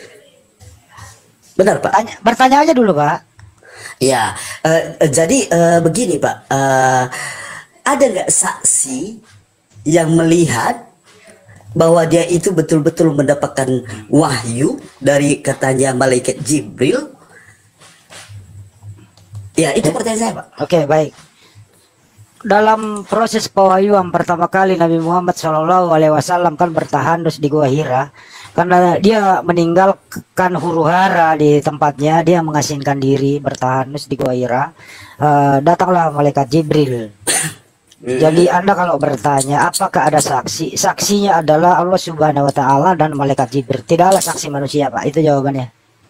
Benar, Pak? Tanya, bertanya aja dulu, Pak. Ya, eh, eh, jadi eh, begini Pak, Eh, ada nggak saksi yang melihat bahwa dia itu betul-betul mendapatkan wahyu dari katanya malaikat Jibril? Ya, itu pertanyaan saya Pak. Oke, baik. Dalam proses pewahyuan pertama kali Nabi Muhammad shallallahu alaihi wasallam kan bertahan terus di Gua Hira karena dia meninggalkan huru hara di tempatnya, dia mengasingkan diri bertahan terus di Gua Hira. Eh, datanglah malaikat Jibril. Jadi Anda kalau bertanya apakah ada saksi, saksinya adalah Allah Subhanahu wa taala dan malaikat Jibril. Tidaklah saksi manusia, Pak. Itu jawabannya.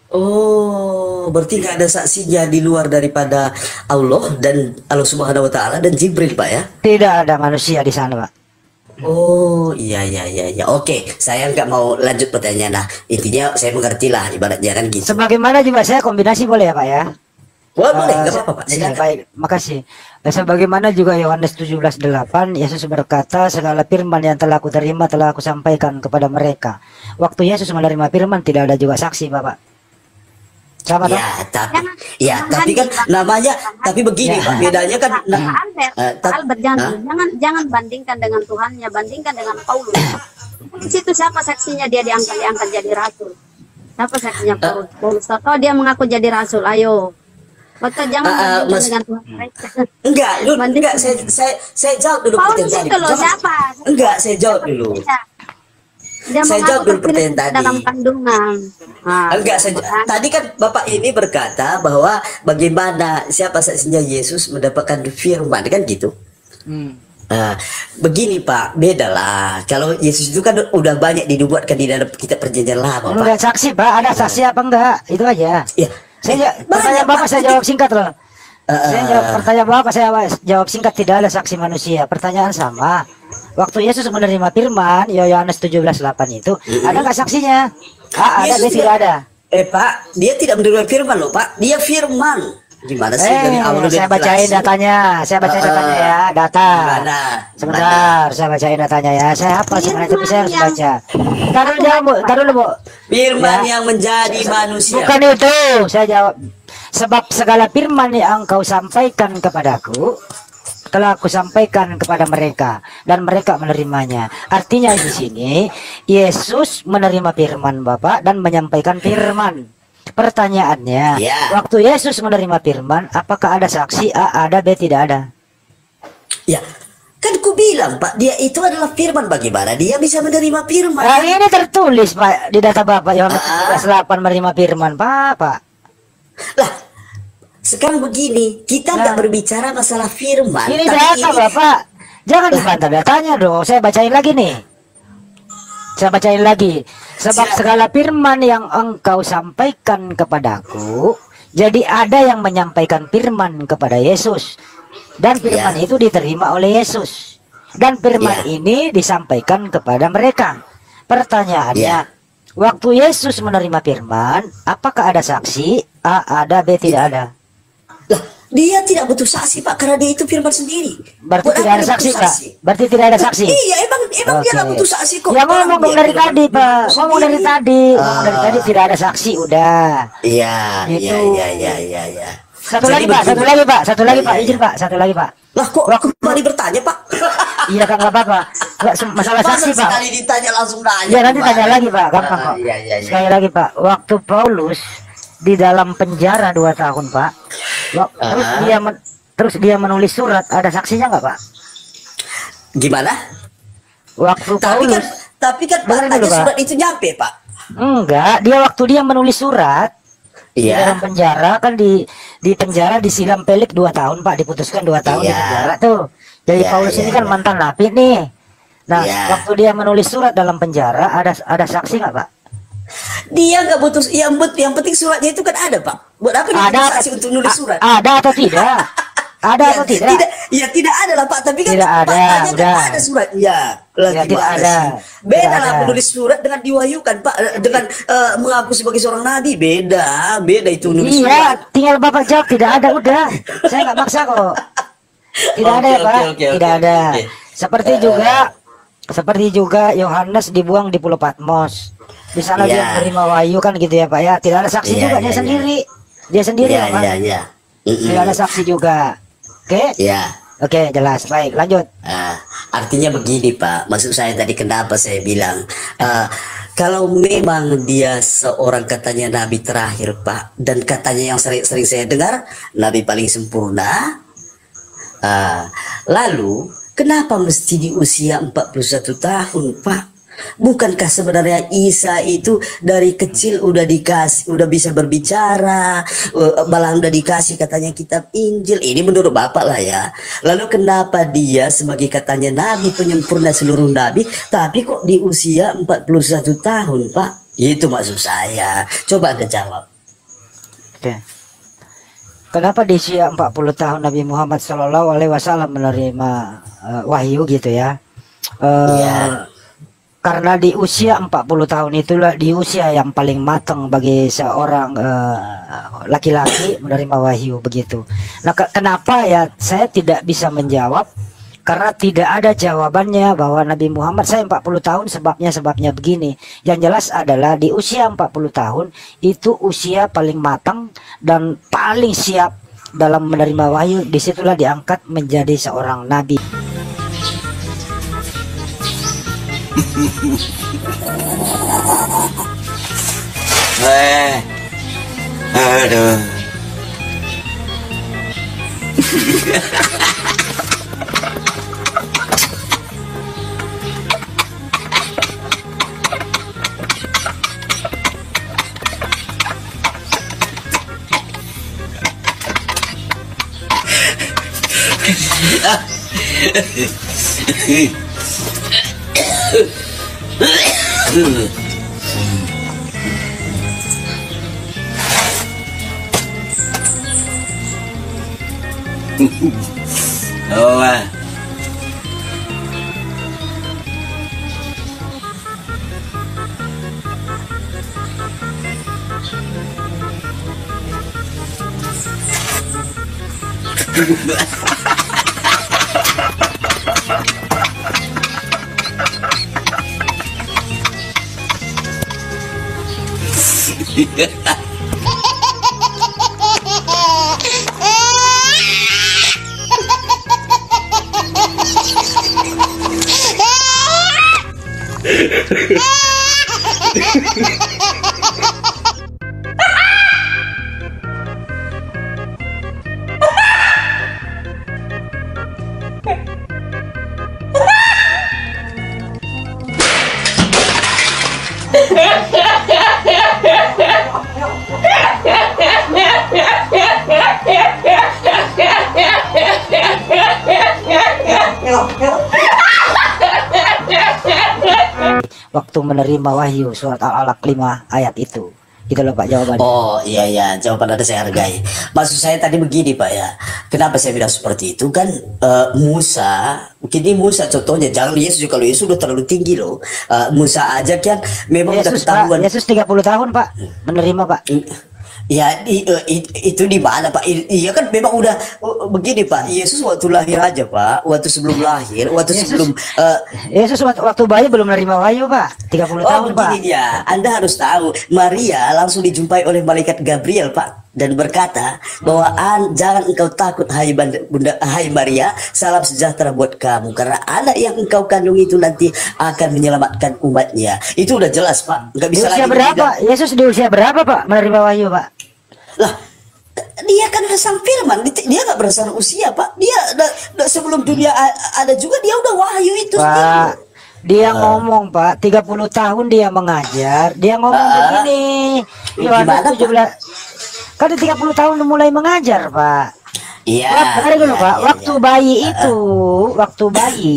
Oh, berarti nggak ada saksinya di luar daripada Allah dan Allah Subhanahu Wa Taala dan Jibril, Pak ya? Tidak ada manusia di sana, Pak. Oh, iya iya iya iya. Oke, saya nggak mau lanjut pertanyaan. Nah, intinya saya mengerti lah ibaratnya kan gitu. Sebagaimana juga saya kombinasi boleh ya, Pak ya? Wah, boleh, Eh, nggak apa-apa, Pak. ya, Silakan. baik, makasih. Eh, Sebagaimana juga Yohanes tujuh belas delapan, Yesus berkata, segala firman yang telah aku terima telah aku sampaikan kepada mereka. Waktu Yesus menerima firman tidak ada juga saksi, Bapak. Sama toh? Ya, tapi Jangan- ya, jangan tapi kan bandingkan. namanya, tapi begini, Ya. Pak, bedanya kan Pak nah, Albert, eh, Pak ta- Albert, jangan, Hah? jangan jangan bandingkan dengan Tuhannya, bandingkan dengan Paulus. Di situ siapa saksinya dia diangkat diangkat jadi rasul? Siapa saksinya Paulus? Paulus atau dia mengaku jadi rasul? Ayo. Betul, jangan Ah, ah, bandingkan Mas- dengan Tuhan mereka. enggak, dulu, Banding- enggak, saya, saya, saya jawab dulu Paulus pertanyaan itu tadi. loh Jangan- siapa? Enggak, saya jawab dulu. Dia Saya mengaku jawab dulu terpilih pertanyaan tadi. dalam kandungan. Nah, Enggak saja. kan? Tadi kan Bapak ini berkata bahwa bagaimana siapa saksinya Yesus mendapatkan firman kan gitu. Nah, begini Pak, beda lah. Kalau Yesus itu kan udah banyak dinubuatkan di dalam kitab perjanjian lama, Pak. Enggak saksi, Pak. Ada saksi apa enggak? Itu aja. Ya. Saya Eh, pertanyaan banyak, Bapak Pak. saya jawab singkat loh. Eh, Saya eh, jawab pertanyaan Bapak saya jawab singkat, tidak ada saksi manusia. Pertanyaan sama. Waktu Yesus menerima firman Yohanes tujuh belas delapan itu, ada nggak saksinya? Ah, ada, Yesus dia tidak ada. Eh Pak, dia tidak menerima firman loh Pak. Dia firman. Gimana sih dari Eh, awal udah saya bacain dijelasin. datanya, saya bacain Eh, datanya ya, data. Gimana? Sebentar, saya bacain datanya ya. Saya hafal sebenarnya, tapi saya harus baca. Taruh dulu, Bu. Taruh dulu, Bu. Firman Ya. yang menjadi manusia. Bukan itu, saya jawab. Sebab segala firman yang engkau sampaikan kepadaku telah aku sampaikan kepada mereka dan mereka menerimanya. Artinya di sini Yesus menerima firman Bapa dan menyampaikan firman. Pertanyaannya, Ya. waktu Yesus menerima firman, apakah ada saksi? A, ada, B, tidak ada. Ya, kan ku bilang Pak, dia itu adalah firman. Bagaimana dia bisa menerima firman? Nah, ini tertulis Pak di data Bapak Yohanes Ah. tiga belas delapan menerima firman Bapak. Lah, sekarang begini, kita Nah. nggak berbicara masalah firman. Ini tapi data ini- Bapak. Jangan dibantah datanya dong. Saya bacain lagi nih. Saya bacain lagi. Sebab Silakan. segala firman yang engkau sampaikan kepadaku, jadi ada yang menyampaikan firman kepada Yesus. Dan firman Ya. itu diterima oleh Yesus. Dan firman Ya. ini disampaikan kepada mereka. Pertanyaannya, Ya. waktu Yesus menerima firman, apakah ada saksi? A, ada, B, tidak ada. Lah, dia tidak butuh saksi Pak, karena dia itu firman sendiri. Berarti Buat tidak apa ada dia saksi, butuh Pak. Berarti tidak ada Lah, saksi. Iya, emang emang dia nggak Oke. butuh saksi kok. Ya ngomong dong Dia dari firman- tadi, Pak. firman Ngomong dari sendiri. tadi. Ngomong dari Ah. tadi tidak ada saksi, udah. Iya, Gitu. iya, iya, iya, iya, iya. Satu Jadi lagi, Pak. Satu begini. lagi, Pak. Satu lagi, Iya, Pak. iya, Izin, iya. Pak. Satu lagi, Pak. Lah kok kembali bertanya Pak? Iya, kan nggak apa-apa. Nggak, sem- masalah Masa saksi, Pak. sekali ditanya langsung nanya. Iya, nanti gimana? tanya lagi, Pak. Gampang Ah, kok. Iya, iya, iya. Sekali lagi, Pak. Waktu Paulus di dalam penjara dua tahun, Pak. Wak- Terus Ah. dia men- terus dia menulis surat. Ada saksinya nggak, Pak? Gimana? Waktu Tapi kan, Paulus tapi kan Dengerin faktanya dulu, Pak. surat itu nyampe Pak. enggak, dia waktu dia menulis surat di dalam Iya. penjara kan di di penjara disiram pelik dua tahun Pak, diputuskan dua tahun di Iya. penjara tuh. Jadi Iya, Paulus iya, ini kan iya. mantan napi nih. Nah, Iya. waktu dia menulis surat dalam penjara ada ada saksi nggak Pak? Dia nggak butuh, yang bet- yang penting suratnya itu kan ada Pak. Buat apa dia Ada butuh atau- saksi untuk nulis a- surat? Ada atau tidak? Ada Ya, atau tidak? tidak, ya tidak ada lah Pak. Tapi kan Tidak ada, faktanya udah. kan ada suratnya. Lah, Ya, tidak gimana ada. sih? Beda Tidak lah ada. menulis surat dengan diwahyukan Pak, Eh, dengan eh, mengaku sebagai seorang nabi. Beda, beda itu nulis Iya, surat. tinggal Bapak jawab tidak ada udah. Saya nggak maksa kok. Tidak ada Oke, ya Pak, oke, oke, tidak oke, ada. oke. Seperti Eh, juga seperti juga Yohanes dibuang di Pulau Patmos. Di sana dia Iya. menerima wahyu kan gitu ya Pak ya. Tidak ada saksi Iya, juga, iya, dia iya. sendiri. Dia sendiri Iya, ya, Pak. iya, iya. Mm-mm. Tidak ada saksi juga. Oke? Iya. Oke, jelas. Baik, lanjut. Ah, artinya begini Pak, maksud saya tadi kenapa saya bilang ah, kalau memang dia seorang katanya nabi terakhir Pak, dan katanya yang sering-sering saya dengar nabi paling sempurna, ah, lalu kenapa mesti di usia empat puluh satu tahun Pak? Bukankah sebenarnya Isa itu dari kecil udah dikasih, udah bisa berbicara, eh, malah udah dikasih katanya kitab Injil. Ini menurut Bapak lah ya. Lalu kenapa dia sebagai katanya nabi penyempurna seluruh nabi, tapi kok di usia empat puluh satu tahun Pak? Itu maksud saya. Coba Anda jawab. Oke. Kenapa di usia empat puluh tahun Nabi Muhammad Shallallahu Alaihi Wasallam menerima eh, wahyu gitu ya? Eh, Iya. Karena di usia empat puluh tahun itulah di usia yang paling matang bagi seorang eh, laki-laki menerima wahyu begitu. Nah, ke- kenapa ya saya tidak bisa menjawab? Karena tidak ada jawabannya bahwa Nabi Muhammad saya empat puluh tahun sebabnya sebabnya begini. Yang jelas adalah di usia empat puluh tahun itu usia paling matang dan paling siap dalam menerima wahyu. Disitulah diangkat menjadi seorang nabi. Eh, aduh. Oh, ah. Waktu menerima wahyu surat Al-Alaq lima ayat itu. Gitu loh Pak jawabannya. Oh iya iya, jawaban Anda saya hargai. Maksud saya tadi begini Pak ya. Kenapa saya bilang seperti itu kan, uh, Musa, kini Musa contohnya, jangan Yesus, kalau Yesus sudah terlalu tinggi loh. Uh, Musa aja kan memang udah Yesus, Pak, ketahuan. Yesus tiga puluh tahun Pak menerima Pak. Ya di, uh, it, itu di mana Pak? I, iya kan memang udah uh, begini Pak. Yesus waktu lahir aja Pak, waktu sebelum lahir, waktu Yesus, sebelum uh, Yesus waktu, waktu bayi belum menerima wahyu Pak, tiga puluh oh, tahun Pak. begini ya, Anda harus tahu, Maria langsung dijumpai oleh malaikat Gabriel Pak, dan berkata bahwa an, jangan engkau takut hai bunda, bunda, hai Maria, salam sejahtera buat kamu, karena anak yang engkau kandung itu nanti akan menyelamatkan umatnya. Itu udah jelas Pak, nggak bisa Di usia lagi berapa? tidak. Yesus di usia berapa Pak menerima wahyu Pak? Lah, dia kan udah sang firman, dia nggak berdasarkan usia Pak, dia udah, udah sebelum dunia ada juga dia udah wahyu itu Pak, sendiri. dia Uh, ngomong Pak, tiga puluh tahun dia mengajar, dia ngomong Uh, begini. gimana, Yohanes Pak? tujuh belas. Kan dia tiga puluh tahun mulai mengajar Pak. Iya. Waktu dulu iya, Pak, iya, waktu iya. bayi Uh, itu, waktu bayi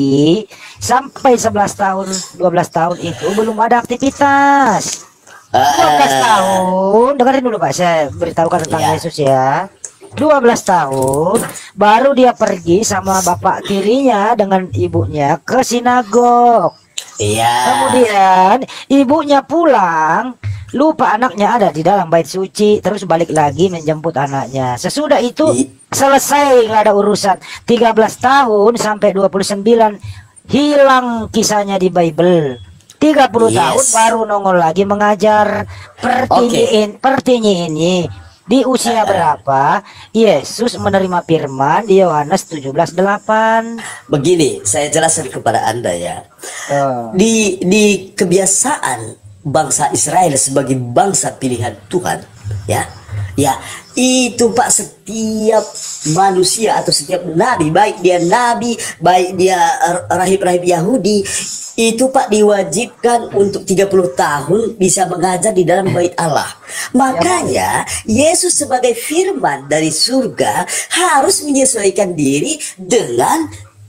sampai sebelas tahun, dua belas tahun itu belum ada aktivitas. uh, dua belas tahun, dengerin dulu Pak, saya beritahukan tentang Iya. Yesus ya. dua belas tahun baru dia pergi sama bapak tirinya dengan ibunya ke sinagog. Iya. Kemudian ibunya pulang, lupa anaknya ada di dalam bait suci, terus balik lagi menjemput anaknya. Sesudah itu I- selesai, nggak ada urusan. tiga belas tahun sampai dua puluh sembilan hilang kisahnya di Bible. tiga puluh Yes. tahun baru nongol lagi mengajar. Pertinyiin, pertinyiin ini. Di usia berapa Yesus menerima firman di Yohanes tujuh belas delapan? Begini, saya jelaskan kepada Anda ya. Oh. Di di kebiasaan bangsa Israel sebagai bangsa pilihan Tuhan, ya. Ya, itu Pak, setiap manusia atau setiap nabi, baik dia nabi, baik dia rahib-rahib Yahudi, itu Pak diwajibkan untuk tiga puluh tahun bisa mengajar di dalam bait Allah. Makanya Yesus sebagai firman dari surga harus menyesuaikan diri dengan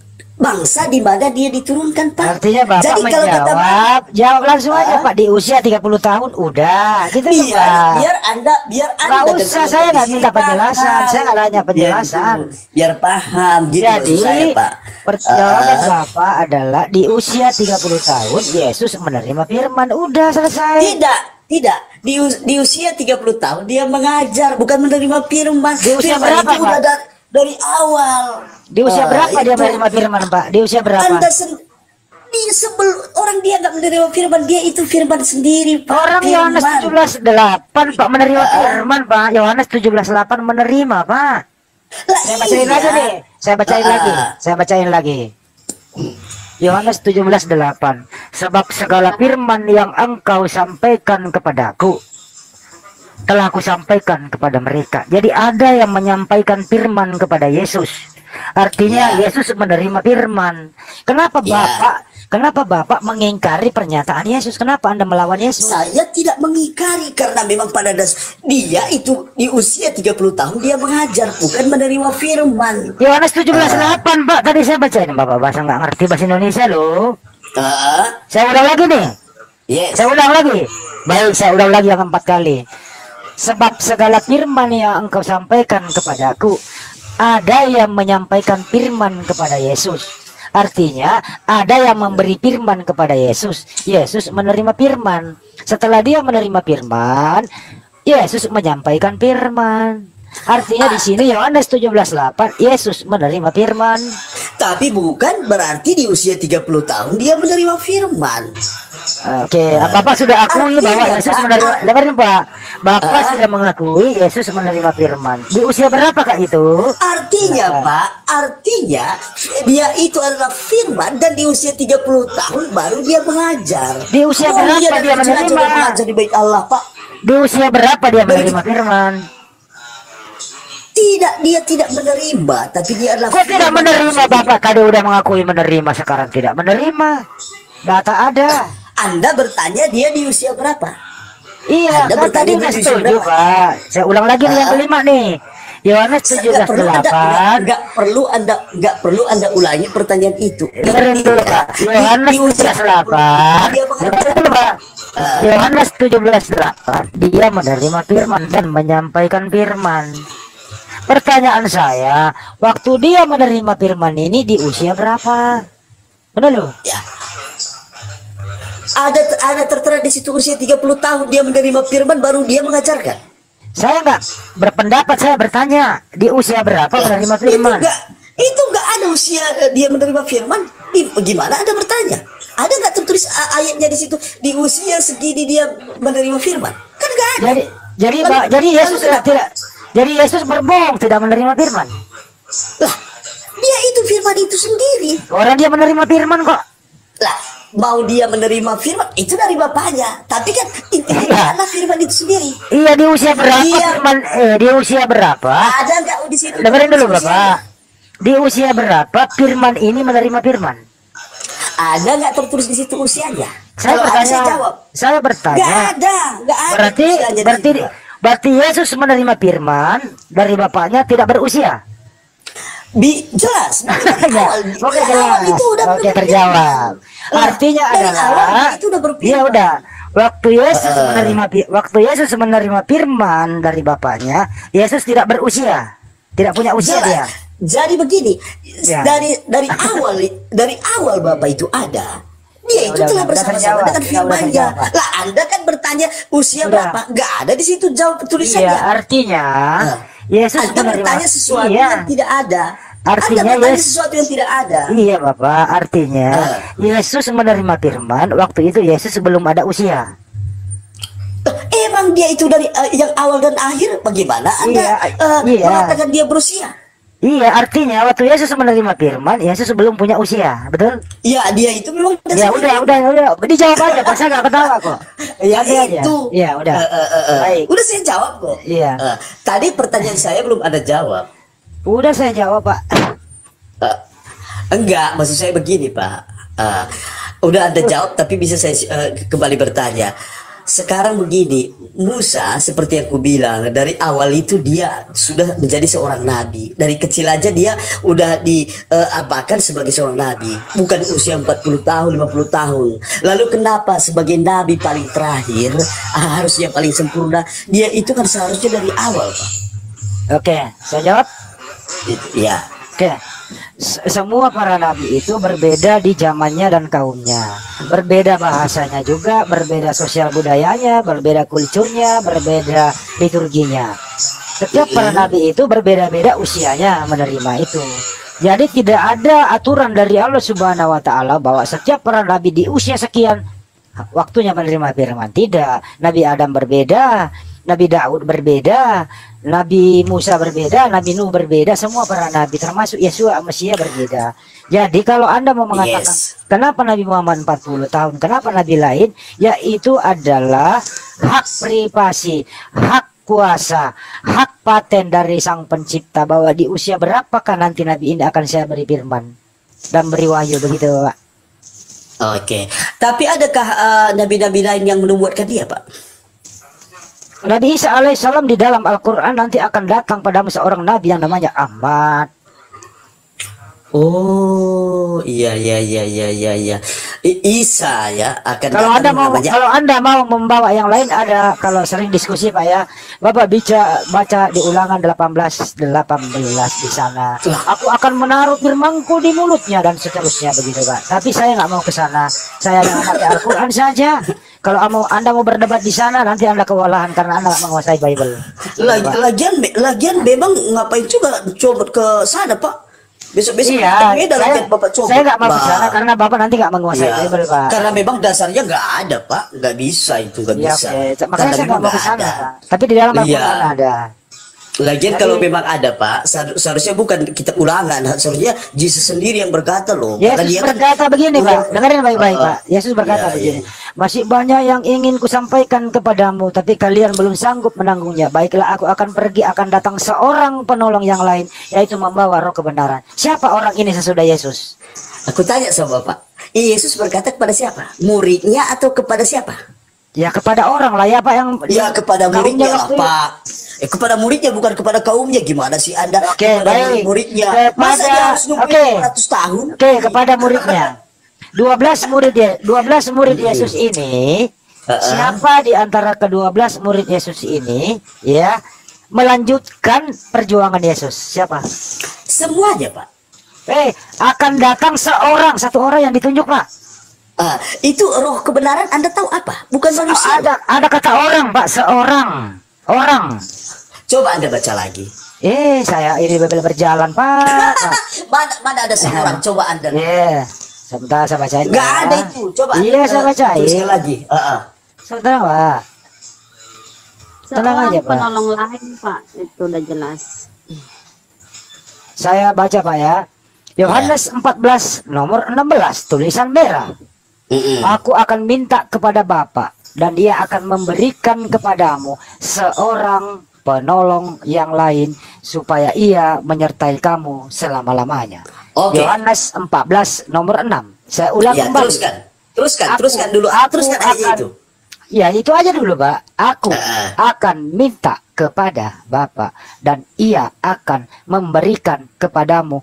bangsa di mana dia diturunkan Pak. Artinya Bapak Jadi kalau kata menjawab, jawab langsung aja Ah. Pak, di usia tiga puluh tahun udah. Gitu loh, biar Pak. biar anda biar Nggak anda usah, dengan saya nggak kondisi minta penjelasan, paham. saya nggak nanya penjelasan. biar, gitu, biar paham gitu Jadi maksud saya Pak. perjawaban Ah. Bapak adalah di usia tiga puluh tahun Yesus menerima firman, udah selesai. Tidak, tidak. Di, us- di usia tiga puluh tahun dia mengajar, bukan menerima firman. Di usia Firman berapa, itu udah Pak? dari, dari awal. Di usia Ah, berapa dia itu. menerima firman Pak? Di usia berapa? Anda sen- di sebelum orang dia nggak menerima firman, dia itu firman sendiri Pak. Orang Yohanes Firman. tujuh belas delapan Pak menerima firman Pak. Yohanes tujuh belas delapan menerima Pak. Lah, Saya bacain iya. lagi nih. Saya bacain Ah. lagi. Saya bacain lagi. Yohanes tujuh belas delapan. Sebab segala firman yang engkau sampaikan kepadaku telah aku sampaikan kepada mereka. Jadi ada yang menyampaikan firman kepada Yesus. Artinya Ya. Yesus menerima firman. Kenapa Ya. Bapak? Kenapa Bapak mengingkari pernyataan Yesus? Kenapa Anda melawan Yesus? Saya tidak mengingkari karena memang pada das dia itu di usia tiga puluh tahun dia mengajar, bukan menerima firman. Yohanes tujuh belas delapan Pak, tadi saya bacain. Bapak bahasa nggak ngerti bahasa Indonesia loh. Ah, Saya ulang lagi nih. yes. Saya ulang lagi. Baik, saya ulang lagi yang keempat kali. Sebab segala firman yang engkau sampaikan kepadaku, ada yang menyampaikan firman kepada Yesus. Artinya ada yang memberi firman kepada Yesus. Yesus menerima firman. Setelah dia menerima firman, Yesus menyampaikan firman. Artinya di sini Yohanes tujuh belas delapan Yesus menerima firman. Tapi bukan berarti di usia tiga puluh tahun dia menerima firman. Oke, Bapak sudah akui Artinya, bahwa Yesus Pak, menerima. Dengarin Pak, Bapak Ah. sudah mengakui Yesus menerima firman. Di usia berapa Kak itu? Artinya Pak, artinya dia itu adalah firman dan di usia tiga puluh tahun baru dia mengajar. Di usia Oh, berapa iya, dia dari kecil aja menerima? udah mengajar di bait Allah, Pak. Di usia berapa dia menerima firman? Tidak, dia tidak menerima, tapi dia adalah Kok tidak firman. menerima Bapak? Tadi udah mengakui menerima, sekarang tidak menerima. Data ada. Anda bertanya dia di usia berapa? Iya, Anda kan bertanya tadi di udah usia setuju berapa? Pak. Saya ulang lagi nih yang Ah. kelima nih. Yohanes tujuh Nggak belas perlu anda, nggak, delapan. nggak perlu anda, nggak perlu anda ulangi pertanyaan itu. Dengerin dulu Pak. Yohanes Di- di tujuh usia belas delapan. dia mengajar. Dengerin dulu Pak. Yohanes tujuh belas delapan. Dia menerima firman dan menyampaikan firman. Pertanyaan saya, waktu dia menerima firman ini di usia berapa? Benar loh? Ya. Ada ada tertera di situ usia tiga puluh tahun dia menerima firman baru dia mengajarkan. Saya nggak berpendapat, saya bertanya di usia berapa menerima firman? Itu enggak, itu enggak ada usia eh, dia menerima firman. Di, gimana Anda bertanya? Ada nggak tertulis a- ayatnya di situ di usia segini dia menerima firman? Kan enggak ada. Jadi, jadi Lalu- Pak, jadi Yesus lalu tidak, tidak, jadi Yesus berbohong tidak menerima firman. Lah, dia itu firman itu sendiri. Orang dia menerima firman kok. Lah, mau dia menerima firman itu dari bapaknya. Tapi kan intinya adalah firman itu sendiri. Iya, di usia berapa Iya. firman? Eh, di usia berapa? Ada nggak di situ? Dengerin dulu Usia- Bapak. Di usia berapa firman ini menerima firman? Ada nggak tertulis di situ usianya? Saya Kalau ada bertanya. saya jawab. Saya Nggak bertanya. ada, nggak ada. Berarti usianya di berarti situ. berarti Yesus menerima firman dari bapaknya tidak berusia. Bi jelas. Dari Ya, awal, oke dari awal jelas. itu udah Oke benar-benar terjawab. Lah, Artinya dari awal adalah dia itu udah berfirman. ya udah. Waktu Yesus Uh. menerima pi- waktu Yesus menerima firman dari bapaknya, Yesus tidak berusia. Tidak punya usia Jelas. dia. Jadi begini, Ya. dari dari awal dari awal Bapak itu ada. Dia Ya, itu udah, telah udah bersama-sama terjawab. dengan Ya, udah firman-Nya. terjawab. Lah Anda kan bertanya usia Udah. berapa? Nggak ada di situ jawab tulisannya. Iya, artinya Ah. Yesus Anda menerima bertanya sesuatu iya. yang tidak ada. Artinya Anda bertanya Yes- sesuatu yang tidak ada. Iya Bapak, artinya Ah. Yesus menerima firman waktu itu Yesus belum ada usia. Emang dia itu dari eh, yang awal dan akhir bagaimana Anda Iya, eh, iya. mengatakan dia berusia? Iya, artinya waktu Yesus menerima firman, Yesus belum punya usia, betul? Ya dia itu memang Ya udah, udah, udah, dijawab aja, Pak. Saya nggak ketawa kok. Ya Santai aja. itu. Iya, udah. Eh, eh, eh, eh. Baik. Udah saya jawab kok. Iya. Eh, tadi pertanyaan saya belum ada jawab. Udah saya jawab, Pak. Eh, enggak, maksud saya begini Pak. Eh, udah ada jawab tapi bisa saya eh, kembali bertanya. Sekarang begini, Musa seperti yang aku bilang dari awal itu dia sudah menjadi seorang nabi. Dari kecil aja dia udah diapakan sebagai seorang nabi. Bukan usia empat puluh tahun, lima puluh tahun. Lalu kenapa sebagai nabi paling terakhir, ah, harusnya paling sempurna, dia itu kan seharusnya dari awal Pak. Oke, saya jawab. Itu, ya. Oke. S- Semua para nabi itu berbeda di zamannya dan kaumnya. Berbeda bahasanya juga, berbeda sosial budayanya, berbeda kulturnya, berbeda liturginya. Setiap para nabi itu berbeda-beda usianya menerima itu. Jadi tidak ada aturan dari Allah Subhanahu wa taala bahwa setiap para nabi di usia sekian waktunya menerima firman. Tidak. Nabi Adam berbeda, Nabi Daud berbeda, Nabi Musa berbeda, Nabi Nuh berbeda, semua para nabi termasuk Yesus Mesias berbeda. Jadi kalau Anda mau mengatakan Yes. kenapa Nabi Muhammad empat puluh tahun, kenapa nabi lain, yaitu adalah hak privasi, hak kuasa, hak paten dari Sang Pencipta bahwa di usia berapakah nanti nabi ini akan saya beri firman dan beri wahyu, begitu Pak. Oke. Tapi adakah eh, nabi-nabi lain yang menubuatkan dia Pak? Nabi Isa alaihissalam di dalam Al-Quran nanti akan datang padamu seorang nabi yang namanya Ahmad. Oh, iya iya iya iya iya iya. I- Isa ya akan Kalau datang Anda mau namanya. kalau Anda mau membawa yang lain ada, kalau sering diskusi Pak ya. Bapak baca baca di Ulangan delapan belas delapan belas di sana. Aku akan menaruh firmanku di mulutnya dan seterusnya begitu Pak. Tapi saya nggak mau ke sana. Saya yang pakai Al-Quran saja. kalau mau Anda mau berdebat di sana nanti Anda kewalahan karena Anda nggak menguasai Bible. Lagi, lagian, lagian memang ngapain juga coba ke sana Pak? Besok-besok Iya, beda saya, lagi Bapak coba. saya nggak mau ke Bah. sana karena Bapak nanti nggak menguasai Iya, Bible, Pak. karena memang dasarnya nggak ada Pak, nggak bisa itu nggak Iya, bisa. oke. Makanya Karena saya nggak memang mau ke nggak sana, ada. Pak. Tapi di dalam Iya. Al-Quran ada. Lagian Jadi- kalau memang ada Pak, seharus- seharusnya bukan kita ulangan, seharusnya Yesus sendiri yang berkata loh. Karena Yesus dia kan- berkata begini, Pak. Dengerin baik-baik, Uh, Pak. Yesus berkata iya, begini. iya. Masih banyak yang ingin kusampaikan kepadamu, tapi kalian belum sanggup menanggungnya. Baiklah, aku akan pergi, akan datang seorang penolong yang lain, yaitu membawa roh kebenaran. Siapa orang ini sesudah Yesus? Aku tanya sama Bapak, Yesus berkata kepada siapa? Muridnya atau kepada siapa? Ya kepada orang lah ya, Pak, yang Ya kepada kaumnya muridnya lah waktu itu. Pak. Eh kepada muridnya bukan kepada kaumnya, gimana sih Anda? Oke, kepada baik. muridnya. Kepada- Masa dia harus nunggu oke. lima ratus tahun? Oke, kepada muridnya. dua belas murid ya, dua belas murid Yesus ini, Uh-uh. siapa di antara kedua belas murid Yesus ini ya melanjutkan perjuangan Yesus? Siapa? Semuanya Pak. Eh, akan datang seorang, satu orang yang ditunjuk, Pak. Ah, itu roh kebenaran Anda tahu apa? Bukan Se- manusia. ada ada kata orang, Pak, seorang. Orang. Coba Anda baca lagi. Eh, saya ini Bible berjalan, Pak. Pak. mana, mana ada seorang? Coba Anda. Iya. Sebentar saya bacain. Nggak Pak. ada itu. Coba Anda, Iya, saya eh, bacain. tuliskan lagi. Ah, ah. Sebentar, Pak. Tenang Seorang aja, Pak. penolong lain, Pak. Itu udah jelas. Saya baca, Pak ya. Yohanes empat belas nomor enam belas tulisan merah. Mm-mm. Aku akan minta kepada Bapa dan Dia akan memberikan kepadamu seorang penolong yang lain supaya Ia menyertai kamu selama-lamanya. Oke. Yohanes empat belas nomor enam. Saya ulang Ya, kembali. teruskan. Teruskan, Aku- teruskan dulu. aku teruskan aja akan- itu. Ya, itu aja dulu, Pak. Aku Ah. akan minta kepada Bapa dan Ia akan memberikan kepadamu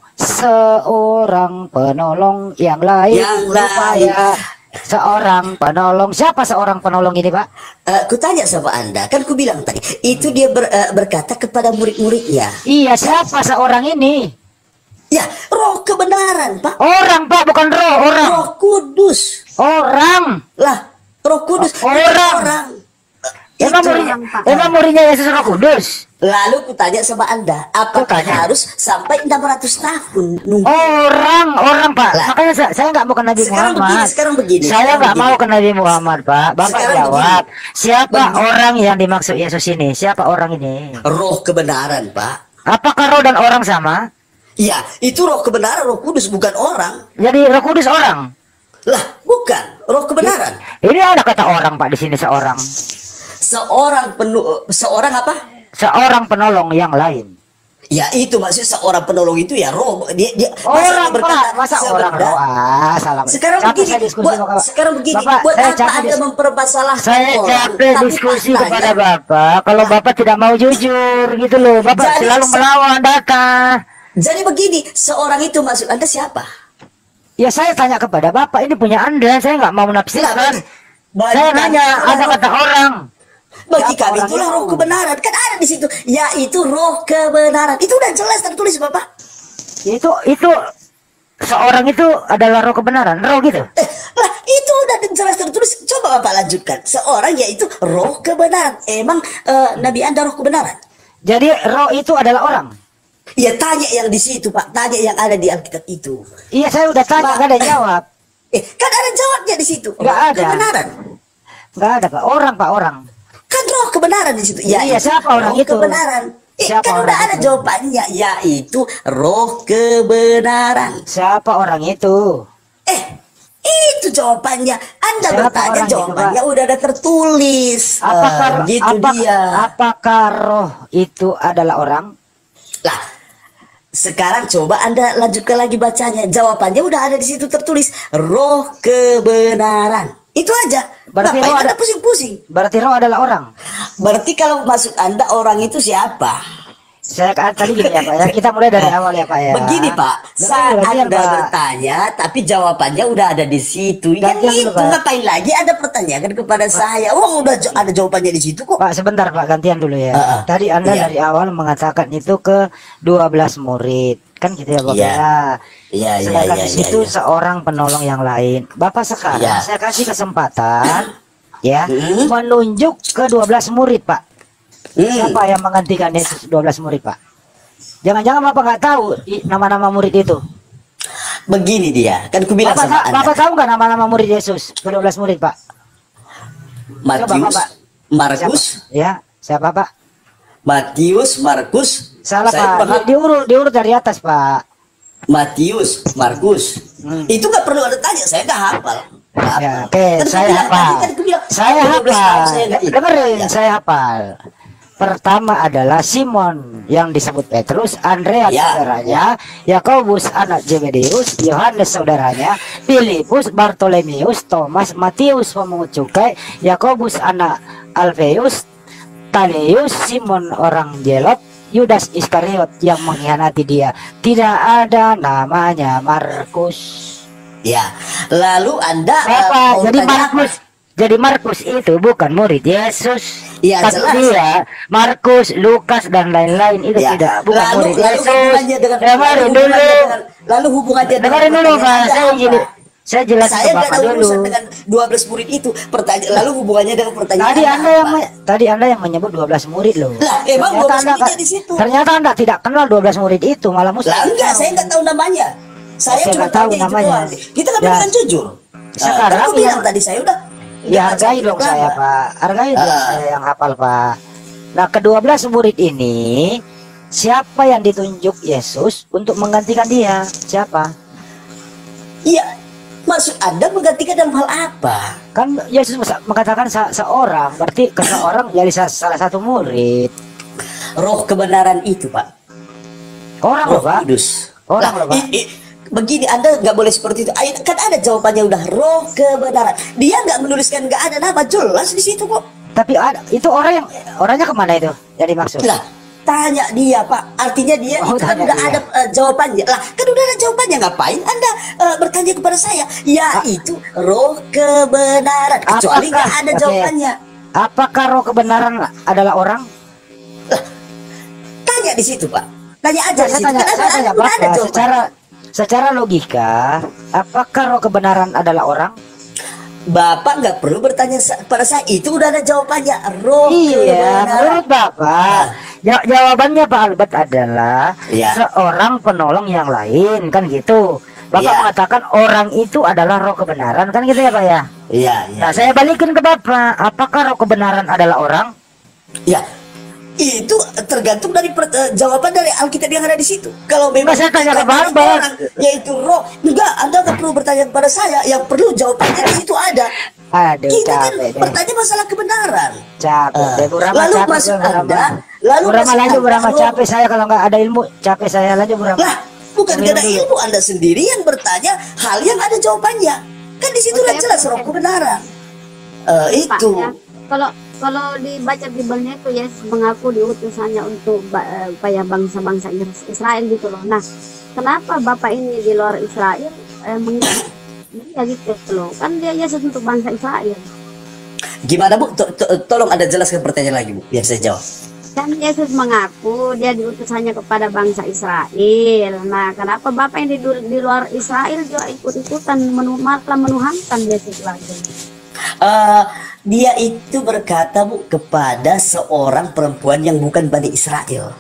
seorang penolong yang lain Yang supaya seorang penolong. Siapa seorang penolong ini, Pak? Eh, ku tanya sama Anda, kan ku bilang tadi, itu dia ber- eh, berkata kepada murid-muridnya. Iya, siapa seorang ini? Ya, roh kebenaran, Pak. Orang, Pak, bukan roh, orang. Roh Kudus. Orang. Lah, Roh Kudus. Oh, bukan orang. orang. Emang Itu. muridnya, emang muridnya Yesus Roh Kudus. Lalu ku tanya sama Anda, apakah tanya. harus sampai enam ratus tahun nunggu? Orang, orang, Pak. Lah. Makanya saya, saya nggak mau ke Nabi Sekarang Muhammad. begini, sekarang begini, Saya sekarang nggak begini. mau ke Nabi Muhammad, Pak. Bapak Sekarang jawab. Siapa Begini. orang yang dimaksud Yesus ini? Siapa orang ini? Roh kebenaran, Pak. Apakah roh dan orang sama? Ya, itu roh kebenaran, Roh Kudus, bukan orang. Jadi Roh Kudus orang. Lah, bukan. Roh kebenaran. Ini ada kata orang, Pak, di sini seorang. Seorang penuh, seorang apa? Seorang penolong yang lain. Ya itu maksudnya seorang penolong itu ya roh. Dia dia masa Orang, dia berkata Pak. Masa orang sebenarnya- roh? Ah, salah. Sekarang Capek begini, saya diskusi buat, sama Bapak. sekarang begini, Bapak, buat saya apa capek Anda dis- mempermasalahkan Saya orang? capek Tapi diskusi faktanya- kepada Bapak. Kalau Bapak tidak mau jujur gitu loh. Bapak Jadi, selalu se- melawan data. Jadi begini, seorang itu maksud Anda siapa? Ya saya tanya kepada Bapak, ini punya Anda, saya nggak mau menafsirkan. Bagi- bagi Saya kami nanya, itulah ada roh- kata orang. Bagi Siapa kami orang itulah itu? roh kebenaran. Kan ada di situ. Yaitu roh kebenaran. Itu udah jelas tertulis Bapak. Itu itu seorang itu adalah roh kebenaran, roh gitu. Eh, lah itu udah jelas tertulis. Coba Bapak lanjutkan. Seorang yaitu roh kebenaran. Emang eh, Nabi Anda roh kebenaran? Jadi roh itu adalah orang. Ya tanya yang di situ Pak. Tanya yang ada di Alkitab itu. Iya saya udah tanya, Pak. nggak ada yang jawab. Eh, kan ada jawabnya di situ. Nggak Roh ada. Kebenaran. Nggak ada Pak, orang Pak orang. Kan roh kebenaran di situ. Ya, Iya, itu siapa orang roh itu? kebenaran. Eh, Siapa kan orang udah ada itu? jawabannya, yaitu roh kebenaran. Siapa orang itu? Eh, itu jawabannya. Anda Siapa bertanya, orang itu, jawabannya Pak? udah ada tertulis. Apakah Eh, gitu apa- dia. apakah roh itu adalah orang? Lah, sekarang coba Anda lanjutkan lagi bacanya. Jawabannya udah ada di situ tertulis. Roh kebenaran. Itu aja. Berarti Ngapain roh Anda ada- pusing-pusing? Berarti roh adalah orang. Berarti kalau maksud Anda orang itu siapa? Saya kan tadi gini ya Pak ya, kita mulai dari awal ya Pak ya. Begini Pak, Berarti saat berarti ya, Anda Pak. bertanya, tapi jawabannya udah ada di situ. Ya Gantian dulu, itu Pak. ngapain lagi Anda pertanyakan kepada saya? Oh udah jo- ada jawabannya di situ kok. Pak sebentar Pak, gantian dulu ya. Ah, ah. Tadi Anda Iya. dari awal mengatakan itu ke dua belas murid. Kan gitu ya Bapak Iya. ya. Iya iya Sedangkan iya. di situ iya, iya. seorang penolong yang lain. Bapak sekarang Iya. saya kasih kesempatan ya, Hmm. menunjuk ke dua belas murid, Pak. Hmm. Siapa yang menggantikan Yesus dua belas murid, Pak? Jangan-jangan Bapak nggak tahu i- nama-nama murid itu? Begini dia, kan aku bilang Bapak, sama ta- Anda. Bapak tahu nggak nama-nama murid Yesus ke dua belas murid, Pak? Coba, Matius, Bapak. Markus, Siapa? Ya, siapa, Pak? Matius, Markus. Salah, Saya Pak. paham. Di- diurut, diurut dari atas, Pak. Matius, Markus. Hmm. Itu nggak perlu ada tanya, saya nggak hafal. Nggak hafal. Ya, oke, Kan aku saya bilang hafal. tadi, kan aku bilang, Saya dua belas tahun hafal. saya nggak ingat. Dengerin, Ya. saya hafal. Pertama adalah Simon yang disebut Petrus, Andreas Ya. saudaranya, Yakobus anak Zebedeus, Yohanes saudaranya, Filipus, Bartolomeus, Thomas, Matius pemungut cukai, Yakobus anak Alfeus, Tadeus, Simon orang Zelot, Yudas Iskariot yang mengkhianati dia. Tidak ada namanya Markus. Ya, lalu Anda eh, Apa? mau Jadi tanya Markus, jadi Markus itu bukan murid Yesus. Iya, Tapi jelas. dia, Markus, Lukas dan lain-lain itu Ya. tidak bukan lalu, murid lalu Yesus. hubungannya dengan Dengarin lalu dulu. hubungannya dengan lalu hubungannya dengan Dengarin dulu, pertanyaan Pak. Anda Saya apa? gini, saya jelaskan Saya ke nggak Bapak ada dulu. urusan dengan dua belas murid itu. Pertanyaan lalu hubungannya dengan pertanyaan Tadi Anda yang apa? me- tadi Anda yang menyebut dua belas murid loh. Lah, emang Ternyata dua belas Anda, muridnya di situ. ternyata Anda tidak kenal dua belas murid itu, malah mesti. Lah enggak, saya nggak tahu namanya. Saya Oke, cuma nggak tahu tanya itu namanya. doang. Kita nggak Ya. bilang jujur. Sekarang Nah, aku bilang yang- tadi saya udah. Ya hargai dong saya, Pak. Hargai dong Ah. saya yang hafal, Pak. Nah, kedua belas murid ini siapa yang ditunjuk Yesus untuk menggantikan dia? Siapa? Iya, maksud Anda menggantikan dalam hal apa? Kan Yesus masa- mengatakan se- seorang, berarti ke seorang jadi sa- salah satu murid. Roh kebenaran itu, Pak. Orang Roh loh, Pak. Kudus. Orang Lah, loh, Pak. i- i- begini Anda nggak boleh seperti itu. Ay- Kan ada jawabannya udah roh kebenaran. Dia nggak menuliskan nggak ada nama, jelas di situ kok. Tapi ada, itu orang yang orangnya kemana itu? Jadi maksud. Lah, tanya dia, Pak. Artinya dia Oh, itu kan tanya udah dia. ada eh, jawabannya. Lah, kan udah ada jawabannya. Ngapain Anda eh, bertanya kepada saya? Yaitu roh kebenaran. Kecuali Apakah- nggak ada oke. jawabannya. Apakah roh kebenaran adalah orang? Tanya di situ, Pak. Tanya aja Saya di situ. tanya, Kan saya ada- tanya udah ada Bapak, jawabannya. secara secara logika, apakah roh kebenaran adalah orang? Bapak nggak perlu bertanya sa- pada saya, itu udah ada jawabannya. Roh Iya, kebenaran. menurut Bapak, ja- jawabannya Pak Albert adalah Iya. seorang penolong yang lain, kan gitu. Bapak Iya. mengatakan orang itu adalah roh kebenaran, kan gitu ya Pak ya? Iya, iya. Nah, saya balikin ke Bapak, apakah roh kebenaran adalah orang? Ya, itu tergantung dari per- eh, jawaban dari Alkitab yang ada di situ. Kalau memang Nggak, saya tanya ke katanya Bapak. orang, yaitu roh, enggak, Anda nggak perlu bertanya kepada saya. Yang perlu jawabannya di situ ada. Aduh, Kita kan capek deh. bertanya masalah kebenaran. Capek Ah. deh, Bu Rama, Lalu capek maksud deh, Bu Rama. Anda, lalu Bu Rama maksud lanjut, Bu Anda, Rama, roh- capek saya kalau nggak ada ilmu, capek saya lanjut, Bu Rama. Lah, bukan Minum karena dulu. ilmu Anda sendiri yang bertanya hal yang ada jawabannya. Kan di situ Oke, jelas oke. roh kebenaran. Eh, Pak, itu. ya. Kalau kalau dibaca Biblenya itu Yesus mengaku diutusannya untuk ba- eh, apa ya bangsa-bangsa Is- Israel gitu loh. Nah, kenapa Bapak ini di luar Israel eh, mengikuti dia gitu loh? Kan dia Yesus untuk bangsa Israel. Gimana Bu? To- to- tolong Anda jelaskan pertanyaan lagi Bu, biar saya jawab. Kan Yesus mengaku dia diutusannya kepada bangsa Israel. Nah, kenapa Bapak yang di, di luar Israel juga ikut-ikutan menu, malah menuhankan Yesus lagi? Eh, dia itu berkata Bu kepada seorang perempuan yang bukan Bani Israel.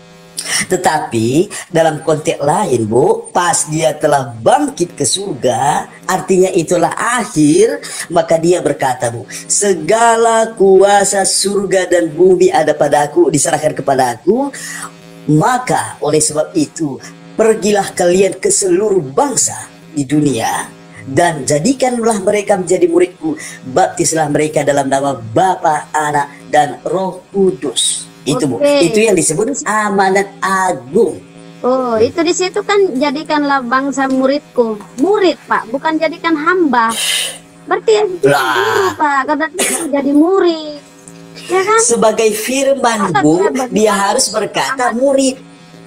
Tetapi dalam konteks lain Bu, pas dia telah bangkit ke surga, artinya itulah akhir, maka dia berkata Bu, segala kuasa surga dan bumi ada padaku, diserahkan kepadaku. Maka oleh sebab itu pergilah kalian ke seluruh bangsa di dunia dan jadikanlah mereka menjadi muridku, baptislah mereka dalam nama Bapa, Anak, dan Roh Kudus. Itu Bu, Oke. itu yang disebut amanat agung. Oh, itu di situ kan jadikanlah bangsa muridku. Murid, Pak, bukan jadikan hamba. Berarti ya itu Lah. guru, Pak. Karena itu jadi murid. Ya kan? Sebagai firman Bu, dia harus berkata murid.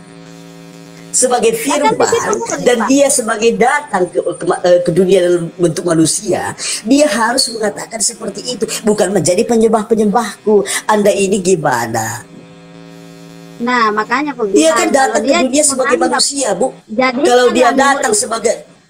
Sebagai firman, di situ murid, dan Pak. dia sebagai datang ke, ke, eh, ke dunia dalam bentuk manusia, dia harus mengatakan seperti itu, bukan menjadi penyembah-penyembahku. Anda ini gimana? Nah, makanya aku Dia bilang, kan kalau datang ke dia dunia sebagai menganggap manusia Bu. jadikanlah Kalau dia datang murid. sebagai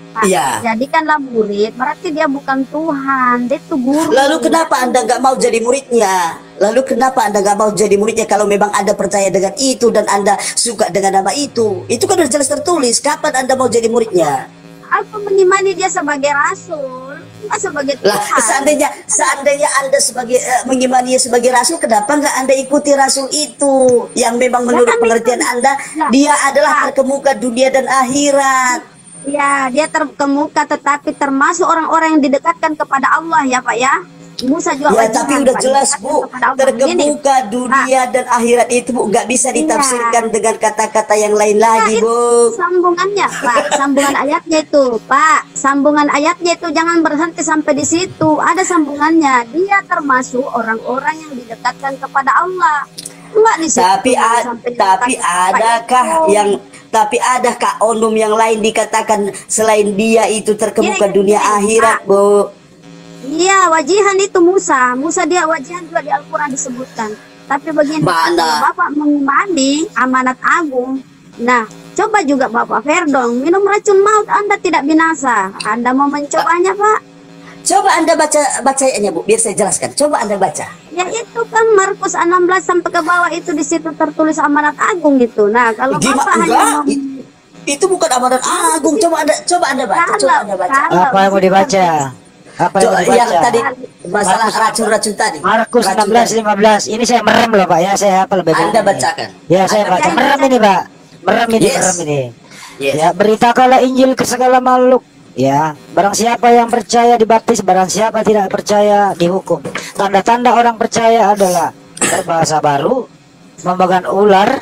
Pak, Iya. jadikanlah murid, berarti dia bukan Tuhan, dia itu guru. Lalu kenapa Anda nggak mau jadi muridnya? Lalu kenapa Anda nggak mau jadi muridnya kalau memang Anda percaya dengan itu dan Anda suka dengan nama itu? Itu kan udah jelas tertulis. Kapan Anda mau jadi muridnya? Aku mengimani dia sebagai rasul, bukan sebagai Tuhan. Lah, seandainya seandainya Anda sebagai uh, mengimani dia sebagai rasul, kenapa nggak Anda ikuti rasul itu yang memang menurut kan pengertian itu- Anda Nah, dia adalah Pak. terkemuka dunia dan akhirat? Ya, dia terkemuka tetapi termasuk orang-orang yang didekatkan kepada Allah ya Pak ya. Musa juga Ya, wajiban, tapi udah Pak, jelas didekatkan Bu, kepada Allah. Begini, terkemuka dunia dan akhirat itu Bu nggak bisa Iya. ditafsirkan dengan kata-kata yang lain Nah, lagi itu Bu. sambungannya Pak, sambungan ayatnya itu Pak, sambungan ayatnya itu jangan berhenti sampai di situ. Ada sambungannya. Dia termasuk orang-orang yang didekatkan kepada Allah. Enggak di situ. Tapi a- sampai tapi didekatkan kepada adakah itu. yang tapi adakah onum yang lain dikatakan selain dia itu terkemuka Gini, dunia gini, akhirat Pak. Bu? Iya, wajihan itu Musa. Musa dia wajihan juga di Al-Quran disebutkan. Tapi begini, Mana? kalau Bapak mengimani amanat agung. Nah, coba juga Bapak Ferdong, minum racun maut Anda tidak binasa. Anda mau mencobanya, Pak? Coba Anda baca bacanya Bu, biar saya jelaskan. Coba Anda baca. Ya itu kan Markus enam belas sampai ke bawah itu di situ tertulis amanat agung gitu. Nah, kalau Gimana? Bapak hanya Enggak. mau I- Itu bukan amanat agung. Coba Anda coba Anda baca. Coba Kalau- Anda baca. kalau- Apa yang mau dibaca? Apa yang Coba mau dibaca? yang tadi masalah racun-racun tadi. Markus Racun enam belas tadi. lima belas. Ini saya merem loh Pak ya, saya apa lebih baik Anda ini. bacakan. Ya, saya Anda baca. bacakan. Merem ini Pak. Merem ini, Yes. merem ini. Yes. Ya, beritakanlah Injil ke segala makhluk. Ya, barang siapa yang percaya dibaptis, barang siapa tidak percaya dihukum. Tanda-tanda orang percaya adalah berbahasa baru, memegang ular,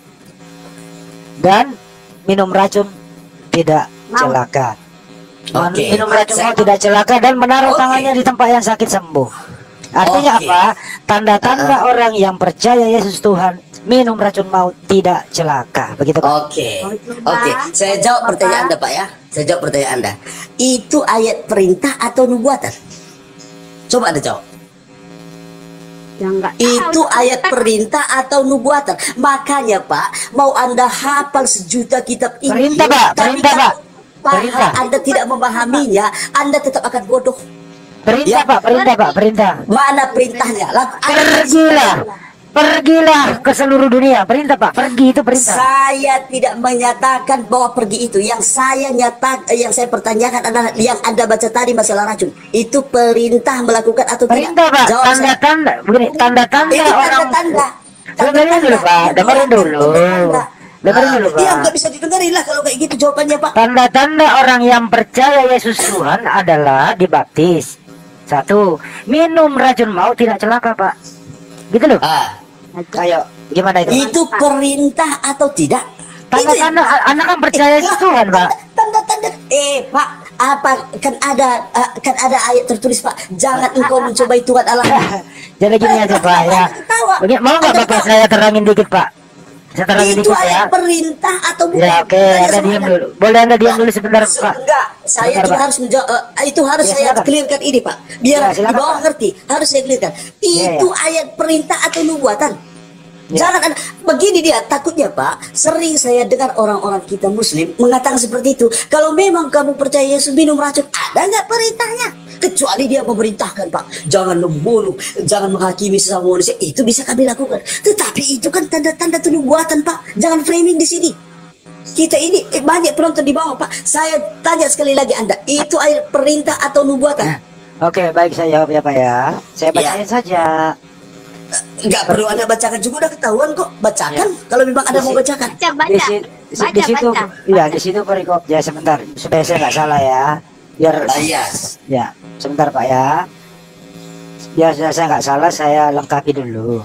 dan minum racun tidak Mau. celaka. Men- Oke. Minum racun Saya- mau tidak celaka dan menaruh Oke. tangannya di tempat yang sakit sembuh. Artinya Oke. apa? Tanda-tanda orang yang percaya Yesus Tuhan minum racun maut tidak celaka. Begitu Pak. Oke, Oh, coba. oke. Saya jawab Bapak. pertanyaan Anda, Pak ya. Saya jawab pertanyaan Anda. Itu ayat perintah atau nubuatan? Coba Anda jawab. yang enggak Itu ayat perintah atau nubuatan. Makanya Pak, mau Anda hafal sejuta kitab Injil, Perintah, Pak. tapi Perintah, kalau Pak. Pak, Perintah. Anda tidak memahaminya, Anda tetap akan bodoh. Perintah Ya. Pak, perintah Pak, perintah. Mana perintahnya? Lalu Anda Pergilah, pergilah ke seluruh dunia. Perintah Pak, pergi itu perintah. Saya tidak menyatakan bahwa pergi itu. Yang saya nyata, eh, yang saya pertanyakan adalah yang Anda baca tadi masalah racun. Itu perintah melakukan atau Perintah tidak? Pak, Jawab saya. tanda-tanda, begini, tanda-tanda Itu orang. tanda-tanda. Dengerin dulu Pak, dengerin dulu. Dengerin dulu Iya, Pak. nggak bisa didengerin lah kalau kayak gitu jawabannya Pak. Tanda-tanda orang yang percaya Yesus Tuhan adalah dibaptis. Satu, minum racun maut tidak celaka Pak. Gitu loh. Ah, Ayo, gimana itu? itu perintah atau tidak? Tanda-tanda Itu yang- anak kan percaya Yesus Tuhan Pak. Tanda-tanda. Eh Pak, apa kan ada ah, kan ada ayat tertulis Pak. Jangan engkau mencobai Tuhan Allah. Jadi gini aja Pak ya. Ketawa. Begini, mau nggak Anda Bapak ketawa. saya terangin dikit Pak? Saya terangin Itu dikit ya. ayat perintah atau bukan? Ya oke, Tanya Anda sama diam Anda. dulu. Boleh Anda diam dulu sebentar Se- Pak. Enggak, saya Sebentar, juga Pak. harus menjawab. eh, itu harus Ya, saya silakan. clearkan ini Pak. Biar Ya, di silakan, bawah Pak. ngerti. Harus saya clearkan. Itu Ya, ayat perintah atau nubuatan. Ya. Jangan ada begini dia takutnya Pak. Sering saya dengar orang-orang kita Muslim mengatakan seperti itu. Kalau memang kamu percaya Yesus minum racun, ada nggak perintahnya? Kecuali dia memerintahkan Pak, jangan membunuh, jangan menghakimi sesama manusia. Itu bisa kami lakukan. Tetapi itu kan tanda-tanda nubuatan Pak. Jangan framing di sini. Kita ini eh, banyak penonton di bawah Pak. Saya tanya sekali lagi Anda, itu ayat perintah atau nubuatan? Oke, baik saya jawab ya Pak ya. Saya bacain saja. Nggak perlu Anda bacakan juga udah ketahuan kok. Bacakan kalau memang Anda mau bacakan. baca baca Di, si- di- baca di situ, baca iya di situ perikop. Ya sebentar, supaya saya nggak salah ya. Biar, Ah, iya. ya sebentar Pak ya. Biar saya saya nggak salah, saya lengkapi dulu.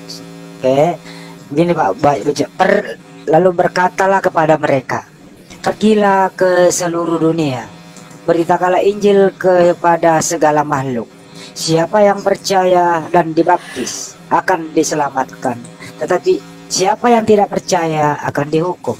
Oke, gini Pak. Baik, baca. Per- lalu berkatalah kepada mereka, pergilah ke seluruh dunia, beritakanlah Injil kepada segala makhluk. Siapa yang percaya dan dibaptis akan diselamatkan, tetapi siapa yang tidak percaya akan dihukum.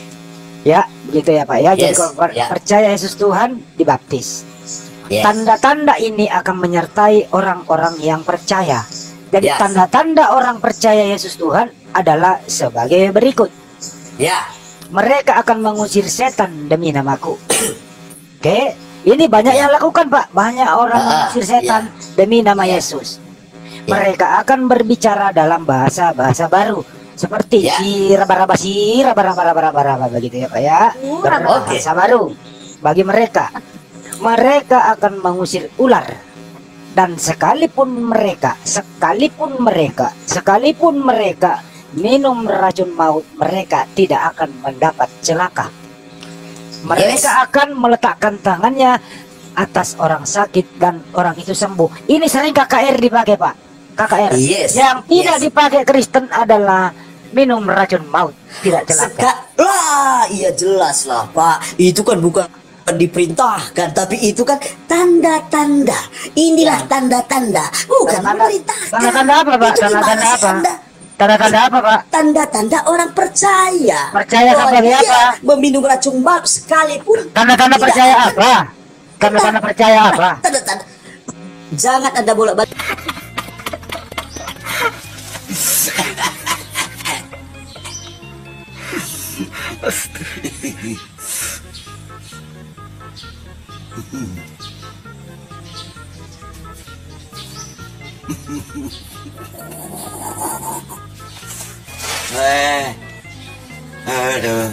Ya, begitu ya Pak ya. Jadi Yes, kalau per- ya. percaya Yesus Tuhan dibaptis. Yes. Tanda-tanda ini akan menyertai orang-orang yang percaya. Jadi Yes. tanda-tanda orang percaya Yesus Tuhan adalah sebagai berikut. Ya. Mereka akan mengusir setan demi namaku. Oke, ini banyak yang lakukan Pak. Banyak orang Ah, mengusir setan demi nama Yesus. Mereka akan berbicara dalam bahasa-bahasa baru. Seperti Ya. si raba-raba si raba-raba-raba-raba begitu ya Pak ya. Uh, Berbahasa baru bagi mereka. Mereka akan mengusir ular. Dan sekalipun mereka, sekalipun mereka, sekalipun mereka minum racun maut, mereka tidak akan mendapat celaka. Mereka akan meletakkan tangannya atas orang sakit dan orang itu sembuh. Ini sering K K R dipakai Pak. K K R. Yes. Yang tidak Yes. dipakai Kristen adalah minum racun maut, tidak celaka. Seka lah, iya jelas lah Pak. Itu kan bukan diperintahkan, tapi itu kan tanda-tanda. Inilah tanda-tanda, bukan Tanda-tanda- memerintahkan. Tanda-tanda apa Pak? Itu Tanda-tanda gimana sih apa? Anda? Tanda-tanda apa Pak? Tanda-tanda orang percaya. Percaya bahwa sebagai dia apa? meminum racun maut sekalipun. Tanda-tanda tidak percaya akan- apa? Tanda-tanda percaya apa? Tanda-tanda. Jangan Anda bolak-balik. Eh, aduh.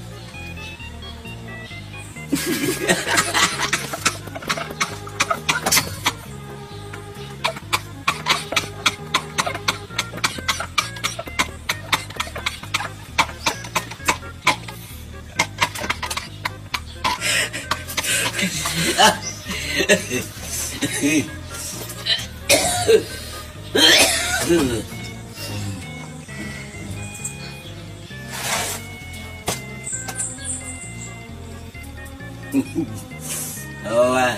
Oh, ah.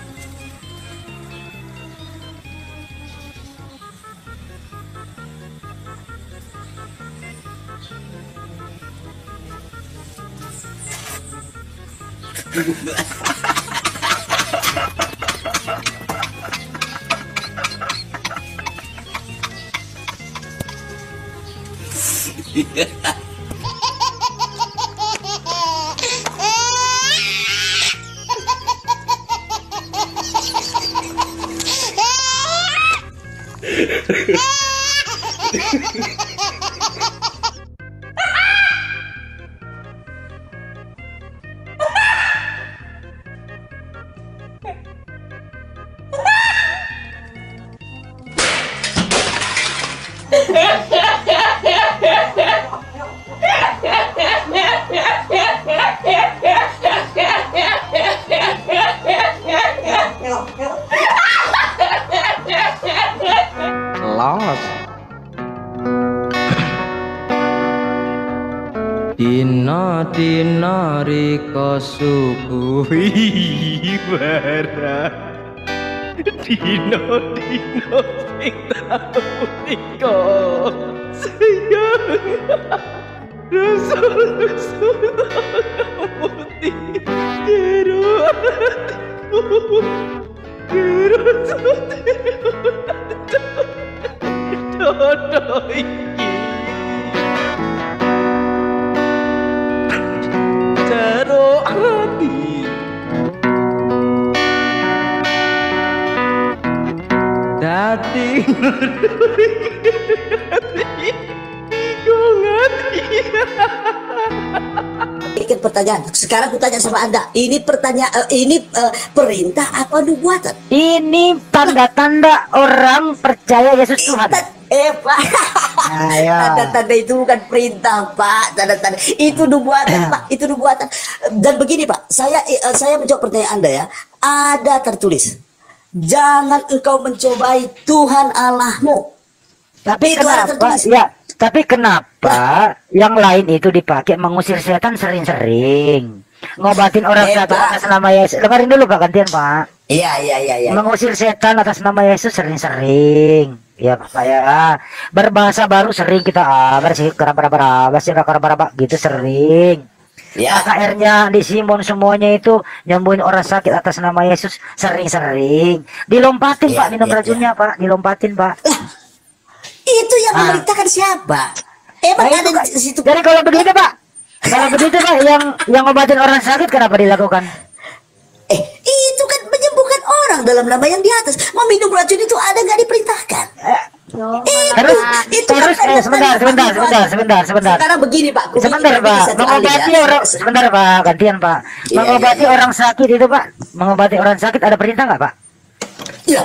Lost. Dina dina rika subuhi bara. Dina dina sing tau rika sayang. Rasul-rasul kamuti jero hatiku. Jero dodo iki jero hati dadi Ini kan pertanyaan. Sekarang aku tanya sama Anda. Ini pertanyaan, eh, ini eh, perintah apa nubuatan? Ini tanda-tanda orang percaya Yesus Tuhan. Eh Pak, Nah, ya. tanda-tanda itu bukan perintah Pak. Tanda-tanda itu nubuatan Pak. Itu nubuatan. Dan begini Pak, saya eh, saya menjawab pertanyaan Anda ya. Ada tertulis, jangan engkau mencobai Tuhan Allahmu. Tapi Itu ada kenapa? tertulis. Ya, tapi kenapa yang lain itu dipakai mengusir setan sering-sering? Ngobatin orang Eh, sakit Pak. atas nama Yesus. Dengerin dulu Pak, gantian Pak. Iya iya iya iya. Mengusir setan atas nama Yesus sering-sering. Ya Pak ya. Berbahasa baru sering kita ah, bersih keraba-raba, bersih keraba-raba gitu sering. Ya. K K R-nya di Simon semuanya itu nyembuhin orang sakit atas nama Yesus sering-sering. Dilompatin Ya, Pak minum ya, racunnya Pak, dilompatin Pak. Itu yang Ah. memerintahkan siapa? Emang Nah, ada itu, Kak. di situ. Jadi kalau begitu Pak, kalau begitu Pak, yang yang ngobatin orang sakit kenapa dilakukan? Eh, itu kan menyembuhkan orang dalam nama yang di atas. Meminum racun itu ada nggak diperintahkan? Terus, terus, eh, sebentar, sebentar, sebentar, sebentar, sebentar. Sekarang begini Pak, aku Sebentar bikin Pak, satu mengobati ya. orang, sebentar Pak, gantian Pak. Iya, Mengobati iya, iya. orang sakit itu Pak, mengobati orang sakit ada perintah nggak Pak? Ya,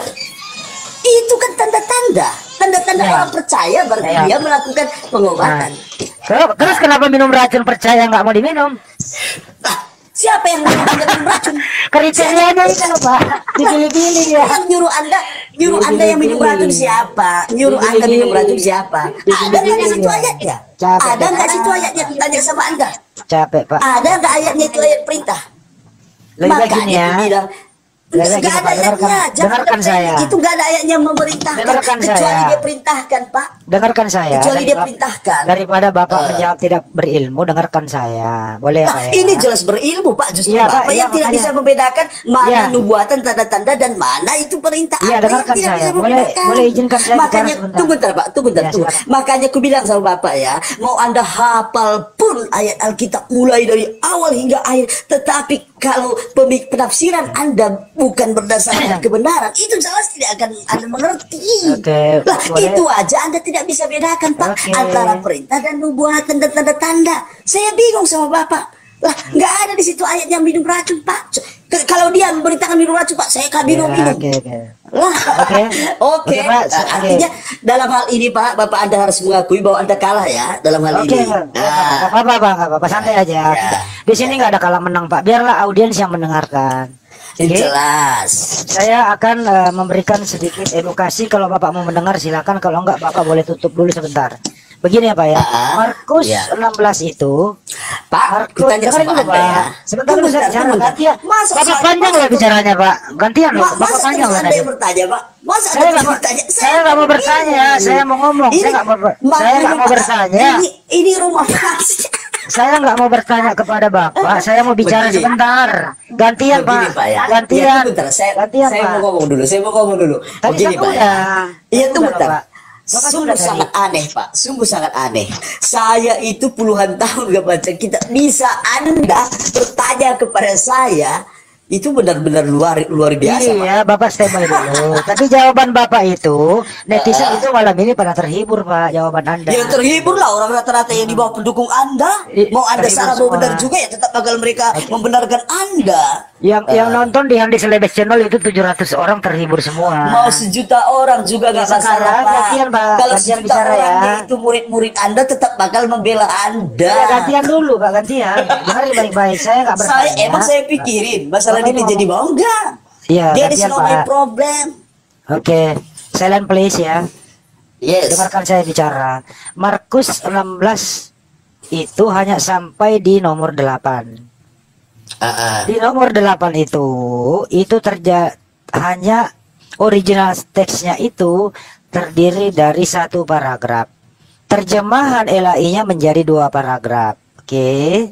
itu kan tanda-tanda, tanda-tanda Ya. orang percaya baru Ya. dia melakukan pengobatan. Terus, terus kenapa minum racun percaya nggak mau diminum? Nah, siapa yang minum racun? Kriterianya itu loh Pak, dipilih-pilih ya. Yang nyuruh anda, nyuruh anda yang minum racun siapa? Nyuruh anda minum racun siapa? Ada nggak di situ ayatnya? Capek. Ada nggak situ ayatnya? Tanya sama anda. Capek Pak. Ada nggak ayatnya itu ayat perintah? Lebih baik gini ya. aku bilang, Lebih baik nggak gini, ada Pak, dengarkan, ayatnya. Jangan dengarkan percaya. saya. Itu nggak ada ayatnya memerintahkan. Dengarkan Kecuali saya. dia perintahkan Pak. Dengarkan saya. Kecuali dia Daripada- perintahkan. Daripada Bapak Eh. menjawab tidak berilmu, dengarkan saya. Boleh ya Nah, Pak ya? ini jelas berilmu Pak, justru Iya, Pak, Bapak iya, yang tidak makanya. bisa membedakan mana Iya. nubuatan tanda-tanda dan mana itu perintah. Iya, Apa yang dengarkan tidak saya. bisa Boleh- membedakan. boleh izinkan saya bicara Makanya sebentar. tunggu bentar Pak, tunggu bentar, Iya, tunggu. silakan. Makanya aku bilang sama Bapak ya, mau Anda hafal pun ayat Alkitab mulai dari awal hingga akhir, tetapi kalau pemik- penafsiran Anda bukan berdasarkan kebenaran, itu jelas tidak akan Anda mengerti. Oke, Lah, boleh. itu aja Anda tidak bisa bedakan Pak Oke. antara perintah dan nubuatan dan tanda-tanda. Saya bingung sama Bapak. Lah, nggak ada di situ ayat yang minum racun, Pak. K- kalau dia memberitakan minum racun, Pak, saya akan minum Ya, minum. Oke, oke. Lah, Oke. oke. Oke, Pak. Nah, Oke. artinya dalam hal ini, Pak, Bapak Anda harus mengakui bahwa Anda kalah ya dalam hal Oke, ini. nggak Nah, apa-apa, Pak, nggak apa-apa, santai aja. Ya. Di sini nggak ada kalah menang, Pak. Biarlah audiens yang mendengarkan. Oke? jelas. Saya akan eh, memberikan sedikit edukasi. Kalau Bapak mau mendengar, silakan. Kalau enggak, Bapak boleh tutup dulu sebentar. Begini ya, Pak ya. Ah, Markus ya. enam belas itu, Pak, Markus, ditanya dengerin sama dulu, Anda Pak. ya. Sebentar Tunggu dulu saya bentar, bicara. tunggu bentar. Gantian. Masa Bapak saya- panjang masa loh bicaranya, Pak. Gantian loh. Ma- Bapak masa panjang terus loh Anda tadi. yang bertanya, Pak? Masa Saya Anda nggak mau, bertanya? saya nggak mau bertanya. Saya mau ngomong. Saya nggak mau, ber- saya nggak mau bertanya. Ini, ini rumah pasti. Saya nggak mau bertanya kepada Bapak. Saya mau bicara Begini. sebentar. Gantian, Begini, Pak. Pak ya. Gantian. Ya, tunggu bentar. Saya, Gantian, saya Pak. mau ngomong dulu. Saya mau ngomong dulu. Tadi Begini, saya Pak. ya. udah. Iya, Saya tunggu udah, bentar. Pak. Bapak Sungguh sudah tadi. sangat aneh, Pak. Sungguh sangat aneh. Saya itu puluhan tahun gak baca kitab. Bisa Anda bertanya kepada saya, itu benar-benar luar luar biasa, Pak. Iya, Bapak standby dulu. Tapi jawaban Bapak itu, netizen itu malam ini pada terhibur, Pak. Jawaban Anda. Ya terhibur lah orang rata-rata yang di bawah pendukung Anda. I- Mau Anda terhibur salah mau semua. benar juga ya tetap bakal mereka membenarkan Anda. Yang yang nonton di Handi Selebes Channel itu tujuh ratus orang terhibur semua. Mau sejuta orang juga Ya, gak masalah, sekarang Pak. gantian, Pak. Kalau Gantian sejuta bicara, orang ya. itu murid-murid Anda tetap bakal membela Anda. Ya, gantian dulu, Pak. Gantian. Dengarin baik-baik. Saya nggak bertanya. Saya emang saya pikirin masalah Bapak ini ini jadi ngomong. mau enggak? Iya, Dia gantian, is not my Pak. problem. Oke, silent please ya. Yes. Dengarkan saya bicara. Markus enam belas itu hanya sampai di nomor delapan. Ah, ah. Di nomor delapan itu itu terja hanya original teksnya itu terdiri dari satu paragraf. Terjemahan L A I-nya menjadi dua paragraf. Oke.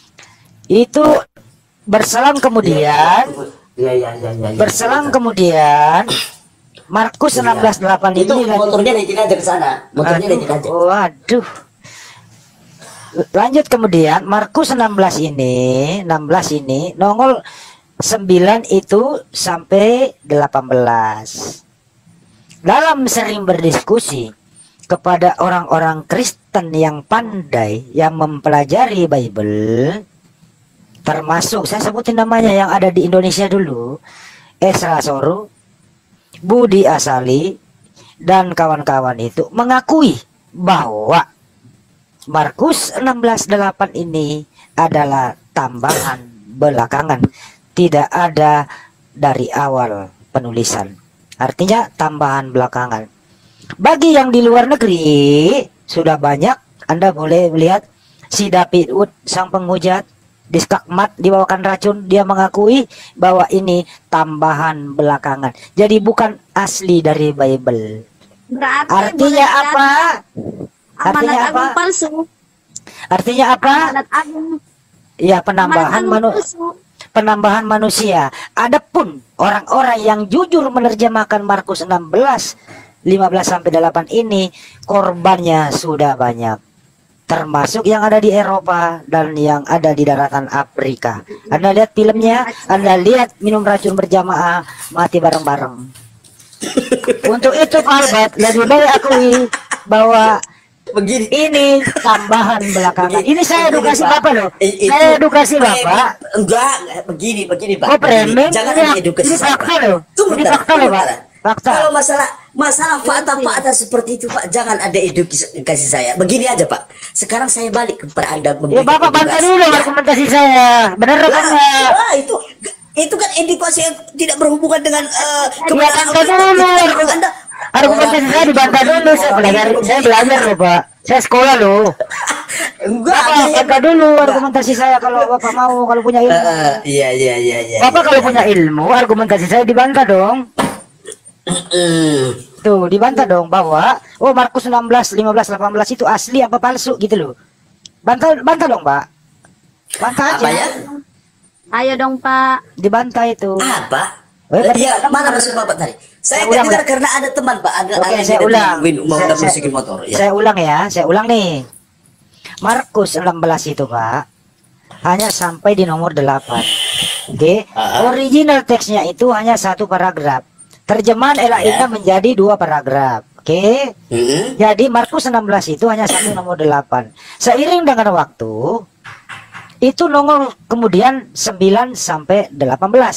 Itu berselang kemudian Iya, iya, iya, iya. berselang kemudian Markus enam belas delapan Itu ini motornya naikin aja ke sana. Motornya Aduh, naikin aja. waduh. Lanjut kemudian Markus enam belas ini, enam belas ini nongol sembilan itu sampai delapan belas. Dalam sering berdiskusi kepada orang-orang Kristen yang pandai yang mempelajari Bible, termasuk saya sebutin namanya yang ada di Indonesia dulu, Esra Soru, Budi Asali, dan kawan-kawan itu mengakui bahwa Markus enam belas delapan ini adalah tambahan belakangan, tidak ada dari awal penulisan. Artinya tambahan belakangan. Bagi yang di luar negeri sudah banyak, Anda boleh melihat si David Wood sang penghujat di skakmat dibawakan racun, dia mengakui bahwa ini tambahan belakangan. Jadi bukan asli dari Bible. Berarti Artinya boleh apa? jadi Artinya amanat apa? agung palsu. Artinya apa? Amanat agung. Ya, Amanat penambahan agung manu palsu. penambahan manusia. Adapun orang-orang yang jujur menerjemahkan Markus enam belas lima belas sampai delapan ini, korbannya sudah banyak. termasuk yang ada di Eropa dan yang ada di daratan Afrika. Anda lihat filmnya, Anda lihat minum racun berjamaah, mati bareng-bareng. Untuk itu Pak Albert, lebih baik akui bahwa begini ini tambahan belakangan. Ini saya Begini, edukasi Pak. Bapak loh. I- itu Saya edukasi framing. Bapak. Enggak, enggak, begini, begini Pak. Oh, Begini. framing? Jangan Ini- edukasi ini saya, fakta Pak. loh. Tunggu Ini bentar, fakta tunggu loh, Pak. bentar. Fakta. Kalau masalah masalah fakta-fakta seperti itu Pak, jangan ada edukasi saya. Begini aja Pak. Sekarang saya balik kepada Anda Ya memberikan Bapak bantah edukasi. dulu Ya. argumentasi saya. Benar apa Lah, enggak? lah, itu itu kan edukasi yang tidak berhubungan dengan uh, Ya bantah dulu. Anda Argumentasi saya dibantah dulu. Saya belajar, saya belajar loh Pak. Saya sekolah loh. enggak Bapak ada yang- bantah dulu Enggak. argumentasi saya kalau Bapak mau, kalau punya ilmu. Eh, eh, iya iya iya iya. Bapak iya, kalau iya. punya ilmu, argumentasi saya dibantah dong. Mm. Tuh, dibantah dong bahwa oh Markus enam belas, lima belas, delapan belas itu asli apa palsu gitu loh. Bantah bantah dong, Pak. Bantah aja. Apa ya? Ayo dong Pak. Dibantah itu. Apa? Eh, tapi Iya, Bapak- mana maksud Bapak tadi? Saya Saya nggak ulang, dengar ya. karena ada teman Pak, ada Oke, ada yang saya tidak ulang. win mau Saya- ada saya- musikin motor ya. Saya ulang ya, saya ulang nih. Markus enam belas itu, Pak, hanya sampai di nomor delapan. Oke. Ah. Original teksnya itu hanya satu paragraf. Terjemahan Ella Ya. Indah menjadi dua paragraf. Oke. Mm-mm. Jadi Markus enam belas itu hanya sampai nomor delapan. Seiring dengan waktu itu nongol kemudian sembilan sampai delapan belas.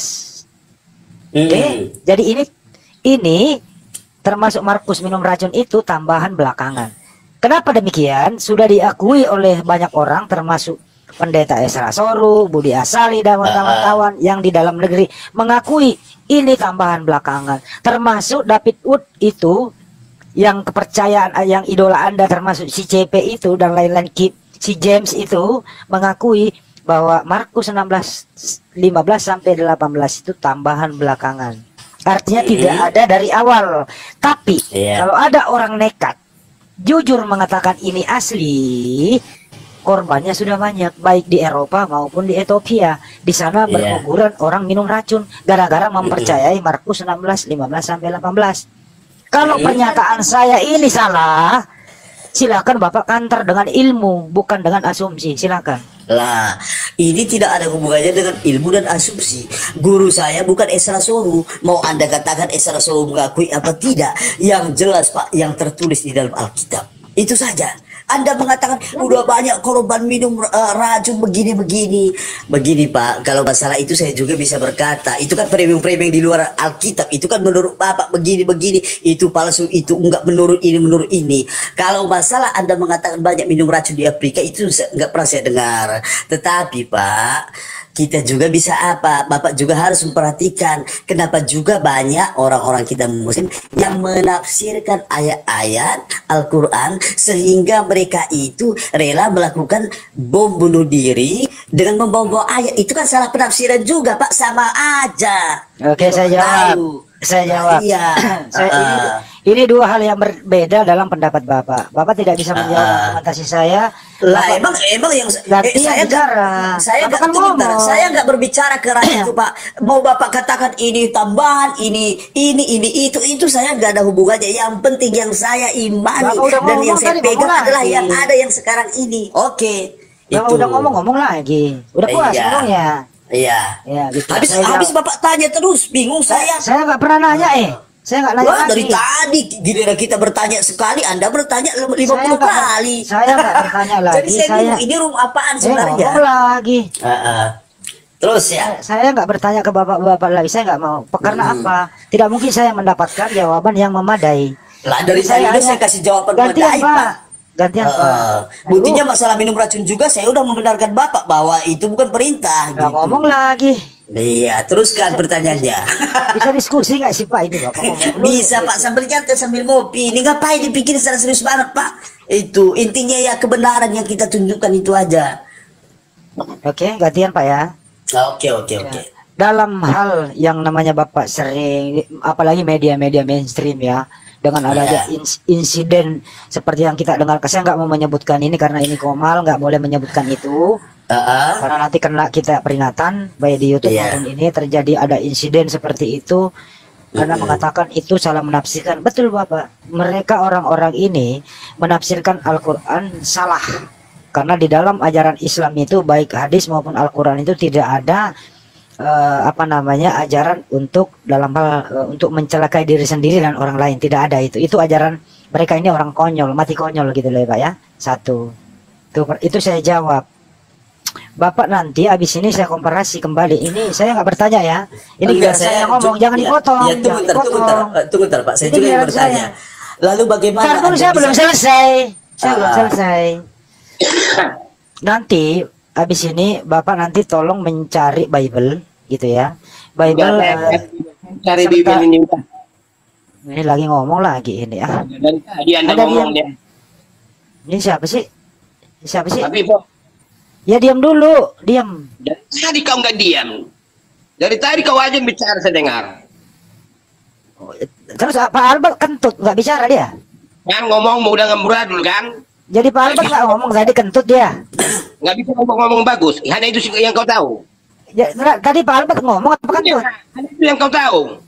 Oke. Mm-mm. Jadi ini ini termasuk Markus minum racun itu tambahan belakangan. Kenapa demikian? Sudah diakui oleh banyak orang termasuk Pendeta Esra Soru, Budi Asali dan kawan-kawan yang di dalam negeri mengakui ini tambahan belakangan. Termasuk David Wood itu yang kepercayaan yang idola Anda termasuk si C P itu dan lain-lain Ki- si James itu mengakui bahwa Markus enam belas lima belas sampai delapan belas itu tambahan belakangan. Artinya tidak ada dari awal. Tapi Iya. kalau ada orang nekat jujur mengatakan ini asli, korbannya sudah banyak baik di Eropa maupun di Ethiopia. Di sana Iya. berguguran orang minum racun gara-gara mempercayai Markus enam belas lima belas sampai delapan belas. Kalau Iya. pernyataan saya ini salah, silakan Bapak kantor dengan ilmu bukan dengan asumsi. Silakan. Lah, ini tidak ada hubungannya dengan ilmu dan asumsi. Guru saya bukan Esra Soru. Mau Anda katakan Esra Soru mengakui apa tidak? Yang jelas Pak, yang tertulis di dalam Alkitab. Itu saja. Anda mengatakan udah banyak korban minum uh, racun begini-begini. Begini Pak, kalau masalah itu saya juga bisa berkata, itu kan framing-framing di luar Alkitab. Itu kan menurut Bapak begini-begini, itu palsu, itu enggak menurut ini, menurut ini. Kalau masalah Anda mengatakan banyak minum racun di Afrika, itu se- enggak pernah saya dengar. Tetapi Pak, kita juga bisa apa? Bapak juga harus memperhatikan kenapa juga banyak orang-orang kita muslim yang menafsirkan ayat-ayat Al-Quran sehingga mereka itu rela melakukan bom bunuh diri dengan membawa ayat. Itu kan salah penafsiran juga Pak, sama aja. Oke, saya jawab. Tahu. Saya jawab. Iya. Saya, ini, Ah. ini dua hal yang berbeda dalam pendapat Bapak. Bapak tidak bisa menjawab Ah. argumentasi saya. Lah Bapak- emang emang yang Ganti eh, saya yang bicara. nggak- saya Bapak nggak kan tunggu bentar. ngomong. Saya nggak berbicara ke rakyat itu Pak. Mau Bapak katakan ini tambahan, ini ini ini itu itu saya nggak ada hubungannya. Yang penting yang saya imani Bapak udah dan ngomong yang saya tadi, pegang ngomong adalah lagi. yang ada yang sekarang ini. Oke. Bapak Itu. udah ngomong-ngomong lagi. Udah puas Iya. ngomongnya. Iya. Ya, gitu. Habis Saya habis jawab. Bapak tanya terus, bingung saya. Saya nggak pernah nanya eh. Saya nggak nanya Wah, lagi. dari tadi giliran kita bertanya sekali, Anda bertanya lima puluh nggak- kali. Saya nggak bertanya lagi. Jadi saya, Saya- bingung, ini room apaan Saya sebenarnya? ngomong lagi. Heeh. Terus ya. Saya nggak bertanya ke bapak-bapak lagi. Saya nggak mau. Karena Hmm. apa? Tidak mungkin saya mendapatkan jawaban yang memadai. Lah dari Saya saya udah hanya- saya kasih jawaban Gantian memadai, Pak. Pak. Gantian Pak. Heeh. Buktinya masalah minum racun juga saya udah membenarkan Bapak bahwa itu bukan perintah. Nggak gitu. ngomong lagi. Iya, teruskan pertanyaannya. Bisa diskusi nggak sih Pak ini Bapak ngomong dulu. Bisa Pak, sambil nyantai sambil ngopi. Ini ngapain dipikir secara serius banget Pak? Itu intinya ya kebenaran yang kita tunjukkan itu aja. Oke, gantian Pak ya. Oke oke oke. Dalam hal yang namanya Bapak sering, apalagi media-media mainstream ya, dengan adanya Iya. ins- insiden seperti yang kita dengar, saya nggak mau menyebutkan ini karena ini komal, nggak boleh menyebutkan itu, Heeh. karena nanti kena kita peringatan, baik di YouTube Iya. maupun ini terjadi ada insiden seperti itu, karena Mm-mm. mengatakan itu salah menafsirkan. Betul Bapak, mereka orang-orang ini menafsirkan Al-Quran salah. Karena di dalam ajaran Islam itu baik hadis maupun Al-Quran itu tidak ada eh, apa namanya ajaran untuk dalam hal eh, untuk mencelakai diri sendiri dan orang lain, tidak ada itu. Itu ajaran mereka ini orang konyol, mati konyol gitu loh ya Pak ya. Satu. Itu, itu saya jawab. Bapak nanti habis ini saya komparasi kembali. Ini saya nggak bertanya ya. Ini Enggak, biar saya, ngomong, jangan ya, dipotong. Ya, tunggu jangan ntar, tunggu ntar, dipotong. Eh, tunggu ntar Pak. Saya Ini juga yang biar bertanya. saya. Lalu bagaimana? Ntar dulu, Anda saya belum bisa- selesai. Saya belum Ah. selesai. Nanti habis ini Bapak nanti tolong mencari Bible gitu ya. Bible eh, Cari serta- Bible ini udah. ini lagi ngomong lagi ini ya. Dari tadi Anda Ada ngomong diam. dia. Ini siapa sih? Siapa sih? Tapi kok Ya diam dulu, diam. dari tadi kau nggak diam. Dari tadi kau aja yang bicara saya dengar. Terus Pak Albert kentut nggak bicara dia. Kan ngomong mau udah ngemburadul kan? Jadi Pak Albert nggak ngomong tadi kentut dia. Nggak bisa ngomong-ngomong bagus. Hanya itu sih yang kau tahu. Ya, nggak, tadi Pak Albert ngomong apa kentut? Hanya itu yang kau tahu.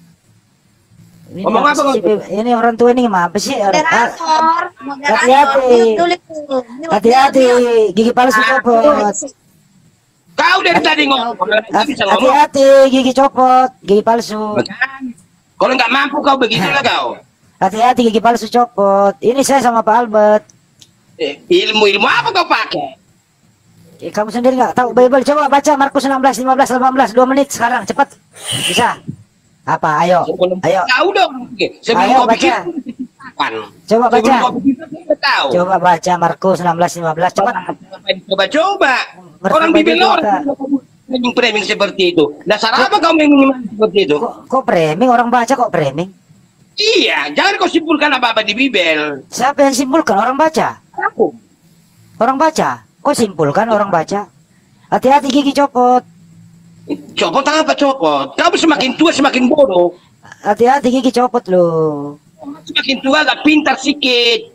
Ini, Ngomong apa, sih, ini orang tua ini apa sih? Ah, Moderator, moderator, Hati-hati. mute dulu tuh. Mute, Hati-hati, mute, gigi palsu Ah, copot. Kau dari tadi ngomong. Nggak bisa ngomong. Hati-hati, gigi copot, gigi palsu. Kan? Kalau nggak mampu kau begitulah kau. Hati-hati, gigi palsu copot. Ini saya sama Pak Albert. Eh, ilmu-ilmu apa kau pakai? Eh, kamu sendiri nggak tahu Bible? Coba baca Markus enam belas, lima belas, delapan belas, dua menit sekarang, cepat. Bisa? Apa? Ayo, Sebelum ayo. tahu dong. Sebelum Ayo, kau pikir, baca. kapan? Coba baca. Sebelum kau pikir, kau tahu. Coba baca Markus enam belas, lima belas, cepat. Coba-coba. Mereka Orang bibir beda, orang framing seperti itu. Dasar apa kau mengimani seperti itu? Kok, kok framing orang baca kok framing? Iya, jangan kau simpulkan apa-apa di Bibel. Siapa yang simpulkan? Orang baca. Aku. Orang baca. Kok simpulkan orang baca? Hati-hati gigi copot. Copot apa copot? Kamu semakin tua semakin bodoh. Hati-hati gigi copot loh. Semakin tua gak pintar sedikit.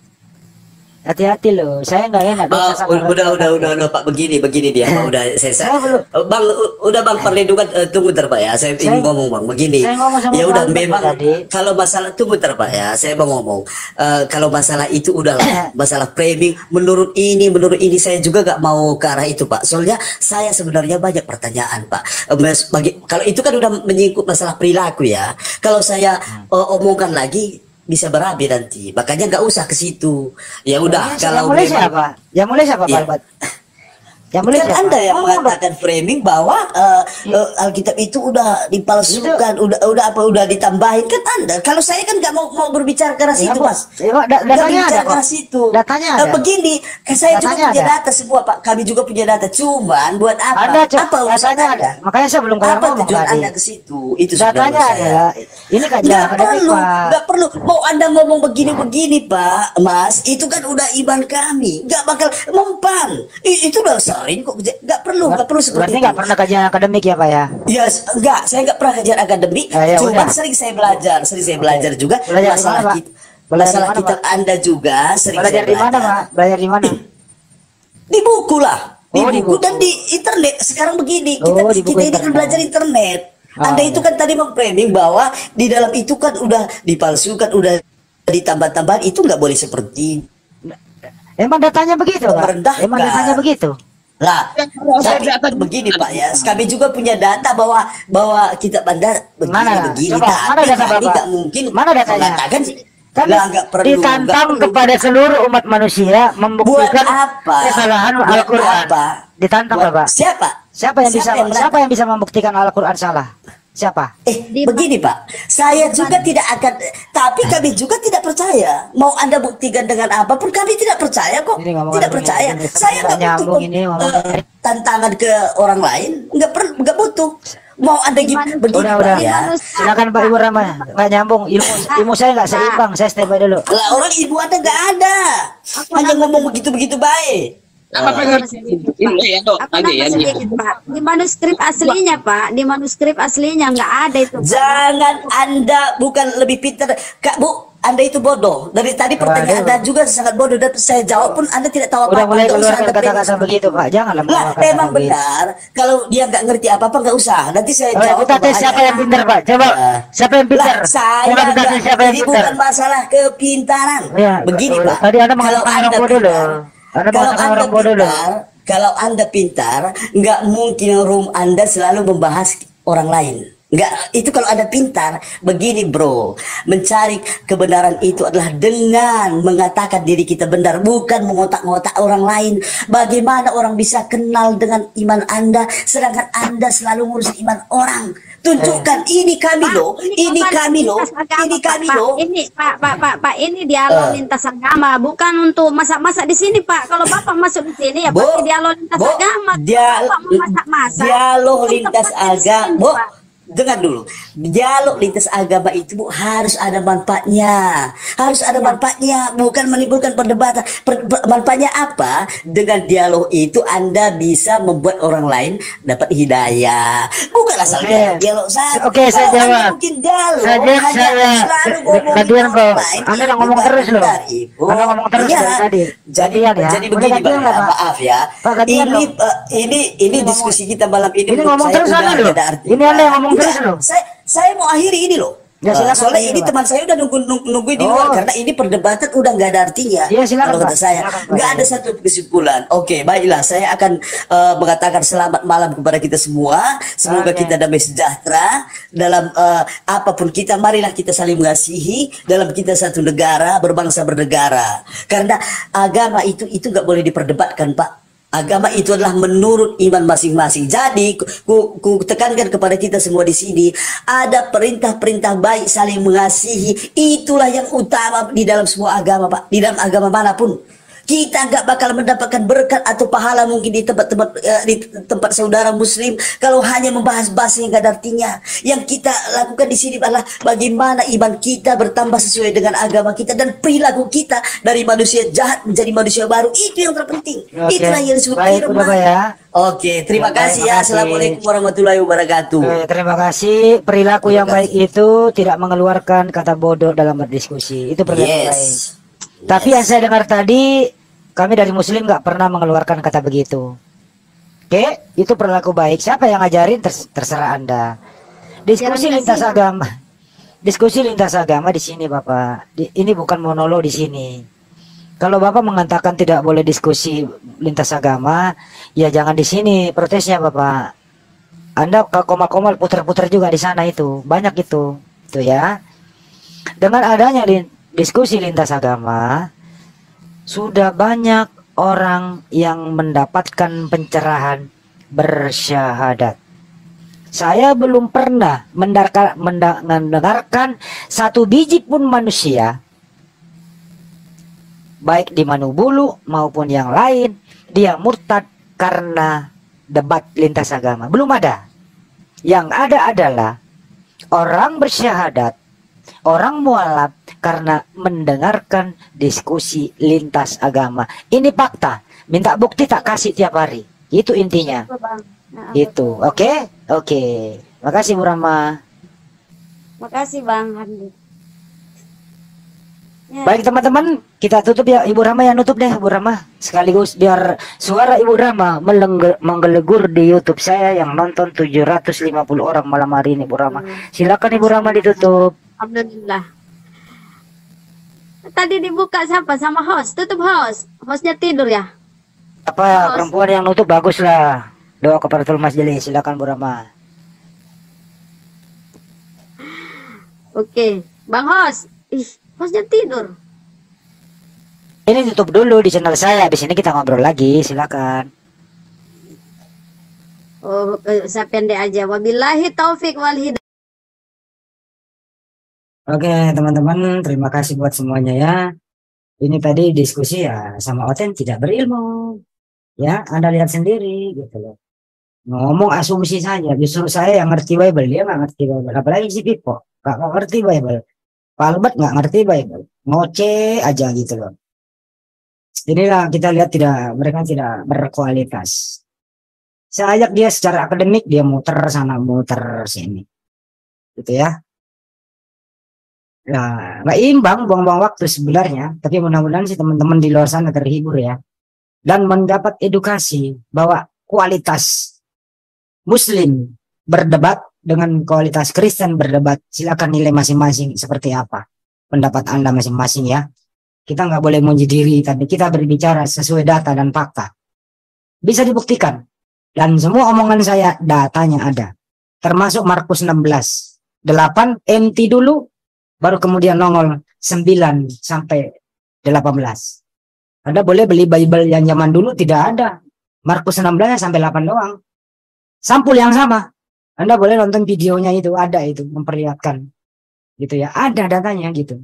Hati-hati loh. Saya nggak enak. Oh, dosa sama udah, orang udah, tua udah, tadi. udah, udah, Pak, begini, begini dia, Pak, udah, saya, saya, Saya belum. Oh, Bang, u- udah Bang perlindungan, eh, tunggu ntar Pak ya, saya ingin Saya- ngomong Bang, begini, saya ngomong sama ya Pak udah, Albert memang tadi. kalau masalah, tunggu ntar Pak ya, saya mau ngomong, Eh, kalau masalah itu udahlah, masalah framing, menurut ini, menurut ini, saya juga gak mau ke arah itu Pak, soalnya saya sebenarnya banyak pertanyaan Pak, Eh, mas- bagi, kalau itu kan udah menyingkut masalah perilaku ya, kalau saya Hmm. eh, omongkan lagi, bisa berabi nanti, makanya nggak usah ke situ. Ya udah, Yang kalau mulai memang- siapa? Yang mulai siapa Pak Ya. Albert? Yang mulai Kan siapa? Anda yang Oh, mengatakan framing bahwa eh, eh, Alkitab itu udah dipalsukan, udah udah apa udah ditambahin kan Anda. Kalau saya kan nggak mau mau berbicara ke arah Ya, situ Bu. Mas. Ya, Pak, da- Nggak datanya berbicara ada, ke arah kok. situ. Datanya Eh, ada. begini, kan saya juga Datanya punya ada. data semua Pak. Kami juga punya data. Cuman buat apa? Ada, Cok. apa urusan Datanya ada. Anda? Makanya saya belum kayak Apa ngomong tujuan tadi. Anda ke situ? Itu Datanya sebenarnya saya. ada. Ini kajian Nggak akademik perlu, Pak. nggak perlu. Mau Anda ngomong begini-begini Pak, Mas, itu kan udah iman kami. Nggak bakal mempan. I- itu udah sering kok. Nggak perlu, nggak perlu seperti Berarti itu. nggak pernah kajian akademik ya Pak ya? Ya, enggak, saya enggak pernah kajian akademik, Ya, ya, cuma udah. sering saya belajar, sering saya belajar juga Belajar di masalah mana, Pak? kit- Belajar masalah di mana, kitab Pak? Anda juga sering Belajar saya di mana belajar. Pak? Belajar di mana? Di buku lah, di, Oh, buku, di buku. dan di internet. Sekarang begini, kita Oh, di buku kita ini kan internet. belajar internet. Ah, Anda itu ya. kan tadi memframing bahwa di dalam itu kan udah dipalsukan, udah ditambah-tambah, itu nggak boleh seperti Emang datanya begitu Pak? Merendahkan. Emang datanya begitu? lah. Tapi begini Pak ya, kami juga punya data bahwa bahwa kitab Anda begini Mana? begini, Coba, mana tapi data kami Bapak? nggak mungkin Mana datanya? mengatakan Kan lah nggak perlu, ditantang nggak perlu. kepada seluruh umat manusia membuktikan Buat apa? kesalahan Buat Al-Quran. apa? Ditantang Buat- Bapak. Siapa? Siapa yang bisa menantang? siapa yang bisa membuktikan Al-Quran salah? Siapa? Eh, Di- begini Pak, saya juga tidak akan, tapi kami juga tidak percaya. Mau Anda buktikan dengan apapun, kami tidak percaya kok. Ini ngomong Tidak begini, percaya. begini, Saya nggak nggak butuh nyambung ini ngomong eh, begini. tantangan ke orang lain, nggak perlu, nggak butuh. Mau Anda gimana? Begini Udah Pak udah. ya. Silakan Pak Ibu Rama. Nggak nyambung ilmu ilmu saya nggak seimbang. Saya stay by dulu. Lah orang ibu Anda nggak ada, hanya ngomong begitu-begitu baik. Apa pengertian? Ini ya dok, Aku nanti ya. nambah sedikit, Pak. Di manuskrip aslinya, Pak. Di manuskrip aslinya nggak ada itu. Pak. Jangan Anda bukan lebih pintar, Kak Bu. Anda itu bodoh. Dari tadi pertanyaan Aduh. Anda juga sangat bodoh dan saya jawab pun Anda tidak tahu Udah apa-apa. mulai Nggak usah keluarkan Anda kata-kata pegang. begitu Pak. Janganlah Lah, mengeluarkan memang kata begitu. benar. Kalau dia nggak ngerti apa-apa nggak usah. Nanti saya Oh, jawab. kita tes bahaya. siapa yang pintar Pak. Coba Nah. siapa yang pintar? Lah, saya Coba kita tes nggak- siapa yang ini pintar. bukan masalah kepintaran. Ya, Begini betul. Pak. Tadi Anda kalau mengatakan Anda orang bodoh pintar, loh. Anda Kalau mengatakan Anda orang bodoh dong. pintar, kalau Anda pintar, nggak mungkin room Anda selalu membahas orang lain. Nggak, itu kalau Anda pintar. Begini bro, mencari kebenaran itu adalah dengan mengatakan diri kita benar, bukan mengotak-ngotak orang lain. Bagaimana orang bisa kenal dengan iman Anda, sedangkan Anda selalu ngurus iman orang? Tunjukkan ini kami loh, ini kami loh, ini kami loh. Ini Pak, Pak, Pak, Pak, ini dialog Eh. lintas agama, bukan untuk masak-masak di sini, Pak. Kalau Bapak masuk di sini ya Bu, pasti dialog lintas Bu, agama. dia- Bapak mau masak-masak. dialog Itu lintas tempatnya di agama, sini, Bu. Pak. Dengar dulu, dialog lintas agama itu Bu harus ada manfaatnya, harus ada manfaatnya, bukan menimbulkan perdebatan. Per- per- manfaatnya apa? Dengan dialog itu Anda bisa membuat orang lain dapat hidayah, bukan asal Oke. dialog, dialog saja. Oke, saya Kalau Anda jawab. mungkin dialog, Saya- hanya saya- selalu de- ngomongin gantian orang kok. lain, Anda itu ngomong bukan terus loh. benar, Ibu. Anda ngomong terus Iya. dari tadi. Jadi, Gantian ya. jadi Boleh begini, gantian Pak, nggak, ya, Pak? maaf ya. Pak, gantian Ini, dong. eh, ini, ini Ini diskusi kita malam ini. Ini menurut ngomong saya terus udah Anda nggak loh. ada artinya. Ini Anda yang ngomong Enggak, terus loh. Saya, saya mau akhiri ini loh. Ya, Eh, silakan, soalnya Pak, ini Pak. teman saya udah nunggu, nunggu, nungguin di Oh. luar karena ini perdebatan udah nggak ada artinya. Iya, silakan, Kalau kata Pak. saya Silakan, Pak. nggak ada satu kesimpulan. Oke, baiklah, saya akan eh, mengatakan selamat malam kepada kita semua. Semoga Oke. kita damai sejahtera dalam eh, apapun kita. Marilah kita saling mengasihi dalam kita satu negara berbangsa bernegara. Karena agama itu itu nggak boleh diperdebatkan, Pak. Agama itu adalah menurut iman masing-masing. Jadi ku, ku, ku tekankan kepada kita semua di sini, ada perintah-perintah baik saling mengasihi. Itulah yang utama di dalam semua agama, Pak. Di dalam agama manapun. Kita nggak bakal mendapatkan berkat atau pahala mungkin di tempat-tempat eh, di tempat saudara muslim kalau hanya membahas bahasa yang nggak ada artinya. Yang kita lakukan di sini adalah bagaimana iman kita bertambah sesuai dengan agama kita dan perilaku kita dari manusia jahat menjadi manusia baru. Itu yang terpenting. Oke. Itulah yang disebut Baik, firman. udah, Pak, ya. Oke, terima Baik, kasih terima ya. kasih. Assalamualaikum warahmatullahi wabarakatuh. Oke, terima kasih. Perilaku yang baik itu tidak mengeluarkan kata bodoh dalam berdiskusi. Itu perilaku baik. Yes. Tapi yang saya dengar tadi, kami dari Muslim nggak pernah mengeluarkan kata begitu. Oke, itu perilaku baik. Siapa yang ngajarin ters- terserah Anda. Diskusi Jangan lintas kasih. agama. Diskusi lintas agama di sini, Bapak. Di- ini bukan monolog di sini. Kalau Bapak mengatakan tidak boleh diskusi lintas agama, ya jangan di sini protesnya, Bapak. Anda ke komal-komal putar-putar juga di sana itu. Banyak itu. Itu ya. Dengan adanya lin- diskusi lintas agama, sudah banyak orang yang mendapatkan pencerahan bersyahadat. Saya belum pernah mendarka- menda- mendengarkan satu biji pun manusia, baik di Manubulu maupun yang lain, dia murtad karena debat lintas agama. Belum ada. Yang ada adalah orang bersyahadat, orang mualaf karena mendengarkan diskusi lintas agama. Ini fakta. Minta bukti tak kasih tiap hari. Itu intinya. Betul, Bang. Nah, Itu. betul. Oke? Oke. Makasih Bu Rama. Makasih Bang Handi. Ya. Baik teman-teman, kita tutup ya. Ibu Rama yang nutup deh, Bu Rama. Sekaligus biar suara Ibu Rama melengge- menggelegur di YouTube saya yang nonton tujuh ratus lima puluh orang malam hari ini, Bu Rama. Silakan Ibu Rama ditutup. Alhamdulillah. Tadi dibuka siapa sama host? Tutup host. Hostnya tidur ya? Apa perempuan yang nutup bagus lah. Doa keparatul majelis. Silakan Bu Rama. Oke. Bang host. Ih, hostnya tidur. Ini tutup dulu di channel saya. Habis ini kita ngobrol lagi. Silakan. Oh, eh, saya pendek aja. Wabillahi taufik wal hidayah. Oke teman-teman, terima kasih buat semuanya ya. Ini tadi diskusi ya sama Oten tidak berilmu. Ya, Anda lihat sendiri gitu loh. Ngomong asumsi saja. Justru saya yang ngerti Bible, dia nggak ngerti Bible. Apalagi si Pipo, nggak nggak ngerti Bible. Pak Albert nggak ngerti Bible. Ngoceh aja gitu loh. Inilah kita lihat tidak mereka tidak berkualitas. Saya ajak dia secara akademik, dia muter sana muter sini. Gitu ya. Nah, nggak imbang, buang-buang waktu sebenarnya. Tapi mudah-mudahan sih teman-teman di luar sana terhibur ya. Dan mendapat edukasi bahwa kualitas Muslim berdebat dengan kualitas Kristen berdebat. Silakan nilai masing-masing seperti apa pendapat Anda masing-masing ya. Kita nggak boleh menguji diri, tapi kita berbicara sesuai data dan fakta. Bisa dibuktikan. Dan semua omongan saya datanya ada. Termasuk Markus enam belas. delapan empty dulu, baru kemudian nongol sembilan sampai delapan belas. Anda boleh beli Bible yang zaman dulu tidak ada. Markus enam belas sampai delapan doang. Sampul yang sama. Anda boleh nonton videonya itu, ada itu memperlihatkan. Gitu ya, ada datanya gitu.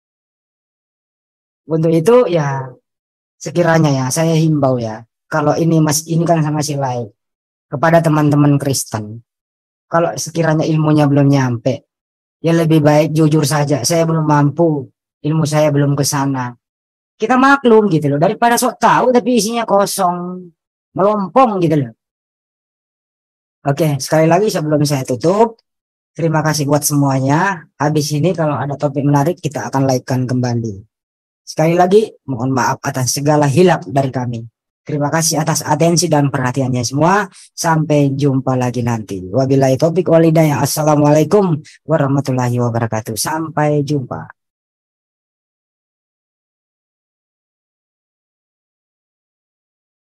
Untuk itu ya sekiranya ya saya himbau ya, kalau ini mas ini kan sama si lain kepada teman-teman Kristen, kalau sekiranya ilmunya belum nyampe, ya lebih baik jujur saja, saya belum mampu, ilmu saya belum ke sana. Kita maklum gitu loh, daripada sok tahu tapi isinya kosong, melompong gitu loh. Oke, sekali lagi sebelum saya tutup, terima kasih buat semuanya. Habis ini kalau ada topik menarik kita akan like-kan kembali. Sekali lagi, mohon maaf atas segala hilap dari kami. Terima kasih atas atensi dan perhatiannya semua. Sampai jumpa lagi nanti. Wabillahi taufiq wal hidayah. Assalamualaikum warahmatullahi wabarakatuh. Sampai jumpa.